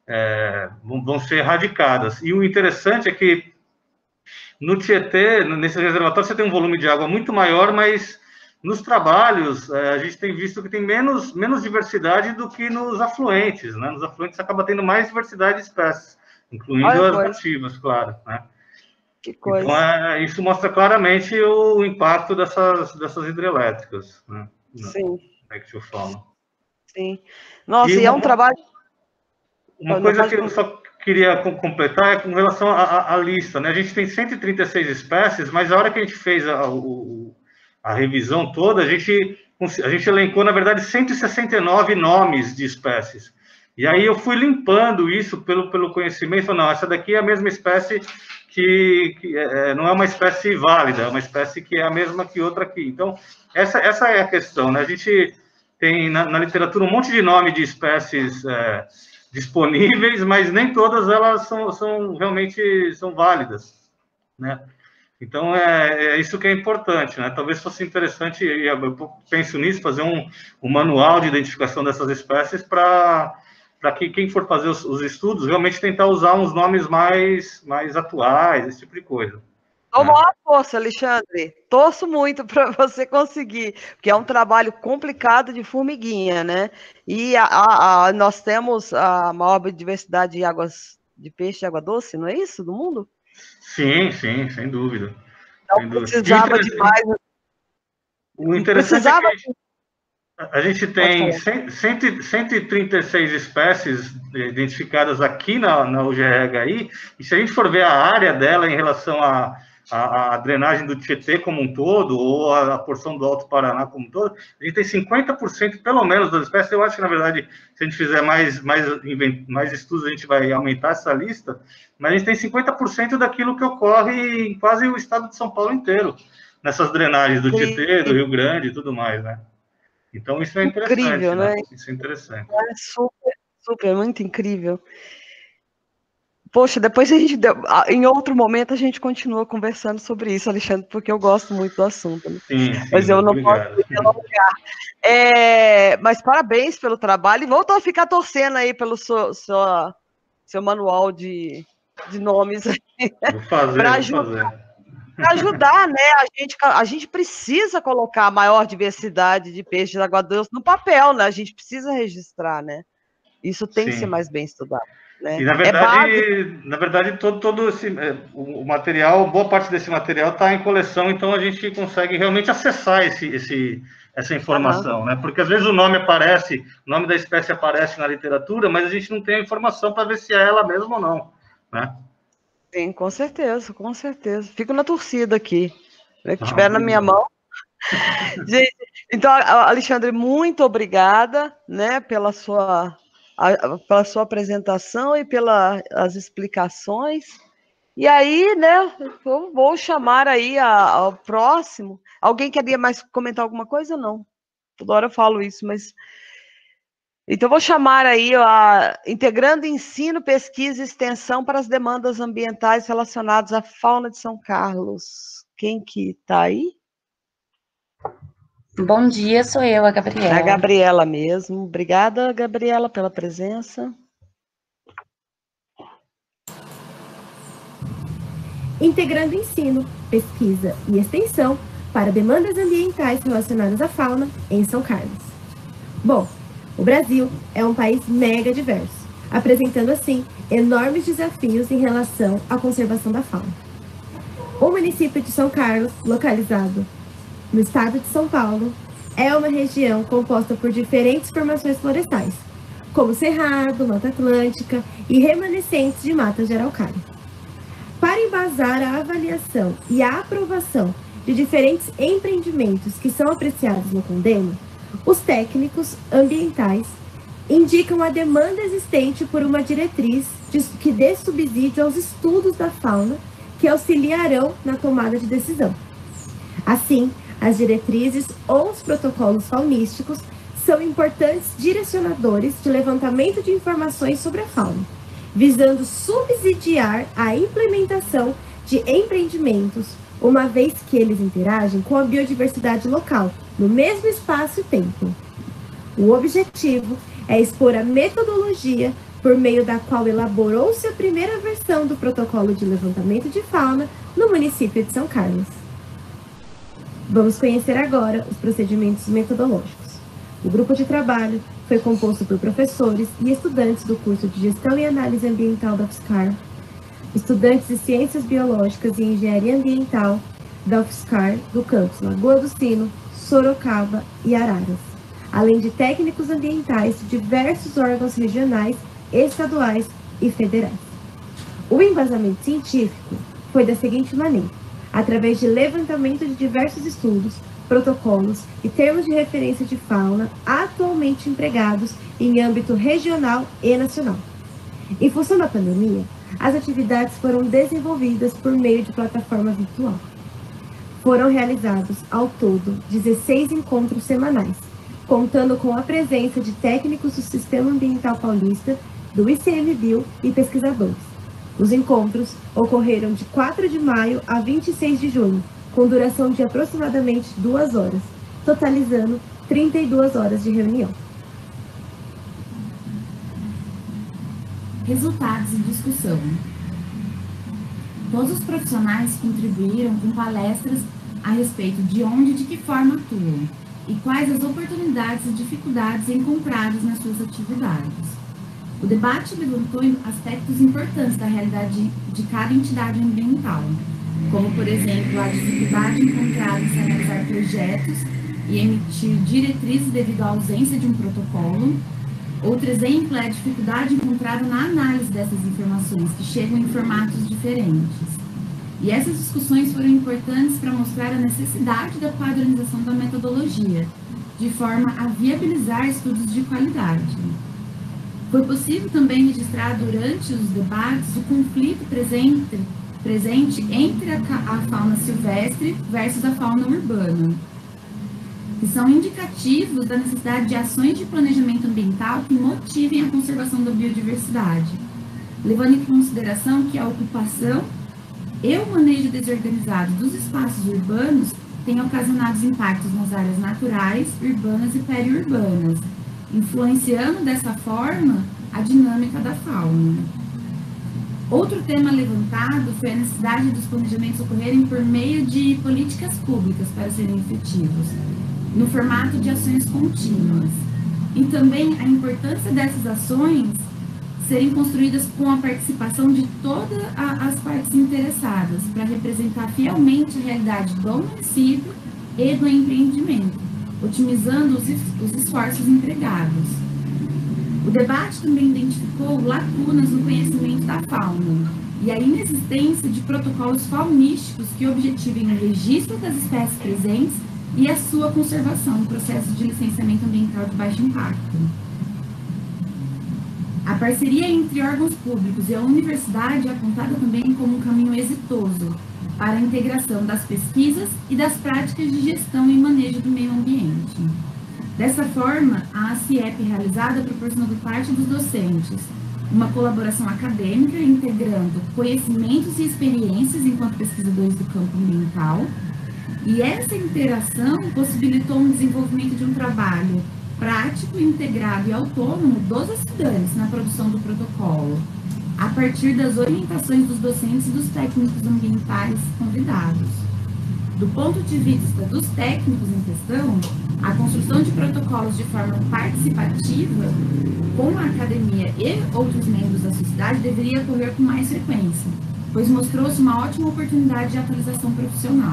vão ser erradicadas. E o interessante é que no Tietê, nesse reservatório, você tem um volume de água muito maior, mas nos trabalhos a gente tem visto que tem menos diversidade do que nos afluentes, né? Nos afluentes acaba tendo mais diversidade de espécies, incluindo as nativas, claro, né? Que coisa. Então, isso mostra claramente o impacto dessas hidrelétricas, né? Sim. Na ictiofauna. Sim. Nossa, e é um trabalho... Uma coisa que eu só queria completar é com relação à lista, né? A gente tem 136 espécies, mas a hora que a gente fez a revisão toda, a gente elencou, na verdade, 169 nomes de espécies. E aí eu fui limpando isso pelo conhecimento, falando, não, essa daqui é a mesma espécie que não é uma espécie válida, é uma espécie que é a mesma que outra aqui. Então, essa é a questão, né? A gente tem na literatura um monte de nome de espécies disponíveis, mas nem todas elas são realmente válidas, né? Então, é isso que é importante, né? Talvez fosse interessante, e eu penso nisso, fazer um manual de identificação dessas espécies para que quem for fazer os estudos realmente tentar usar uns nomes mais atuais, esse tipo de coisa. Toma uma força, Alexandre. Torço muito para você conseguir, porque é um trabalho complicado de formiguinha, né? E nós temos a maior biodiversidade de peixe de água doce, não é isso, do mundo? Sim, sem dúvida. Então, precisava de mais. O interessante é que a gente tem 136 espécies identificadas aqui na UGRHI, e se a gente for ver a área dela em relação à drenagem do Tietê como um todo, ou a porção do Alto Paraná como um todo, a gente tem 50% pelo menos das espécies. Eu acho que, na verdade, se a gente fizer mais estudos, a gente vai aumentar essa lista, mas a gente tem 50% daquilo que ocorre em quase o estado de São Paulo inteiro, nessas drenagens do Tietê, do Rio Grande e tudo mais, né? Então, isso é interessante, incrível, né? Isso é interessante. É super, muito incrível. Poxa, depois em outro momento a gente continua conversando sobre isso, Alexandre, porque eu gosto muito do assunto. Né? Sim, mas eu não obrigado. posso me alongar. Mas parabéns pelo trabalho e volto a ficar torcendo aí pelo seu manual de nomes aí. Vou fazer. Para ajudar, né? A gente precisa colocar a maior diversidade de peixes de água doce no papel, né? A gente precisa registrar, né? Isso tem que ser mais bem estudado. Né? E, na verdade, todo o material, boa parte desse material está em coleção, então a gente consegue realmente acessar essa informação, né? Porque às vezes o nome da espécie aparece na literatura, mas a gente não tem a informação para ver se é ela mesma ou não, né? Sim, com certeza, com certeza. Fico na torcida aqui, né, que estiver na minha mão. Gente, então, Alexandre, muito obrigada, né, pela sua apresentação e pelas explicações. E aí, né, eu vou chamar aí ao próximo. Alguém queria mais comentar alguma coisa? Não. Toda hora eu falo isso, mas... Então, vou chamar aí integrando ensino, pesquisa e extensão para as demandas ambientais relacionadas à fauna de São Carlos. Quem que está aí? Bom dia, sou eu, a Gabriela. É a Gabriela mesmo. Obrigada, Gabriela, pela presença. Integrando ensino, pesquisa e extensão para demandas ambientais relacionadas à fauna em São Carlos. Bom, O Brasil é um país mega diverso, apresentando assim enormes desafios em relação à conservação da fauna. O município de São Carlos, localizado no estado de São Paulo, é uma região composta por diferentes formações florestais, como cerrado, mata atlântica e remanescentes de mata de araucária. Para embasar a avaliação e a aprovação de diferentes empreendimentos que são apreciados no Condema, os técnicos ambientais indicam a demanda existente por uma diretriz que dê subsídio aos estudos da fauna que auxiliarão na tomada de decisão. Assim, as diretrizes ou os protocolos faunísticos são importantes direcionadores de levantamento de informações sobre a fauna, visando subsidiar a implementação de empreendimentos, uma vez que eles interagem com a biodiversidade local, no mesmo espaço e tempo. O objetivo é expor a metodologia por meio da qual elaborou-se a primeira versão do protocolo de levantamento de fauna no município de São Carlos. Vamos conhecer agora os procedimentos metodológicos. O grupo de trabalho foi composto por professores e estudantes do curso de Gestão e Análise Ambiental da UFSCar, estudantes de Ciências Biológicas e Engenharia Ambiental da UFSCar do campus Lagoa do Sino, Sorocaba e Araras, além de técnicos ambientais de diversos órgãos regionais, estaduais e federais. O embasamento científico foi da seguinte maneira: através de levantamento de diversos estudos, protocolos e termos de referência de fauna atualmente empregados em âmbito regional e nacional. Em função da pandemia, as atividades foram desenvolvidas por meio de plataforma virtual. Foram realizados, ao todo, 16 encontros semanais, contando com a presença de técnicos do Sistema Ambiental Paulista, do ICMBio e pesquisadores. Os encontros ocorreram de 4 de maio a 26 de junho, com duração de aproximadamente 2 horas, totalizando 32 horas de reunião. Resultados e discussão. Todos os profissionais contribuíram com palestras a respeito de onde e de que forma atuam e quais as oportunidades e dificuldades encontradas nas suas atividades. O debate levantou aspectos importantes da realidade de cada entidade ambiental, como, por exemplo, a dificuldade encontrada em se analisar projetos e emitir diretrizes devido à ausência de um protocolo. Outro exemplo é a dificuldade encontrada na análise dessas informações, que chegam em formatos diferentes. E essas discussões foram importantes para mostrar a necessidade da padronização da metodologia, de forma a viabilizar estudos de qualidade. Foi possível também registrar durante os debates o conflito presente entre a fauna silvestre versus a fauna urbana, que são indicativos da necessidade de ações de planejamento ambiental que motivem a conservação da biodiversidade, levando em consideração que a ocupação e o manejo desorganizado dos espaços urbanos têm ocasionado impactos nas áreas naturais, urbanas e periurbanas, influenciando dessa forma a dinâmica da fauna. Outro tema levantado foi a necessidade dos planejamentos ocorrerem por meio de políticas públicas para serem efetivos, no formato de ações contínuas, e também a importância dessas ações serem construídas com a participação de todas as partes interessadas, para representar fielmente a realidade do município e do empreendimento, otimizando os esforços empregados. O debate também identificou lacunas no conhecimento da fauna e a inexistência de protocolos faunísticos que objetivem o registro das espécies presentes e a sua conservação em processos de licenciamento ambiental de baixo impacto. A parceria entre órgãos públicos e a universidade é apontada também como um caminho exitoso para a integração das pesquisas e das práticas de gestão e manejo do meio ambiente. Dessa forma, a ACIEP realizada proporcionou parte dos docentes uma colaboração acadêmica integrando conhecimentos e experiências enquanto pesquisadores do campo ambiental, e essa interação possibilitou um desenvolvimento de um trabalho prático, integrado e autônomo dos estudantes na produção do protocolo, a partir das orientações dos docentes e dos técnicos ambientais convidados. Do ponto de vista dos técnicos em questão, A construção de protocolos de forma participativa com a academia e outros membros da sociedade deveria ocorrer com mais frequência, pois mostrou-se uma ótima oportunidade de atualização profissional.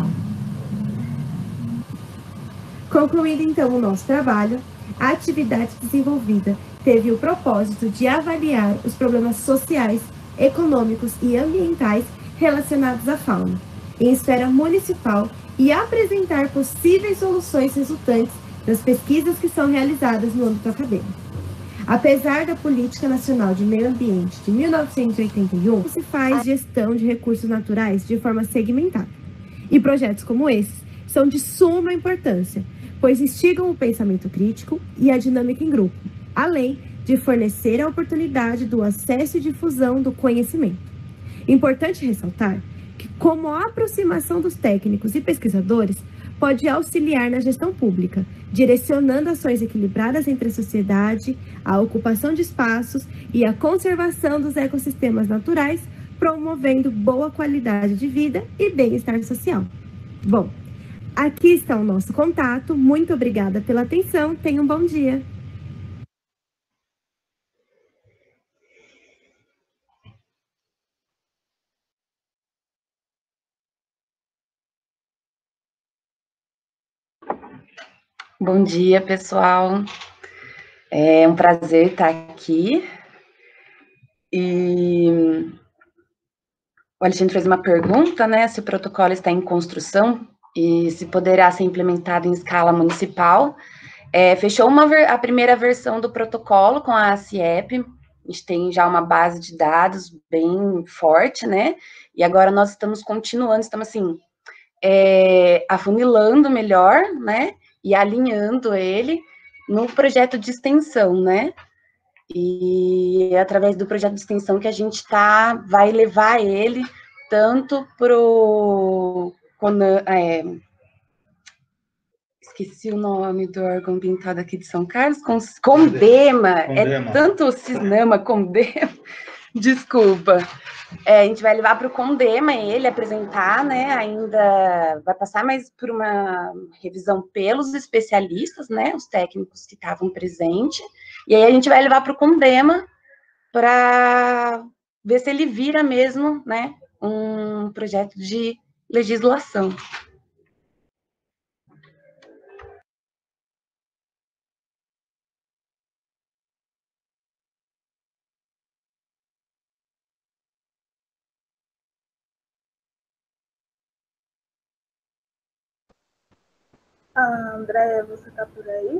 Concluído então o nosso trabalho, a atividade desenvolvida teve o propósito de avaliar os problemas sociais, econômicos e ambientais relacionados à fauna, em esfera municipal, e apresentar possíveis soluções resultantes das pesquisas que são realizadas no âmbito acadêmico. Apesar da Política Nacional de Meio Ambiente de 1981, se faz gestão de recursos naturais de forma segmentada. E projetos como esses são de suma importância, pois instigam o pensamento crítico e a dinâmica em grupo, além de fornecer a oportunidade do acesso e difusão do conhecimento. Importante ressaltar que, como a aproximação dos técnicos e pesquisadores pode auxiliar na gestão pública, direcionando ações equilibradas entre a sociedade, a ocupação de espaços e a conservação dos ecossistemas naturais, promovendo boa qualidade de vida e bem-estar social. Bom, aqui está o nosso contato. Muito obrigada pela atenção. Tenha um bom dia. Bom dia, pessoal. É um prazer estar aqui. E o Alexandre fez uma pergunta, né, se o protocolo está em construção e se poderá ser implementado em escala municipal. Fechou a primeira versão do protocolo com a ACIEP, a gente tem já uma base de dados bem forte, né, e agora nós estamos continuando, estamos assim, afunilando melhor, né, e alinhando ele no projeto de extensão, né? E é através do projeto de extensão que a gente vai levar ele tanto para o esqueci o nome do órgão ambiental aqui de São Carlos, CONDEMA, é tanto o CISNAMA, CONDEMA, desculpa. A gente vai levar para o CONDEMA ele apresentar, né, ainda vai passar mais por uma revisão pelos especialistas, né, os técnicos que estavam presentes, e aí a gente vai levar para o CONDEMA para ver se ele vira mesmo, né, um projeto de legislação. Andréia, você está por aí?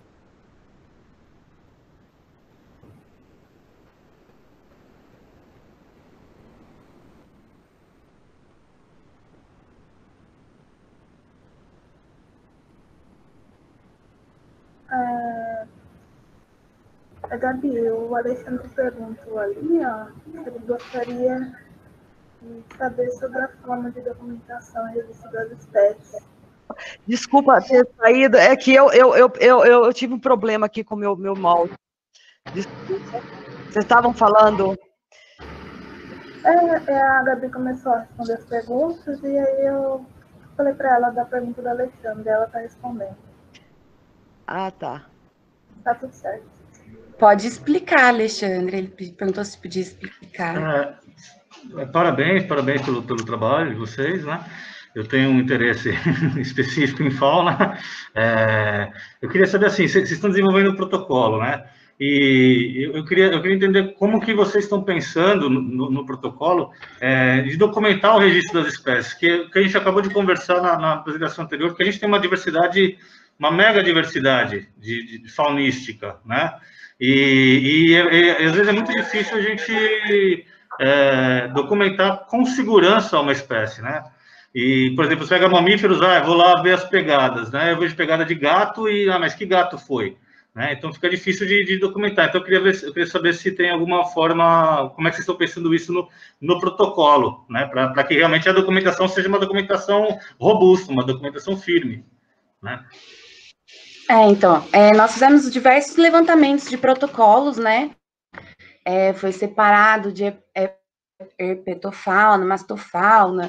Gabi, o Alexandre perguntou ali, ó, se ele gostaria de saber sobre a forma de documentação e registro das espécies. Desculpa ter saído, é que eu tive um problema aqui com o meu mouse. Desculpa. Vocês estavam falando? A Gabi começou a responder as perguntas, e aí eu falei para ela da pergunta do Alexandre, ela está respondendo. Ah, tá. Tá tudo certo. Pode explicar, Alexandre, ele perguntou se podia explicar. Parabéns pelo trabalho de vocês, né? Eu tenho um interesse específico em fauna. Eu queria saber, assim, vocês estão desenvolvendo um protocolo, né? E eu queria entender como que vocês estão pensando no protocolo de documentar o registro das espécies, que a gente acabou de conversar na apresentação anterior, que a gente tem uma diversidade, uma mega diversidade de faunística, né? E às vezes é muito difícil a gente documentar com segurança uma espécie, né? E, por exemplo, você pega mamíferos, eu vou lá ver as pegadas, né? Eu vejo pegada de gato mas que gato foi? Né? Então, fica difícil de documentar. Então, eu queria saber se tem alguma forma, como é que vocês estão pensando isso no protocolo, né? Para que realmente a documentação seja uma documentação robusta, uma documentação firme, né? Então, nós fizemos diversos levantamentos de protocolos, né? Foi separado de herpetofauna, mastofauna,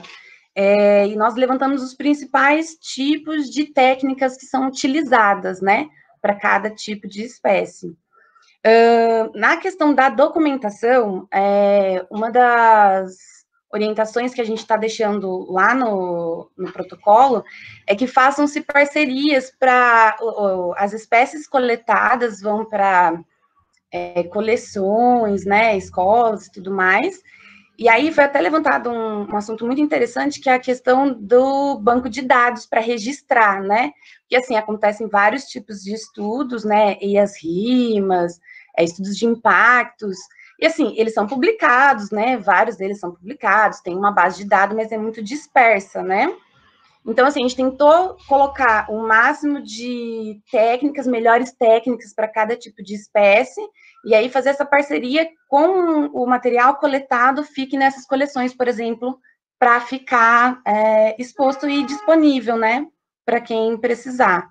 e nós levantamos os principais tipos de técnicas que são utilizadas, né, para cada tipo de espécie. Na questão da documentação, uma das orientações que a gente está deixando lá no protocolo é que façam-se parcerias para as espécies coletadas vão para coleções, né, escolas e tudo mais. E aí foi até levantado um assunto muito interessante, que é a questão do banco de dados para registrar, né? Porque, assim, acontecem vários tipos de estudos, né? E as rimas, estudos de impactos, e, assim, eles são publicados, né? Vários deles são publicados, tem uma base de dados, mas é muito dispersa, né? Então, assim, a gente tentou colocar o máximo de técnicas, melhores técnicas para cada tipo de espécie, e aí fazer essa parceria com o material coletado fique nessas coleções, por exemplo, para ficar exposto e disponível, né, para quem precisar.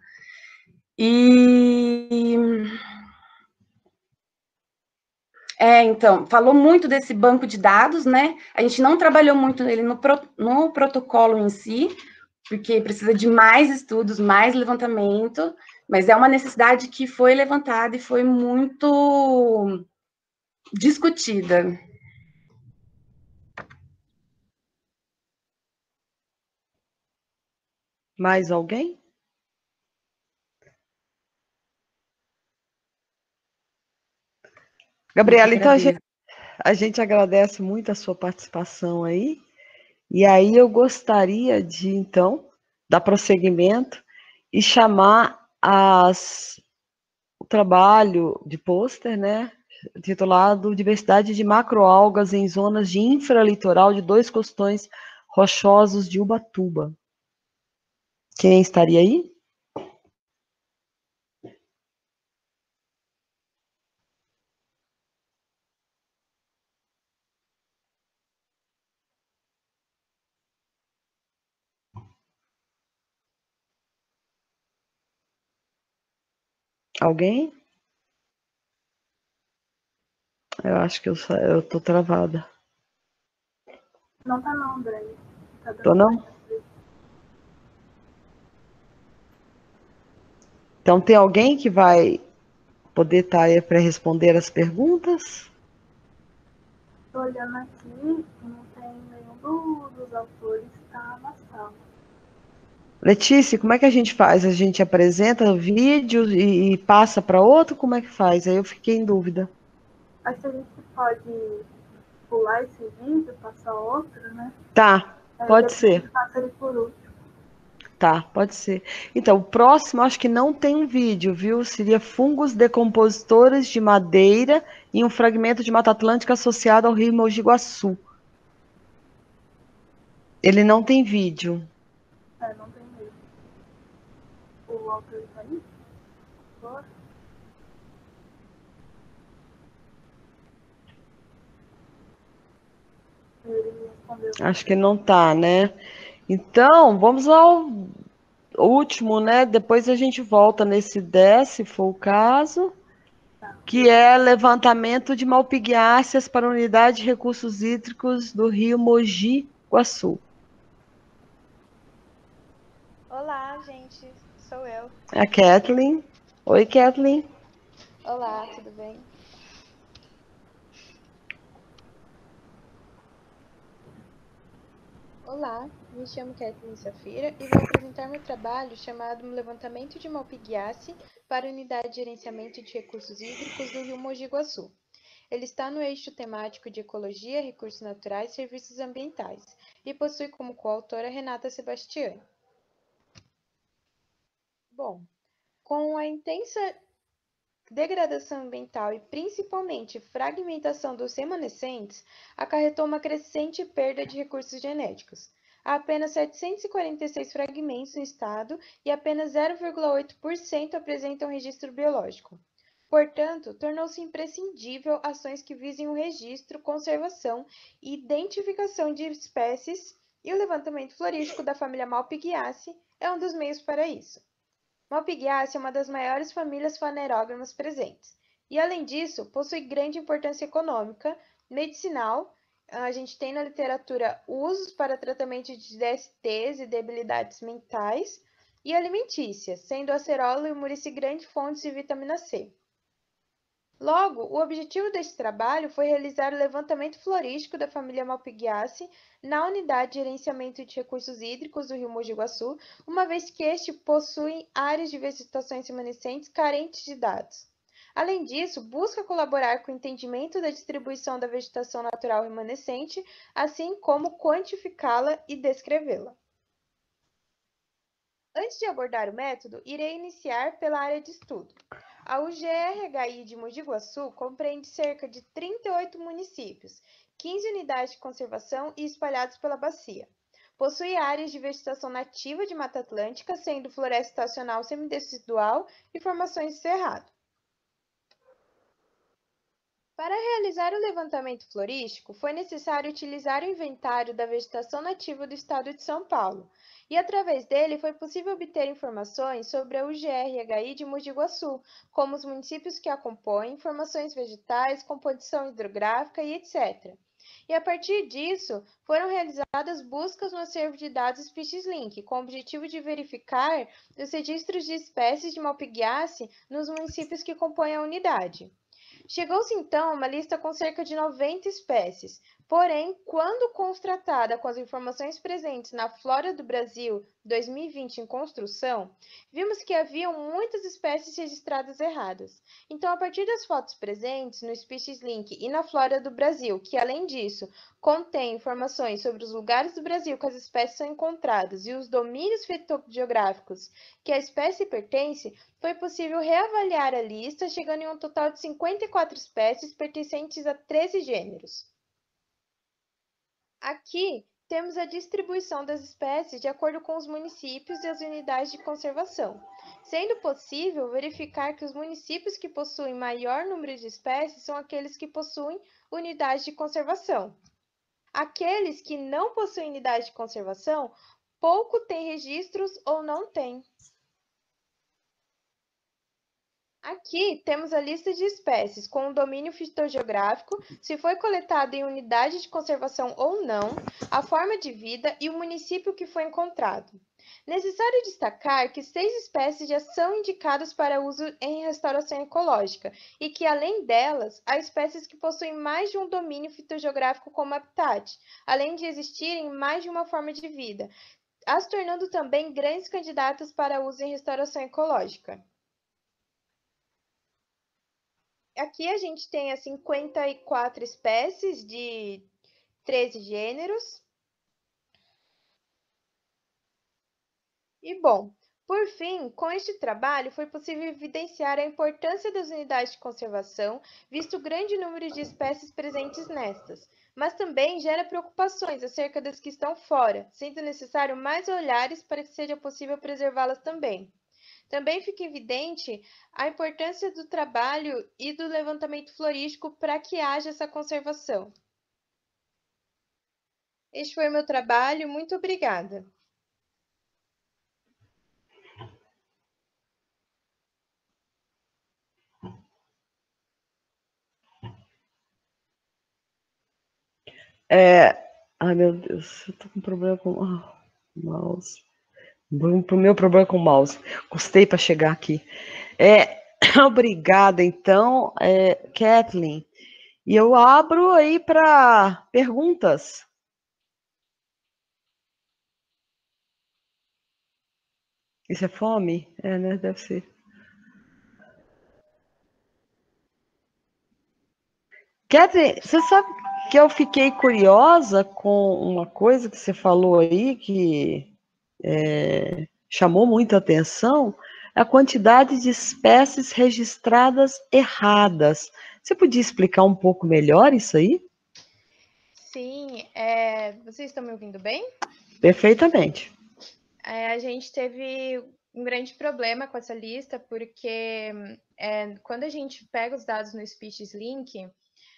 Então, falou muito desse banco de dados, né? A gente não trabalhou muito nele no protocolo em si, porque precisa de mais estudos, mais levantamento, mas é uma necessidade que foi levantada e foi muito discutida. Mais alguém? Gabriela, então a gente agradece muito a sua participação aí, e aí eu gostaria de, então, dar prosseguimento e chamar o trabalho de pôster, né, titulado Diversidade de macroalgas em zonas de infralitoral de 2 costões rochosos de Ubatuba. Quem estaria aí? Alguém? Eu acho que eu tô travada. Não tá não, Dani. Tá Tô não? Então, tem alguém que vai poder estar aí para responder as perguntas? Tô olhando aqui, não tem nenhum dos autores que tá na sala. Letícia, como é que a gente faz? A gente apresenta o vídeo e passa para outro? Como é que faz? Aí eu fiquei em dúvida. Acho que a gente pode pular esse vídeo, passar outro, né? Tá, pode ser. Passa ele por último. Tá, pode ser. Então, o próximo acho que não tem um vídeo, viu? Seria fungos decompositores de madeira e um fragmento de Mata Atlântica associado ao rio Mogi Guaçu. Ele não tem vídeo. Não tem mesmo. O autor tá aí? Bora. Acho que não tá, né? Então, vamos ao último, né? Depois a gente volta nesse 10, se for o caso, que é levantamento de malpighiáceas para a Unidade de Recursos Hídricos do Rio Mogi Guaçu. Olá, gente, sou eu. A Kathleen. Oi, Kathleen. Olá, tudo bem? Olá, me chamo Kathleen Safira e vou apresentar meu trabalho chamado Levantamento de Malpighiace para a Unidade de Gerenciamento de Recursos Hídricos do Rio Mogi Guaçu. Ele está no eixo temático de Ecologia, Recursos Naturais e Serviços Ambientais e possui como coautora Renata Sebastiani. Bom, com a intensa degradação ambiental e principalmente fragmentação dos remanescentes, acarretou uma crescente perda de recursos genéticos. Há apenas 746 fragmentos no estado e apenas 0,8% apresentam registro biológico. Portanto, tornou-se imprescindível ações que visem o registro, conservação e identificação de espécies, e o levantamento florístico da família Malpighiaceae é um dos meios para isso. Malpighiaceae é uma das maiores famílias fanerógamas presentes, e além disso, possui grande importância econômica, medicinal a gente tem na literatura usos para tratamento de DSTs e debilidades mentais e alimentícias, sendo a acerola e o murici grandes fontes de vitamina C. Logo, o objetivo deste trabalho foi realizar o levantamento florístico da família Malpighiaceae na Unidade de Gerenciamento de Recursos Hídricos do Rio Mogi Guaçu, uma vez que este possui áreas de vegetações remanescentes carentes de dados. Além disso, busca colaborar com o entendimento da distribuição da vegetação natural remanescente, assim como quantificá-la e descrevê-la. Antes de abordar o método, irei iniciar pela área de estudo. A UGRHI de Mogi Guaçu compreende cerca de 38 municípios, 15 unidades de conservação e espalhados pela bacia. Possui áreas de vegetação nativa de Mata Atlântica, sendo floresta estacional semidecidual e formações de cerrado. Para realizar o levantamento florístico, foi necessário utilizar o inventário da vegetação nativa do estado de São Paulo, e através dele foi possível obter informações sobre a UGRHI de Mogi Guaçu, como os municípios que a compõem, formações vegetais, composição hidrográfica e etc. E a partir disso, foram realizadas buscas no acervo de dados Species-Link, com o objetivo de verificar os registros de espécies de Malpighiaceae nos municípios que compõem a unidade. Chegou-se então a uma lista com cerca de 90 espécies, porém, quando contrastada com as informações presentes na Flora do Brasil 2020 em construção, vimos que haviam muitas espécies registradas erradas. Então, a partir das fotos presentes no Species-Link e na Flora do Brasil, que além disso contém informações sobre os lugares do Brasil que as espécies são encontradas e os domínios fitogeográficos que a espécie pertence, foi possível reavaliar a lista, chegando em um total de 54 espécies pertencentes a 13 gêneros. Aqui temos a distribuição das espécies de acordo com os municípios e as unidades de conservação, sendo possível verificar que os municípios que possuem maior número de espécies são aqueles que possuem unidade de conservação. Aqueles que não possuem unidade de conservação, pouco têm registros ou não têm. Aqui temos a lista de espécies com o domínio fitogeográfico, se foi coletado em unidade de conservação ou não, a forma de vida e o município que foi encontrado. Necessário destacar que 6 espécies já são indicadas para uso em restauração ecológica e que, além delas, há espécies que possuem mais de um domínio fitogeográfico como habitat, além de existirem mais de uma forma de vida, as tornando também grandes candidatas para uso em restauração ecológica. Aqui a gente tem as 54 espécies de 13 gêneros. E, bom, por fim, com este trabalho foi possível evidenciar a importância das unidades de conservação, visto o grande número de espécies presentes nestas, mas também gera preocupações acerca das que estão fora, sendo necessário mais olhares para que seja possível preservá-las também. Também fica evidente a importância do trabalho e do levantamento florístico para que haja essa conservação. Este foi o meu trabalho, muito obrigada. Ai, meu Deus, eu tô com problema com o mouse. Pro meu problema com o mouse. Custei para chegar aqui. Obrigada, então, Kathleen. E eu abro aí para perguntas. Isso é fome? Né? Deve ser. Kathleen, você sabe que eu fiquei curiosa com uma coisa que você falou aí que chamou muita atenção, a quantidade de espécies registradas erradas. Você podia explicar um pouco melhor isso aí? Sim, vocês estão me ouvindo bem? Perfeitamente. A gente teve um grande problema com essa lista, porque quando a gente pega os dados no Species-Link,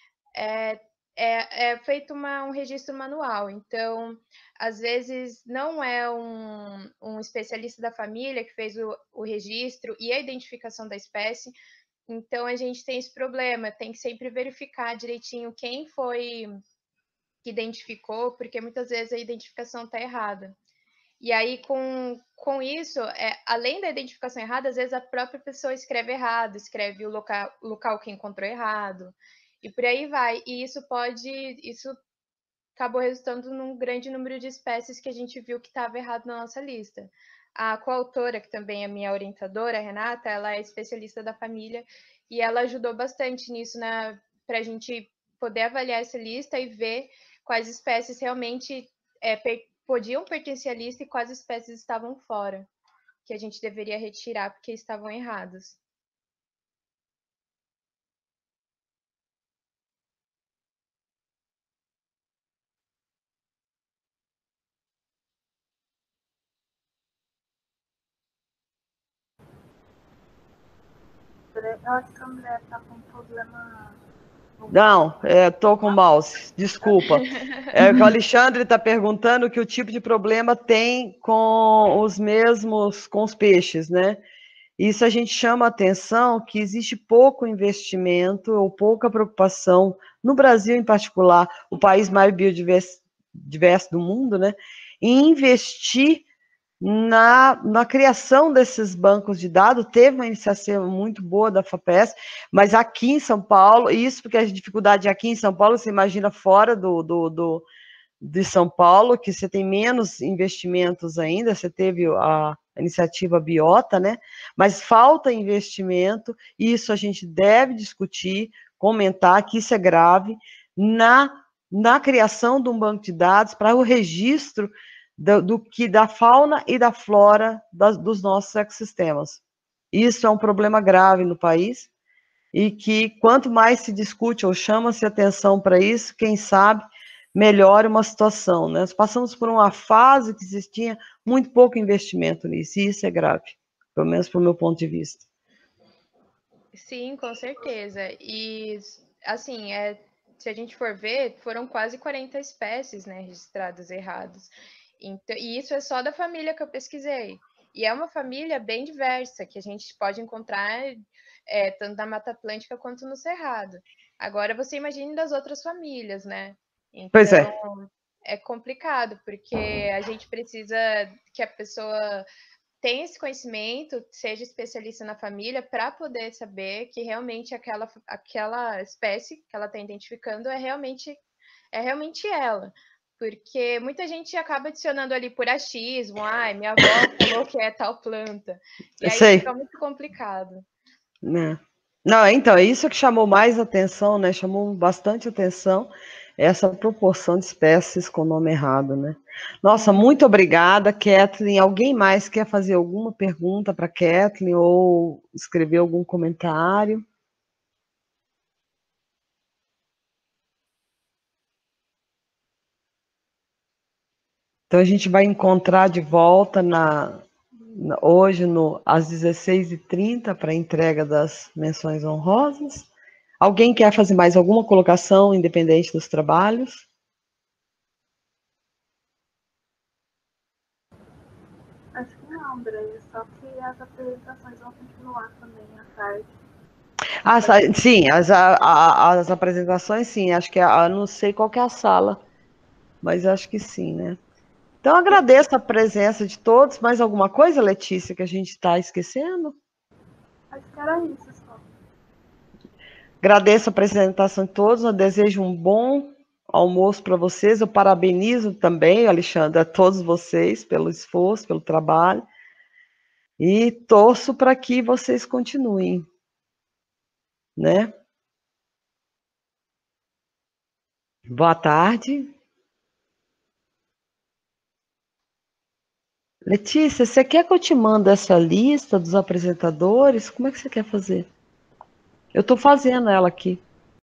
é feito um registro manual. Então, às vezes, não é um especialista da família que fez o registro e a identificação da espécie. Então, a gente tem esse problema, tem que sempre verificar direitinho quem foi que identificou, porque muitas vezes a identificação está errada. E aí, com isso, além da identificação errada, às vezes a própria pessoa escreve errado, escreve o local que encontrou errado, e por aí vai. E isso acabou resultando num grande número de espécies que a gente viu que estava errado na nossa lista. A coautora, que também é minha orientadora, a Renata, ela é especialista da família, e ela ajudou bastante nisso, né, para a gente poder avaliar essa lista e ver quais espécies realmente podiam pertencer à lista e quais espécies estavam fora, que a gente deveria retirar porque estavam erradas. Eu acho que a André está com problema. Não, estou com o mouse, desculpa. O Alexandre está perguntando que o tipo de problema tem com os peixes, né? Isso a gente chama a atenção que existe pouco investimento ou pouca preocupação, no Brasil em particular, o país mais biodiverso do mundo, né? Em investir na criação desses bancos de dados. Teve uma iniciativa muito boa da FAPESP, mas aqui em São Paulo, isso porque a dificuldade aqui em São Paulo, você imagina fora de São Paulo, que você tem menos investimentos ainda, você teve a iniciativa Biota, né? Mas falta investimento, e isso a gente deve discutir, comentar, que isso é grave, na criação de um banco de dados para o registro da fauna e da flora dos nossos ecossistemas. Isso é um problema grave no país, e que quanto mais se discute ou chama-se atenção para isso, quem sabe melhore uma situação, né? Nós passamos por uma fase que existia muito pouco investimento nisso, e isso é grave, pelo menos do meu ponto de vista. Sim, com certeza. E, assim, se a gente for ver, foram quase 40 espécies, né, registradas erradas. Então, e isso é só da família que eu pesquisei. E é uma família bem diversa, que a gente pode encontrar tanto na Mata Atlântica quanto no Cerrado. Agora, você imagine das outras famílias, né? Então, pois é. É complicado, porque a gente precisa que a pessoa tenha esse conhecimento, seja especialista na família, para poder saber que realmente aquela espécie que ela está identificando é realmente ela. Porque muita gente acaba adicionando ali por achismo, minha avó falou que é tal planta. E aí fica muito complicado. Não, então, é isso que chamou mais atenção, né? Chamou bastante atenção essa proporção de espécies com nome errado, né? Nossa, muito obrigada, Kathleen. Alguém mais quer fazer alguma pergunta para Kathleen ou escrever algum comentário? Então, a gente vai encontrar de volta hoje às 16h30 para a entrega das menções honrosas. Alguém quer fazer mais alguma colocação independente dos trabalhos? Acho que não, André, só que as apresentações vão continuar também à tarde. Sim, as apresentações, sim. Acho que não sei qual que é a sala, mas acho que sim, né? Então, agradeço a presença de todos. Mais alguma coisa, Letícia, que a gente está esquecendo? Acho que era isso só. Agradeço a apresentação de todos. Eu desejo um bom almoço para vocês. Eu parabenizo também, Alexandre, a todos vocês pelo esforço, pelo trabalho. E torço para que vocês continuem, né? Boa tarde. Letícia, você quer que eu te mande essa lista dos apresentadores? Como é que você quer fazer? Eu estou fazendo ela aqui.